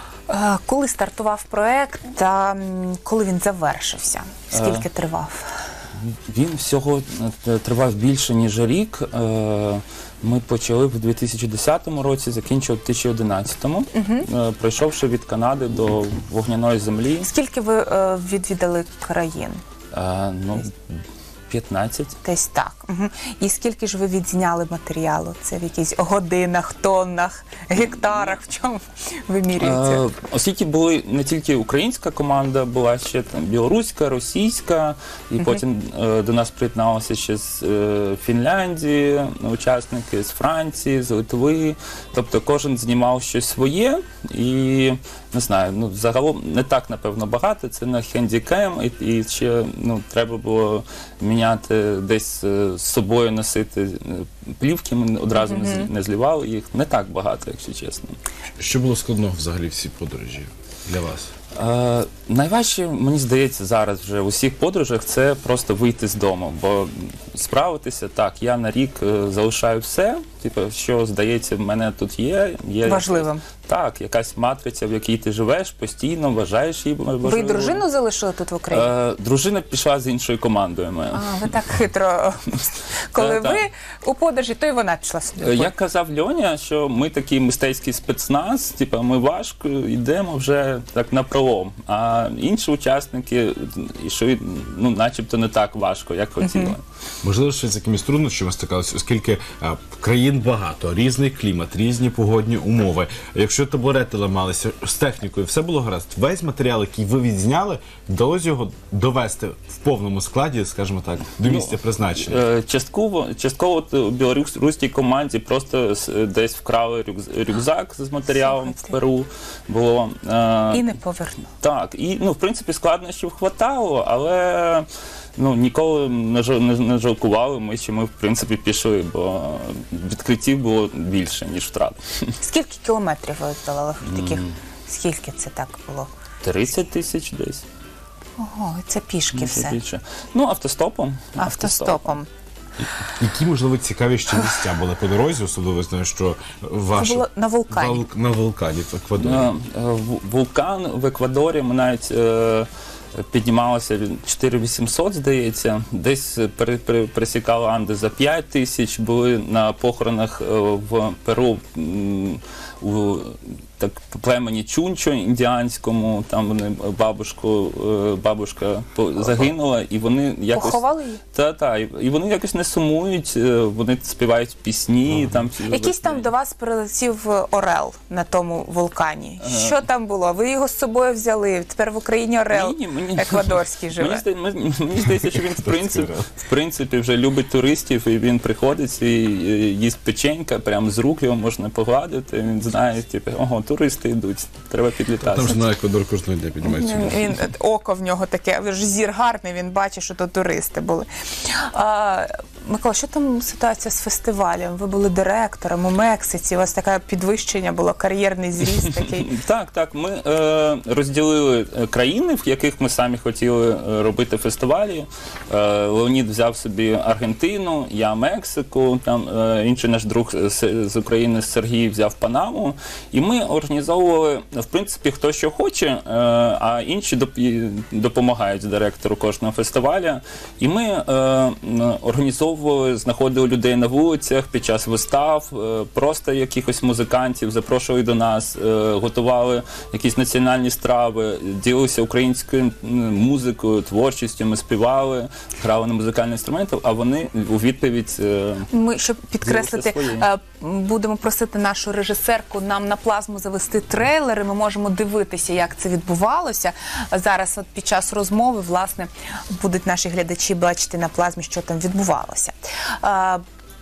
Е, Коли стартував проект, та м, коли він завершився? Скільки Е, тривав? Він всього е, тривав більше, ніж рік. Е, Ми почали в дві тисячі десятому році, закінчили в дві тисячі одинадцятому, Мгм. е, пройшовши від Канади до Вогняної землі. Скільки ви е, відвідали країн? Е, Ну, п'ятнадцять. Десь так. Угу. І скільки ж ви відзняли матеріалу? Це в якихось годинах, тоннах, гектарах? В чому вимірюється? Е, Оскільки були не тільки українська команда, була ще там білоруська, російська, і Мгм. потім е, до нас приєдналися ще з е, Фінляндії, учасники з Франції, з Литви. Тобто кожен знімав щось своє, і не знаю, ну загалом не так напевно багато. Це на хендікем, і, і ще ну треба було міняти десь е, з собою носити е, плівки. Ми одразу не, з- Мгм. не злівали їх. Не так багато, якщо чесно. Що було складного взагалі в цій подорожі для вас? Е, найважче, мені здається, зараз вже в усіх подорожах це просто вийти з дому, бо справитися, так, я на рік е, залишаю все, типу, що, здається, в мене тут є. є Важливим. Так, якась матриця, в якій ти живеш постійно, вважаєш її Ви важливою. дружину залишили тут в Україні? Е, дружина пішла з іншою командою моєю. А, ви так хитро. Коли Та-та. ви у подорожі, то й вона пішла собі. Е, Як казав Льоня, що ми такий мистецький спецназ, типу, ми важко йдемо вже так на пролом, а інші учасники йшли, ну, начебто не так важко, як хотіли. Мгм. Можливо, ще з якимись труднощами стикалися, оскільки а, країн багато, різний клімат, різні погодні умови. Якщо табурети ламалися з технікою, все було гаразд. Весь матеріал, який ви відзняли, вдалося його довести в повному складі, скажімо так, до місця призначення. Е, Частково, частково от у білоруській команді просто с- десь вкрали рюкз- рюкзак з матеріалом в Перу. Було, е, І не поверну. Так, і ну, в принципі складнощів хватало, але ну, ніколи не, жал- не, не жалкували ми, що ми в принципі пішли, бо відкриттів було більше, ніж втрат. Скільки кілометрів ви здолали таких? Скільки це так було? тридцять тисяч десь. Ого, це пішки Може, все. більше. Ну, автостопом. Автостопом. Які, можливо, цікаві ще місця були по дорозі, особливо я знаю, що ваше... Це було на вулкані. Вул- На вулкані в Еквадорі. Е, е, ву- Вулкан в Еквадорі ми навіть е, піднімалися чотири тисячі вісімсот, здається, десь пере- пере- пересікали Анди за п'ять тисяч, були на похоронах е, в Перу м, у так племені Чунчо індіанському, там вони бабушку, е, бабушка по- загинула, і вони якось... Поховали її? Та, та, і і вони якось не сумують, е, вони співають пісні. Там, Якийсь там до вас прилетів орел на тому вулкані. Е. Що там було? Ви його з собою взяли? Тепер в Україні орел Ні, ні, мені- еквадорський Мені, живе. зда- мені, мені здається, що він в принципі, в принципі вже любить туристів, і він приходить і е, їсть печенька, прямо з рук його можна погладити. Він знає, типу, ого, туристи йдуть, треба підлітати. Там ж на Еквадор кожного дня піднімається. Він, око в нього таке, але ж зір гарний, він бачить, що то туристи були. А, Микола, що там ситуація з фестивалем? Ви були директором у Мексиці, у вас таке підвищення було, кар'єрний зріст такий. Так, так. Ми е, розділили е, країни, в яких ми самі хотіли е, робити фестивалі. Е, Леонід взяв собі Аргентину, я Мексику, там е, інший наш друг з, з України Сергій взяв Панаму. І ми організовували, в принципі, хто що хоче, е, а інші доп- допомагають директору кожного фестиваля. І ми е, організовували організовували, знаходили людей на вулицях під час вистав, е, просто якихось музикантів запрошували до нас, е, готували якісь національні страви, ділилися українською музикою, творчістю, ми співали, грали на музикальні інструменти, а вони у відповідь е, Ми, щоб підкреслити, своє. е, будемо просити нашу режисерку нам на плазму завести трейлери. Ми можемо дивитися, як це відбувалося. Зараз от під час розмови, власне, будуть наші глядачі бачити на плазмі, що там відбувалося. Е,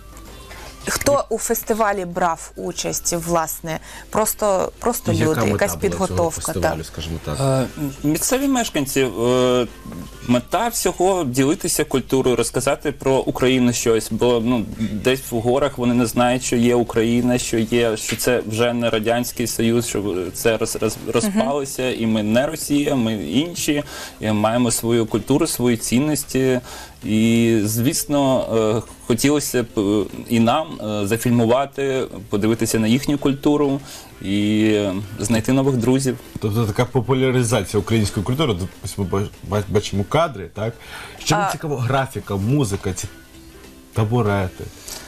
Хто у фестивалі брав участь, власне? Просто, просто Яка люди, мета якась була підготовка. цього фестивалю, скажімо так? Е, Місцеві мешканці, е, мета всього ділитися культурою, розказати про Україну щось, бо ну, десь в горах вони не знають, що є Україна, що є, що це вже не Радянський Союз, що це роз, роз, розпалося, і ми не Росія, ми інші, і маємо свою культуру, свої цінності. І, звісно, е, хотілося б е, і нам е, зафільмувати, подивитися на їхню культуру і знайти нових друзів. Тобто така популяризація української культури, тут ось ми ба- бачимо кадри, так? Що мені А- цікаво, графіка, музика, ці табурети.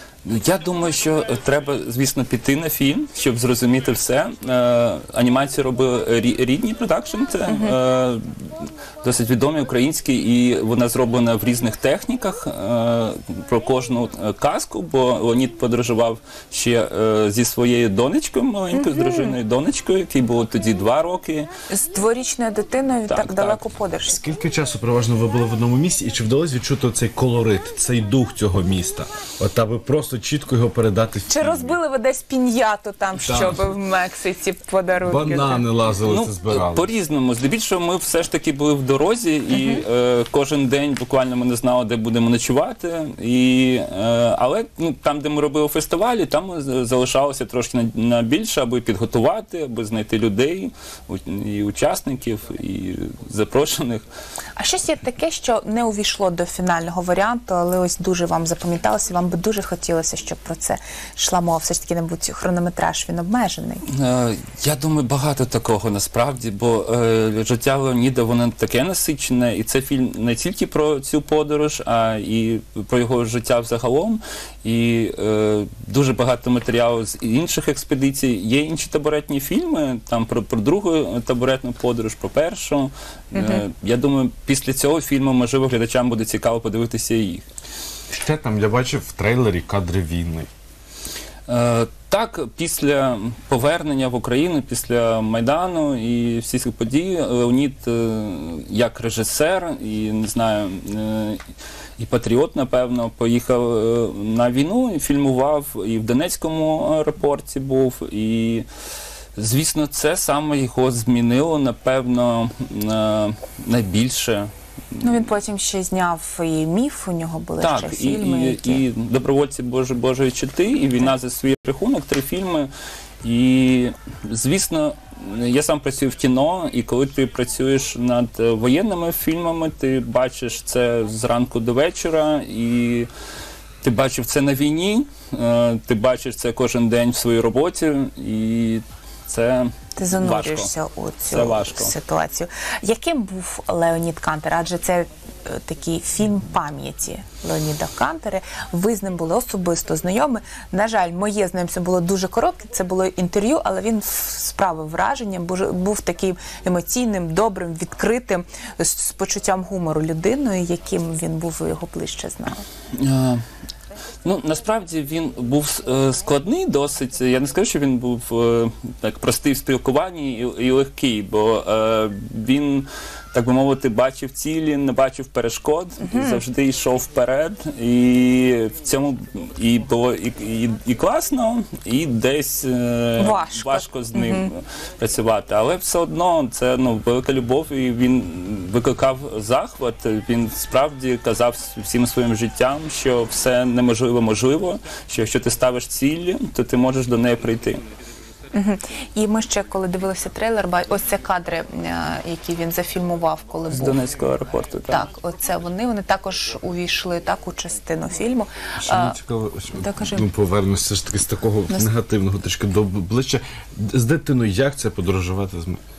Я думаю, що треба, звісно, піти на фільм, щоб зрозуміти все. Е, анімацію робив рі- рідні продакшн, це е, досить відомі українські, і вона зроблена в різних техніках е, про кожну казку, бо Леонід подорожував ще е, зі своєю донечкою, маленькою, з дружиною донечкою, якій було тоді два роки. З дворічною дитиною так, Так, так далеко подорож. Скільки часу переважно ви були в одному місці, і чи вдалося відчути цей колорит, цей дух цього міста? От аби просто чітко його передати в Чи фільмі? розбили ви десь піньяту там, Так. щоб в Мексиці подарунки? Банани лазили, це збирали. Ну, по-різному. Здебільшого ми все ж таки були в дорозі, і е, кожен день буквально ми не знали, де будемо ночувати. І, е, але ну, там, де ми робили фестивалі, там ми залишалося трошки на, на більше, аби підготувати, аби знайти людей, у- і учасників, і запрошених. А щось є таке, що не увійшло до фінального варіанту, але ось дуже вам запам'яталося, вам би дуже хотілося, щоб про це йшла мова. Все ж таки, мабуть, хронометраж, він обмежений. Е, Я думаю, багато такого насправді, бо е, життя Леоніда, воно таке насичене, і це фільм не тільки про цю подорож, а і про його життя взагалом. І е, дуже багато матеріалу з інших експедицій. Є інші табуретні фільми, там про, про другу табуретну подорож, про першу. Е, Мгм. Я думаю, після цього фільму, можливо, глядачам буде цікаво подивитися їх. Ще там я бачив в трейлері кадри війни. Е, Так, після повернення в Україну, після Майдану і всіх цих подій, Леонід е, як режисер і, не знаю, е, і патріот, напевно, поїхав е, на війну і фільмував, і в Донецькому аеропорті був, і, звісно, це саме його змінило, напевно, е, найбільше. Ну, він потім ще зняв і «Міф», у нього були ще Так, і, фільми. і, які... і «Добровольці Божої, Божої чити», і «Війна за свій рахунок», три фільми. І, звісно, я сам працюю в кіно, і коли ти працюєш над е, воєнними фільмами, ти бачиш це зранку до вечора, і ти бачив це на війні, е, ти бачиш це кожен день в своїй роботі, і це Ти занурюєшся важко. у Це цю важко. ситуацію. Яким був Леонід Кантер? Адже це е, такий фільм пам'яті Леоніда Кантера. Ви з ним були особисто знайомі. На жаль, моє знайомство було дуже коротке, це було інтерв'ю, але він справив враження, був, був таким емоційним, добрим, відкритим, з, з почуттям гумору людиною, яким він був, ви його ближче знали. Е, Ну, насправді він був е, складний досить. Я не скажу, що він був е, так простий в спілкуванні і, і легкий, бо е, він, так би мовити, бачив цілі, не бачив перешкод, Мгм. завжди йшов вперед. І в цьому і було і, і, і класно, і десь е, Важко. важко з ним Мгм. працювати. Але все одно це ну, велика любов, і він викликав захват. Він справді казав всім своїм життям, що все неможливо можливо, що якщо ти ставиш цілі, то ти можеш до неї прийти. Мгм. І ми ще, коли дивилися трейлер, ба- ось це кадри, е, які він зафільмував, коли З був. Донецького аеропорту. Так. Так, оце вони, вони також увійшли так у частину фільму. Що мені А, цікаво, що, та кажи. ну, повернемося ж таки з такого Нас- негативного трішки до обличчя. З дитиною як це подорожувати з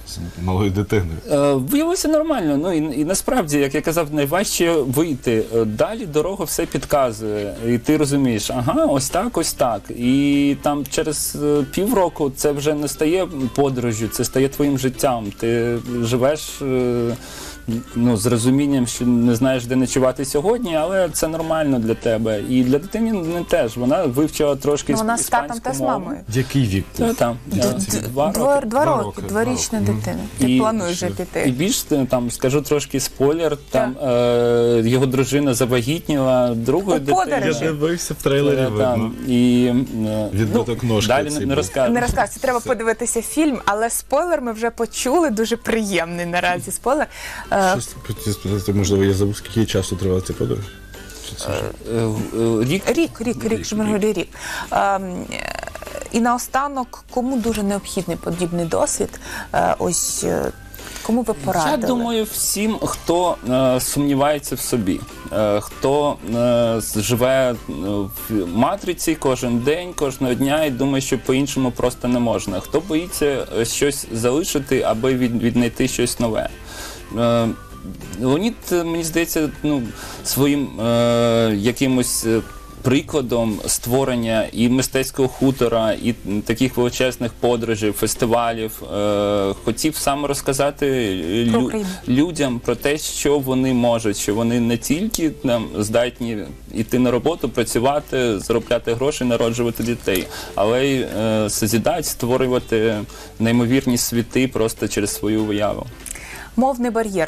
з малою дитиною? Е, Виявилося нормально. Ну і, і насправді, як я казав, найважче вийти. Е, Далі дорога все підказує. І ти розумієш, ага, ось так, ось так. І там через е, півроку це вже не стає подорожю, це стає твоїм життям. Ти живеш е, ну, з розумінням, що не знаєш, де ночувати сьогодні, але це нормально для тебе. І для дитини не теж. Вона вивчила трошки Ну, вона іспанську з татом та з мову. мамою. Який вік був? Та, там, Д- д- два Два, роки. два роки, дворічна дитина. Ти плануєш вже І піти. більш там скажу трошки спойлер. Там е, його дружина завагітніла другою У подорожі. дитиною. Я дивився в трейлері, Е, видно. там, і е, Відбиток ножки далі цей не, не був. розкажу. Не розказуй, треба подивитися фільм, але спойлер ми вже почули, дуже приємний наразі спойлер. Е, Щось хотів спитати, можливо, я забув, скільки часу тривала ця подорож? Чи це вже? Рік? Рік, рік, рік, що ми говорили, рік. Ем, І наостанок, кому дуже необхідний подібний досвід, е, ось е, кому ви порадили? Я думаю, всім, хто е, сумнівається в собі, е, хто е, живе е, в матриці кожен день, кожного дня і думає, що по-іншому просто не можна. Хто боїться е, щось залишити, аби від, віднайти щось нове. Е, Леонід, мені здається, ну, своїм е, якимось е, прикладом створення і мистецького хутора, і таких величезних подорожей, фестивалів, е, хотів саме розказати лю- людям про те, що вони можуть, що вони не тільки там здатні йти на роботу, працювати, заробляти гроші, народжувати дітей, але й е, созідати, створювати неймовірні світи просто через свою уяву. Мовний бар'єр.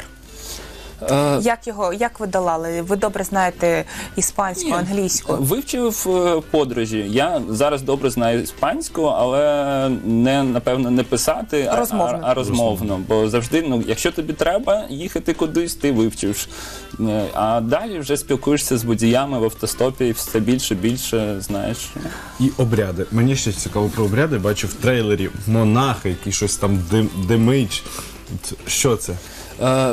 Е, Як його, як ви долали? Ви добре знаєте іспанську, англійську? Вивчив е, подорожі. Я зараз добре знаю іспанську, але не, напевно, не писати, а, Розмовно. а, а розмовно. Бо завжди, ну, якщо тобі треба їхати кудись, ти вивчиш. Е, А далі вже спілкуєшся з водіями в автостопі і все більше, більше знаєш. І обряди. Мені ще цікаво про обряди. Бачу в трейлері монаха, який щось там дим, димить. От що це? Е,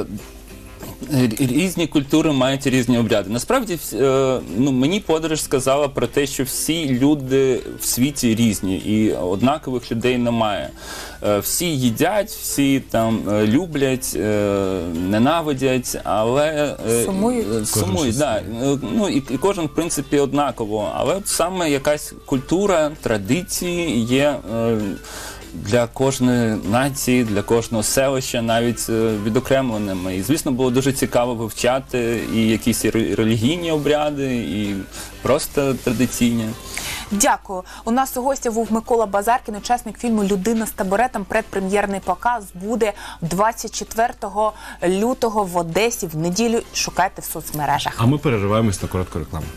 Різні культури мають різні обряди. Насправді, е, ну, мені подорож сказала про те, що всі люди в світі різні, і однакових людей немає. Е, Всі їдять, всі там е, люблять, е, ненавидять, але е, Сумують. е, сумують, да. Е, Ну, і, і кожен, в принципі, однаково. Але от саме якась культура, традиції є е, для кожної нації, для кожного селища навіть е, відокремленими. І, звісно, було дуже цікаво вивчати і якісь і ре- релігійні обряди, і просто традиційні. Дякую. У нас у гості був Микола Базаркін, учасник фільму «Людина з табуретом». Предпрем'єрний показ буде двадцять четвертого лютого в Одесі в неділю. Шукайте в соцмережах. А ми перериваємось на коротку рекламу.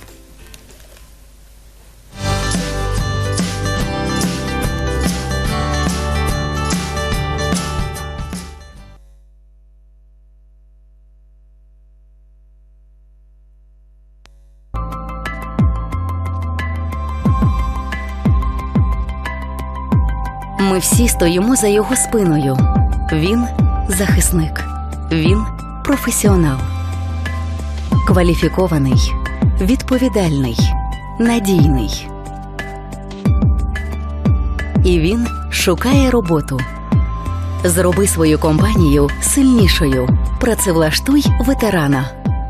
Ми всі стоїмо за його спиною. Він захисник. Він професіонал. Кваліфікований, відповідальний, надійний. І він шукає роботу. Зроби свою компанію сильнішою. Працевлаштуй ветерана.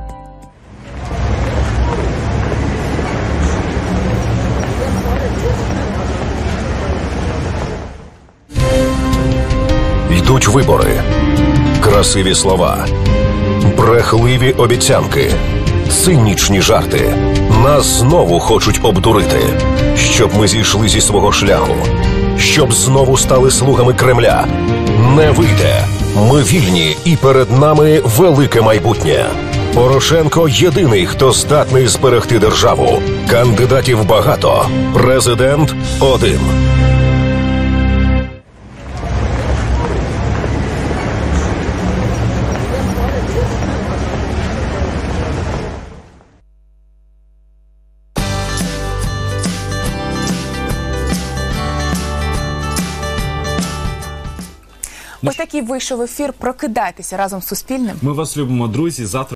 Йдуть вибори. Красиві слова. Брехливі обіцянки. Цинічні жарти. Нас знову хочуть обдурити. Щоб ми зійшли зі свого шляху. Щоб знову стали слугами Кремля. Не вийде. Ми вільні і перед нами велике майбутнє. Порошенко єдиний, хто здатний зберегти державу. Кандидатів багато. Президент один. Ось такий вийшов ефір. Прокидайтеся разом з Суспільним. Ми вас любимо, друзі. Завтра